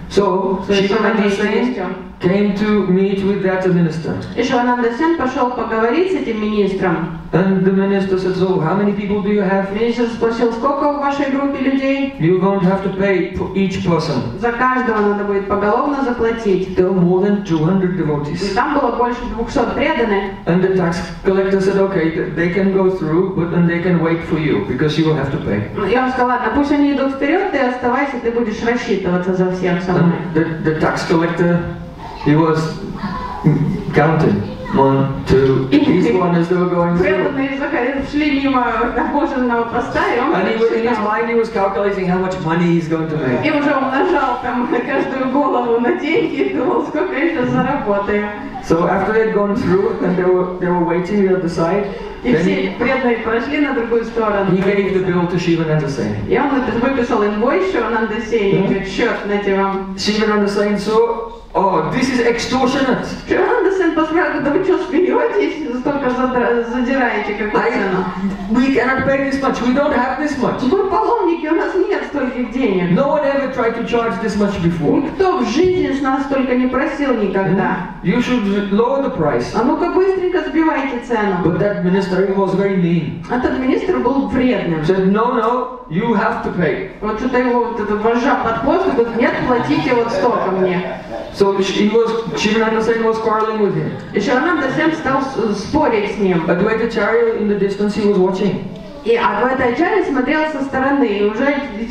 [SPEAKER 1] So Shivananda Sen came to meet with that minister.
[SPEAKER 2] И Шивананда Сен пошел поговорить с этим министром.
[SPEAKER 1] And the minister said, so how many people do you have?
[SPEAKER 2] Министр спросил, сколько в вашей группе людей?
[SPEAKER 1] You're going to have to pay for each person.
[SPEAKER 2] За каждого надо будет поголовно заплатить.
[SPEAKER 1] There were more than 200
[SPEAKER 2] И
[SPEAKER 1] devotees.
[SPEAKER 2] там было больше 200 преданных.
[SPEAKER 1] And the tax collector said, okay, they can go through, but then they can wait for you, because you will have to pay.
[SPEAKER 2] И он сказал, ладно, пусть они идут вперед, ты оставайся, ты будешь рассчитываться за всех со мной.
[SPEAKER 1] And the tax collector, he was counting. 1, 2, each one as they were going through.
[SPEAKER 2] Преданные шли мимо таможенного поста, и он
[SPEAKER 1] And in his mind he was calculating how much money he's going to make.
[SPEAKER 2] и уже умножал там на каждую голову на деньги и думал, сколько я сейчас заработаю.
[SPEAKER 1] So after they had gone through and they were waiting on the other side,
[SPEAKER 2] И
[SPEAKER 1] then
[SPEAKER 2] все преданные прошли на другую сторону.
[SPEAKER 1] he gave the bill to Shivananda Sen.
[SPEAKER 2] И он выписал инвойс Шивананда Сене, говорит, счет, нате вам.
[SPEAKER 1] Shivananda Sen saw, oh, this is extortionate.
[SPEAKER 2] Шивананда Сен посмотрел, да вы что, смеетесь? Столько задираете, какую цену?
[SPEAKER 1] We cannot pay this much. We don't have this much.
[SPEAKER 2] Вы паломники, у нас нет стольких денег.
[SPEAKER 1] No one ever tried to charge this much before.
[SPEAKER 2] Никто в жизни с нас столько не просил никогда.
[SPEAKER 1] You should lower the price.
[SPEAKER 2] А ну-ка быстренько сбивайте цену.
[SPEAKER 1] But that minister, he was very mean.
[SPEAKER 2] Этот министр был вредным.
[SPEAKER 1] Said, no, you have to pay.
[SPEAKER 2] Вот что-то его вот этот вожжа под хвост, и говорит, нет, платите вот столько мне.
[SPEAKER 1] So Shivananda Sen was quarreling with him.
[SPEAKER 2] И Шивананда Сен стал спорить с ним.
[SPEAKER 1] Advaitacharya in the distance, he was watching.
[SPEAKER 2] И Адвайтачарья смотрел со стороны, и уже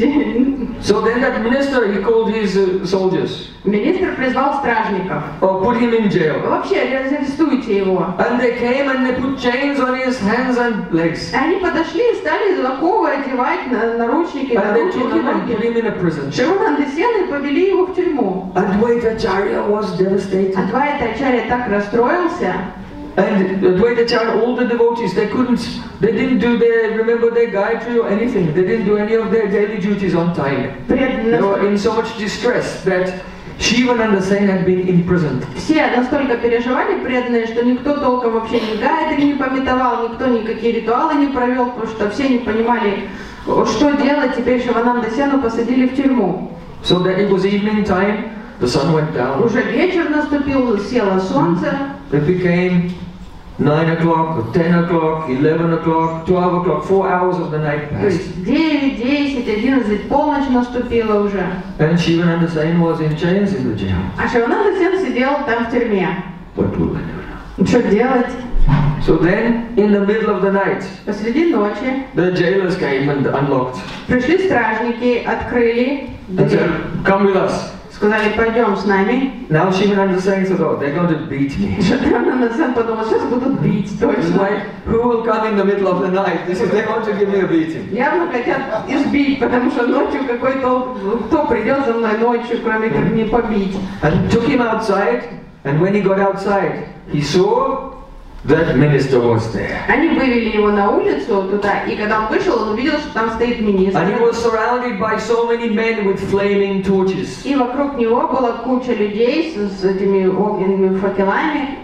[SPEAKER 1] So then that minister, he called his soldiers.
[SPEAKER 2] министр призвал стражников.
[SPEAKER 1] Or put him in jail.
[SPEAKER 2] Вообще, арестуйте его.
[SPEAKER 1] And they came and they put chains on his hands and legs.
[SPEAKER 2] Они подошли и стали оковы одевать на наручники, на
[SPEAKER 1] And they
[SPEAKER 2] руки,
[SPEAKER 1] took
[SPEAKER 2] на
[SPEAKER 1] him and put
[SPEAKER 2] ноги.
[SPEAKER 1] him in a prison.
[SPEAKER 2] Шивананда Сена и повели его в тюрьму.
[SPEAKER 1] Advaitacharya was devastated.
[SPEAKER 2] Адвайтачарья так расстроился.
[SPEAKER 1] And Advaitacharya, all the devotees, they didn't do remember their Gayatri or anything. They didn't do any of their daily duties on time. They were in so much distress that Shivananda Sen had been imprisoned.
[SPEAKER 2] Все настолько переживали преданные, что никто толком вообще ни Гайатри не пометовал, никто никакие ритуалы не провел, потому что все не понимали, что делать. Теперь Шивананда Сену посадили в тюрьму.
[SPEAKER 1] So that it was evening time, the sun went down.
[SPEAKER 2] Уже вечер наступил, село солнце.
[SPEAKER 1] It became 9 o'clock, or 10 o'clock, 11 o'clock, 12 o'clock, 4 hours of the night
[SPEAKER 2] То
[SPEAKER 1] passed.
[SPEAKER 2] есть 9, 10, 11, полночь наступила уже.
[SPEAKER 1] And Shivananda Sen was in chains in the jail.
[SPEAKER 2] А Шивананда Сен сидел там в тюрьме.
[SPEAKER 1] What would I do now?
[SPEAKER 2] Что делать?
[SPEAKER 1] So then, in the middle of the night,
[SPEAKER 2] Посреди ночи
[SPEAKER 1] the jailers came and unlocked.
[SPEAKER 2] пришли стражники, открыли
[SPEAKER 1] And
[SPEAKER 2] дверь.
[SPEAKER 1] said, come with us.
[SPEAKER 2] Сказали, пойдем с нами.
[SPEAKER 1] Now Shivananda Sen said, oh, they're going to beat me.
[SPEAKER 2] Шивананда Сен подумал, сейчас будут бить, точно.
[SPEAKER 1] Why, who will come in the middle of the night? This is, they want to give me a beating.
[SPEAKER 2] Явно хотят избить, потому что ночью какой-то, кто придет за мной ночью, кроме как не побить.
[SPEAKER 1] And took him outside, and when he got outside, he saw that minister was there.
[SPEAKER 2] Они вывели его на улицу туда, и когда он вышел, он увидел, что там стоит министр.
[SPEAKER 1] And he was surrounded by so many men with flaming torches.
[SPEAKER 2] И вокруг него была куча людей с этими огненными факелами.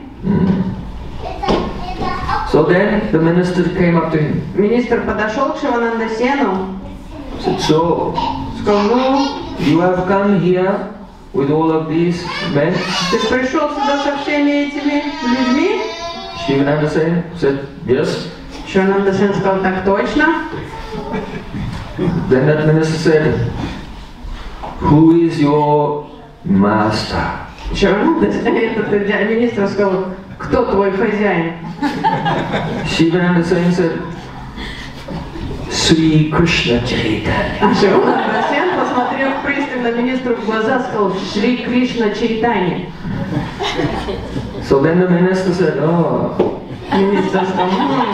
[SPEAKER 1] So then the minister came up to him.
[SPEAKER 2] Министр подошел к Шивананда Сену,
[SPEAKER 1] Said, so,
[SPEAKER 2] сказал, ну,
[SPEAKER 1] you have come here with all of these men?
[SPEAKER 2] ты пришел сюда со всеми этими людьми?
[SPEAKER 1] Shivananda Sen said, yes.
[SPEAKER 2] Шивананда Сен сказал, так точно.
[SPEAKER 1] Then that minister said, who is your master?
[SPEAKER 2] Шивананда Сен, этот министр сказал, кто твой хозяин?
[SPEAKER 1] Shivananda Sen said, Sri Krishna Chaitanya.
[SPEAKER 2] А Шивананда Сен, посмотрев пристально министру в глаза, сказал, Шри Кришна Чайтанья.
[SPEAKER 1] So then the minister said, oh,
[SPEAKER 2] Министр сказал,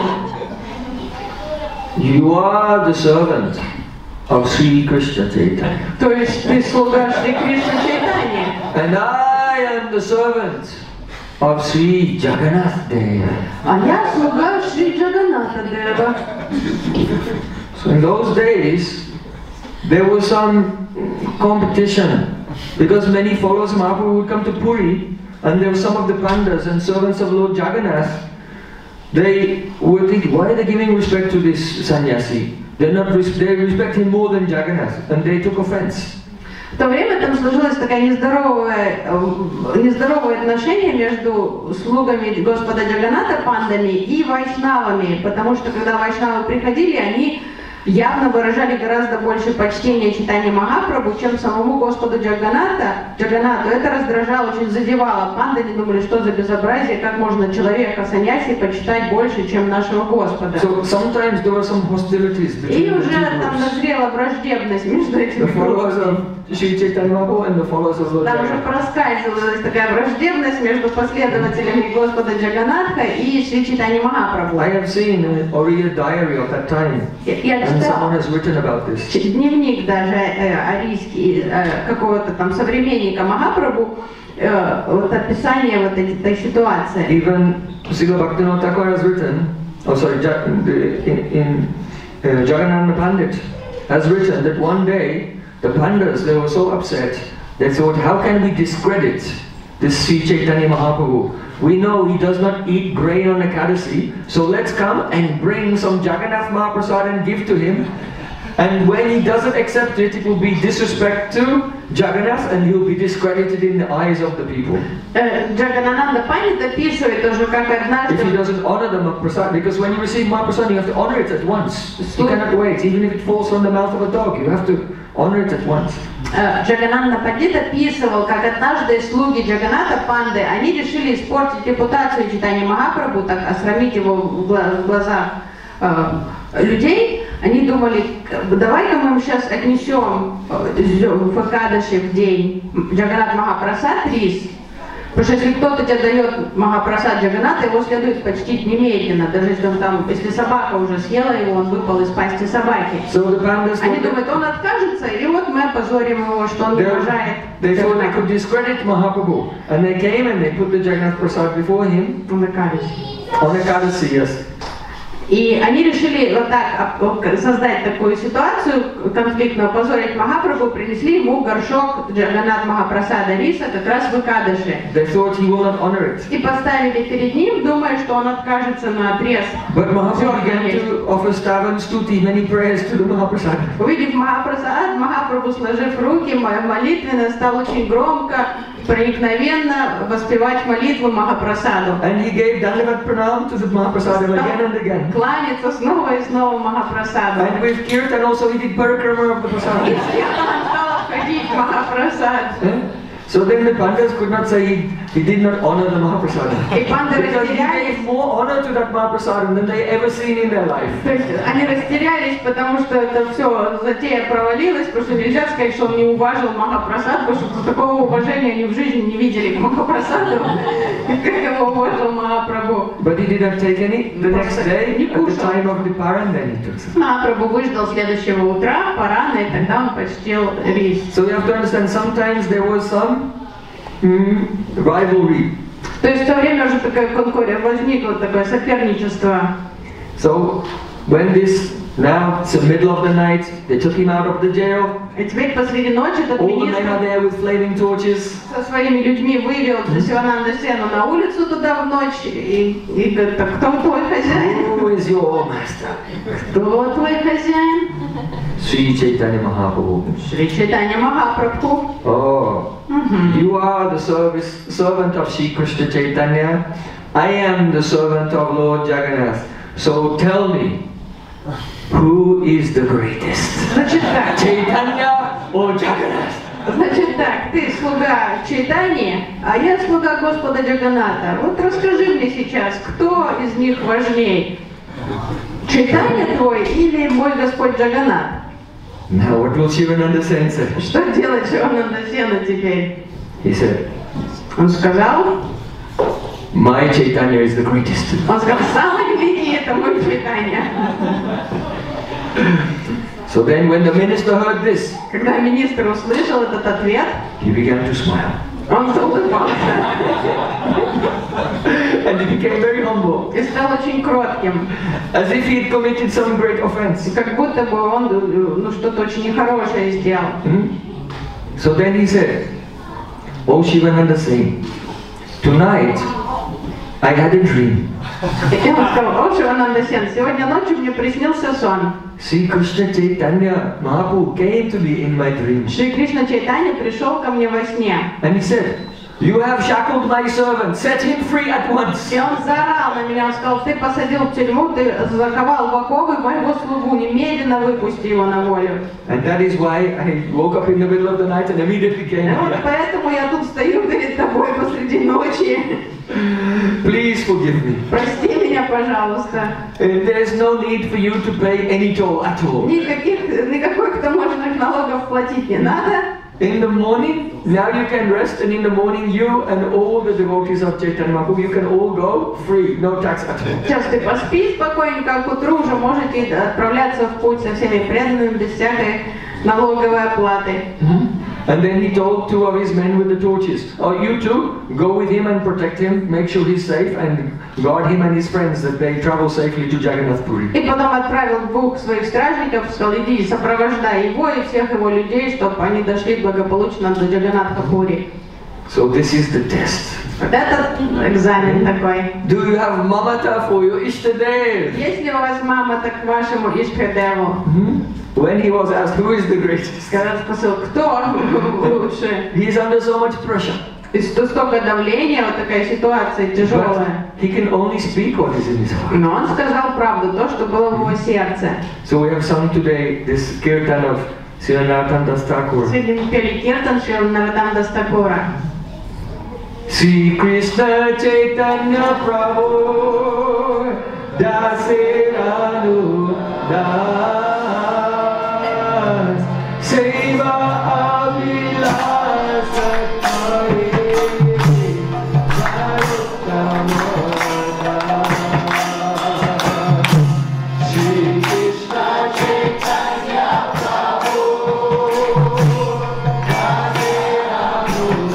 [SPEAKER 1] you are the servant of Sri Krishna Chaitanya.
[SPEAKER 2] то есть ты слуга Шри Кришна Чайтаньи,
[SPEAKER 1] And I am the servant of Sri Jagannath Deva.
[SPEAKER 2] а я слуга Шри Джаганната Дева.
[SPEAKER 1] So in those days, there was some competition because many followers of Mahaprabhu would come to Puri, and there were some of the pandas and servants of Lord Jagannath. They were thinking, why are they giving respect to this sannyasi? They respect him more than Jagannath, and they took offense.
[SPEAKER 2] В то время там сложилось такое нездоровое отношение между слугами Господа Джаганата, пандами, и вайшнавами, потому что когда вайшнавы приходили, они явно выражали гораздо больше почтения Чайтаньи Махапрабху, чем самому Господу Джаганату. Это раздражало, очень задевало. Панды не думали, что за безобразие, как можно человека саньяси почитать больше, чем нашего Господа.
[SPEAKER 1] So sometimes there were some hostilities between
[SPEAKER 2] И
[SPEAKER 1] the
[SPEAKER 2] уже
[SPEAKER 1] two
[SPEAKER 2] там
[SPEAKER 1] groups.
[SPEAKER 2] назрела враждебность между этими
[SPEAKER 1] The followers
[SPEAKER 2] группами.
[SPEAKER 1] of Sri Chaitanya Mahaprabhu and the followers of Lord
[SPEAKER 2] Там уже
[SPEAKER 1] Jagannath.
[SPEAKER 2] проскальзывалась такая враждебность между последователями Господа Джаганатха и Шри Чайтаньи Махапрабху.
[SPEAKER 1] I have seen an Oriya diary of that time,
[SPEAKER 2] Я
[SPEAKER 1] and someone
[SPEAKER 2] читала
[SPEAKER 1] has written about this.
[SPEAKER 2] дневник даже арийский какого-то там современника Махапрабху, вот описание вот этой ситуации.
[SPEAKER 1] Even Srila Bhaktivinoda Thakur has written, Jagannatha Pandit has written that one day the Pandas, they were so upset, they thought, how can we discredit this Sri Chaitanya Mahaprabhu? We know he does not eat grain on Ekadasi, so let's come and bring some Jagannath Mahaprasad and give to him. And when he doesn't accept it, it will be disrespect to Jagannath and he will be discredited in the eyes of the people.
[SPEAKER 2] Джаганананда Пандит описывает тоже, как
[SPEAKER 1] If he
[SPEAKER 2] однажды
[SPEAKER 1] doesn't honor the Mahaprasad, because when you receive Mahaprasad, you have to honor it at once. You cannot wait, even if it falls from the mouth of a dog, you have to honor it at once.
[SPEAKER 2] Джагананда Пандит описывал, как однажды слуги Джаганата Панды, они решили испортить репутацию Чайтаньи Махапрабху, так осрамить его в глазах людей. Они думали, давай-ка мы им сейчас отнесем в Экадаши в день Джаганат Махапрасад рис. Потому что если кто-то тебе дает Махапрасад Джаганата, его следует почтить немедленно. Даже если он там, если собака уже съела его, он выпал из пасти собаки. Они думают, он откажется, и вот мы опозорим его, что он не уважает
[SPEAKER 1] They thought they
[SPEAKER 2] Джаганата.
[SPEAKER 1] could discredit Mahaprabhu. And they came and they put the Jagannath Prasad before him
[SPEAKER 2] Он окажется.
[SPEAKER 1] on Ekadasi, yes.
[SPEAKER 2] И они решили вот так создать такую ситуацию конфликтную, опозорить Махапрабху, принесли ему горшок Джаганат Махапрасада риса как раз в Экадаши.
[SPEAKER 1] They thought he will not honor it.
[SPEAKER 2] И поставили перед ним, думая, что он откажется на отрез.
[SPEAKER 1] But Mahaprabhu began to offer stavan stuti, many prayers to the Mahaprasad.
[SPEAKER 2] Увидев Махапрасад, Махапрабху, сложив руки, молитвенно, стал очень громко, проникновенно воспевать молитву Махапрасаду.
[SPEAKER 1] And he gave Dandavat Pranam to the Mahaprasad again and again.
[SPEAKER 2] Кланяться снова и снова Махапрасаду.
[SPEAKER 1] And with Kirtan also he did parikrama of the
[SPEAKER 2] И
[SPEAKER 1] Prasad.
[SPEAKER 2] с киртаном стал обходить Махапрасад.
[SPEAKER 1] So then the Pandas could not say he did not honor the Mahaprasad.
[SPEAKER 2] И панды
[SPEAKER 1] Because he
[SPEAKER 2] растерялись.
[SPEAKER 1] gave more honor to that Mahaprasad than they ever seen in their life.
[SPEAKER 2] То есть они растерялись, потому что это все затея провалилась, потому что нельзя сказать, что он не уважил Махапрасад, потому что такого уважения они в жизни не видели к Махапрасаду, как его уважил Махапрабху.
[SPEAKER 1] But he did not take any. The next day, at the time of the Paran, then he took some.
[SPEAKER 2] Махапрабху выждал следующего утра, Парана, и тогда он почтил рис.
[SPEAKER 1] So you have to understand, sometimes there was some rivalry.
[SPEAKER 2] То есть в то время уже такая конкуренция, возникло такое соперничество.
[SPEAKER 1] So when this, now it's the middle of the night, they took him out of the jail.
[SPEAKER 2] И теперь посреди ночи этот
[SPEAKER 1] All the men are
[SPEAKER 2] министр
[SPEAKER 1] there with flaming torches.
[SPEAKER 2] со своими людьми вывел Сивананда Сену на улицу туда в ночь и говорит, так кто твой хозяин?
[SPEAKER 1] Who is your master?
[SPEAKER 2] Кто твой хозяин?
[SPEAKER 1] Sri Chaitanya Mahaprabhu.
[SPEAKER 2] Шри Чайтанья Махапрабху.
[SPEAKER 1] Oh, you are the servant of Sri Krishna Chaitanya. I am the servant of Lord Jagannath. So tell me, who is the greatest?
[SPEAKER 2] Значит так,
[SPEAKER 1] Chaitanya or Jagannath?
[SPEAKER 2] значит так, ты слуга Чайтаньи, а я слуга Господа Джаганата. Вот расскажи мне сейчас, кто из них важней? Чайтанья твой или мой Господь Джаганат?
[SPEAKER 1] Now what will Shivananda Sen say?
[SPEAKER 2] Что делать Шивананда Сена теперь?
[SPEAKER 1] He said,
[SPEAKER 2] Он сказал,
[SPEAKER 1] my Chaitanya is the greatest.
[SPEAKER 2] он сказал, самый великий это мой Чайтанья.
[SPEAKER 1] So then when the minister heard this,
[SPEAKER 2] Когда министр услышал этот ответ,
[SPEAKER 1] he began to smile.
[SPEAKER 2] он заулыбался
[SPEAKER 1] And he became very humble,
[SPEAKER 2] и стал очень кротким.
[SPEAKER 1] as if he had committed some great offense.
[SPEAKER 2] Как будто бы он что-то очень нехорошее сделал.
[SPEAKER 1] So then he said, Oh Shivananda Singh, tonight I had a dream.
[SPEAKER 2] И он сказал: «О, Шивананда-сен, сегодня ночью мне приснился сон».
[SPEAKER 1] Sri Krishna Chaitanya Mahaprabhu came to me in my dream.
[SPEAKER 2] Шри Кришна Чайтанья пришел ко мне во сне.
[SPEAKER 1] And he said, "You have shackled my servant, set him free at once."
[SPEAKER 2] И он заорал на меня, он сказал: «Ты посадил в тюрьму, ты заковал в оковы моего слугу, немедленно выпусти его на волю».
[SPEAKER 1] And that is why I woke up in the middle of the night and immediately came
[SPEAKER 2] И вот
[SPEAKER 1] here.
[SPEAKER 2] поэтому я тут стою перед тобой посреди ночи.
[SPEAKER 1] Please forgive me.
[SPEAKER 2] Прости меня, пожалуйста.
[SPEAKER 1] There's no need for you to pay any toll at all.
[SPEAKER 2] Никакой таможенных налогов платить не надо.
[SPEAKER 1] In the morning, now you can rest, and in the morning you and all the devotees of Chaitanya Mahaprabhu, you can all go free, no tax at all.
[SPEAKER 2] Сейчас ты поспи спокойненько, а к утру уже можете отправляться в путь со всеми преданными, без всякой налоговой оплаты.
[SPEAKER 1] And then he told two of his men with the torches, "Oh, you two, go with him and protect him, make sure he's safe, and guard him and his friends that they travel safely to Jagannath Puri."
[SPEAKER 2] И потом отправил двух своих стражников, сказал: «Иди, сопровождай его и всех его людей, чтобы они дошли благополучно до Джаганнатха-Пури».
[SPEAKER 1] So this is the test.
[SPEAKER 2] Вот это экзамен такой.
[SPEAKER 1] Do you have mamata for your Ishtadev?
[SPEAKER 2] Есть ли у вас мама так к вашему Иштхадеву?
[SPEAKER 1] When he was asked who is the greatest,
[SPEAKER 2] Когда спросил, кто лучше?
[SPEAKER 1] he is under so much pressure.
[SPEAKER 2] И столько давления, вот такая ситуация тяжелая.
[SPEAKER 1] But he can only speak what is in his heart.
[SPEAKER 2] Но он сказал правду, то, что было в его сердце.
[SPEAKER 1] So we have sung today this kirtan of Sri Narottam Das Thakur.
[SPEAKER 2] Сегодня мы пели киртан Шри Нароттам Дас Такура.
[SPEAKER 1] Sri Krishna Chaitanya Prabhu Dasiranu Das Seva Avilasa Kare Narottama Sri Krishna Chaitanya Prabhu Dasiranu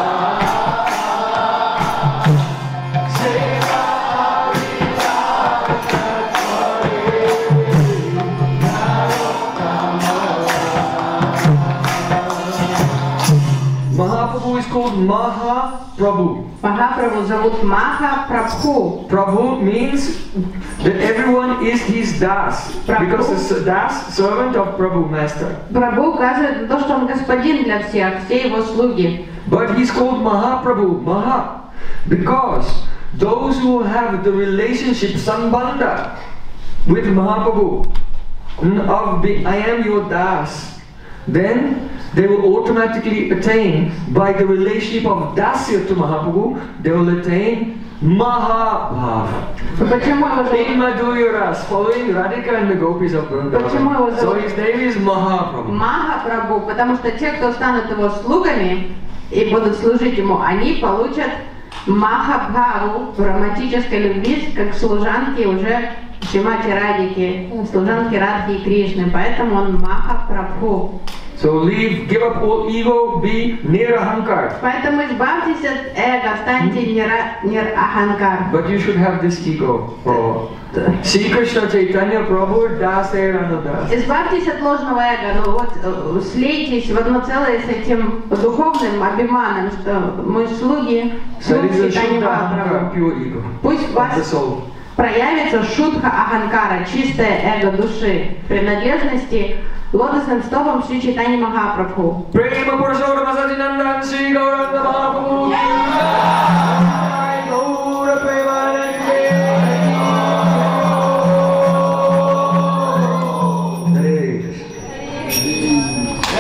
[SPEAKER 1] Mahaprabhu is called Mahaprabhu.
[SPEAKER 2] Махапрабху зовут Махапрабху.
[SPEAKER 1] Prabhu means that everyone is his das.
[SPEAKER 2] Prabhu.
[SPEAKER 1] Because it's das, servant of Prabhu, master.
[SPEAKER 2] Прабху указывает на то, что он господин для всех, все его слуги.
[SPEAKER 1] But he's called Mahaprabhu, Maha, because those who have the relationship Sambandha with Mahaprabhu of the I am your das, then they will automatically attain, by the relationship of Dasya to Mahaprabhu, they will attain Mahabhav.
[SPEAKER 2] Почему его зовут?
[SPEAKER 1] In Madhurya, following Radhika and the gopis of
[SPEAKER 2] Почему его
[SPEAKER 1] Vrindavan. So
[SPEAKER 2] зовут
[SPEAKER 1] his name is Mahaprabhu.
[SPEAKER 2] Махапрабху? Потому что те, кто станут его слугами и будут служить ему, они получат Махабхаву в романтической любви, как служанки уже Шримати Радхики, служанки Радхи и Кришны. Поэтому он Махапрабху.
[SPEAKER 1] So give up all ego, be Nirahankar.
[SPEAKER 2] Поэтому избавьтесь от эго, станьте нир-аханкар.
[SPEAKER 1] But you should have this ego. Sri Krishna Chaitanya Prabhu Dasayanadas.
[SPEAKER 2] Избавьтесь от ложного эго, ну вот слейтесь в одно целое с этим духовным обиманом, что мы слуги,
[SPEAKER 1] That
[SPEAKER 2] слуги
[SPEAKER 1] is a
[SPEAKER 2] Чайтаньи
[SPEAKER 1] Shuddha Ahankara,
[SPEAKER 2] Махапрабху.
[SPEAKER 1] pure ego
[SPEAKER 2] Пусть в
[SPEAKER 1] of the
[SPEAKER 2] вас
[SPEAKER 1] soul.
[SPEAKER 2] проявится шутха аханкара, чистое эго души, принадлежности лотосным стопам Шри Чайтаньи Махапрабху.
[SPEAKER 1] Prema Purushottam Sacinandana Sri Gauranga Mahaprabhu. Gaura Premanande. Hare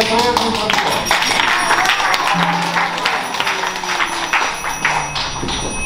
[SPEAKER 1] Krishna.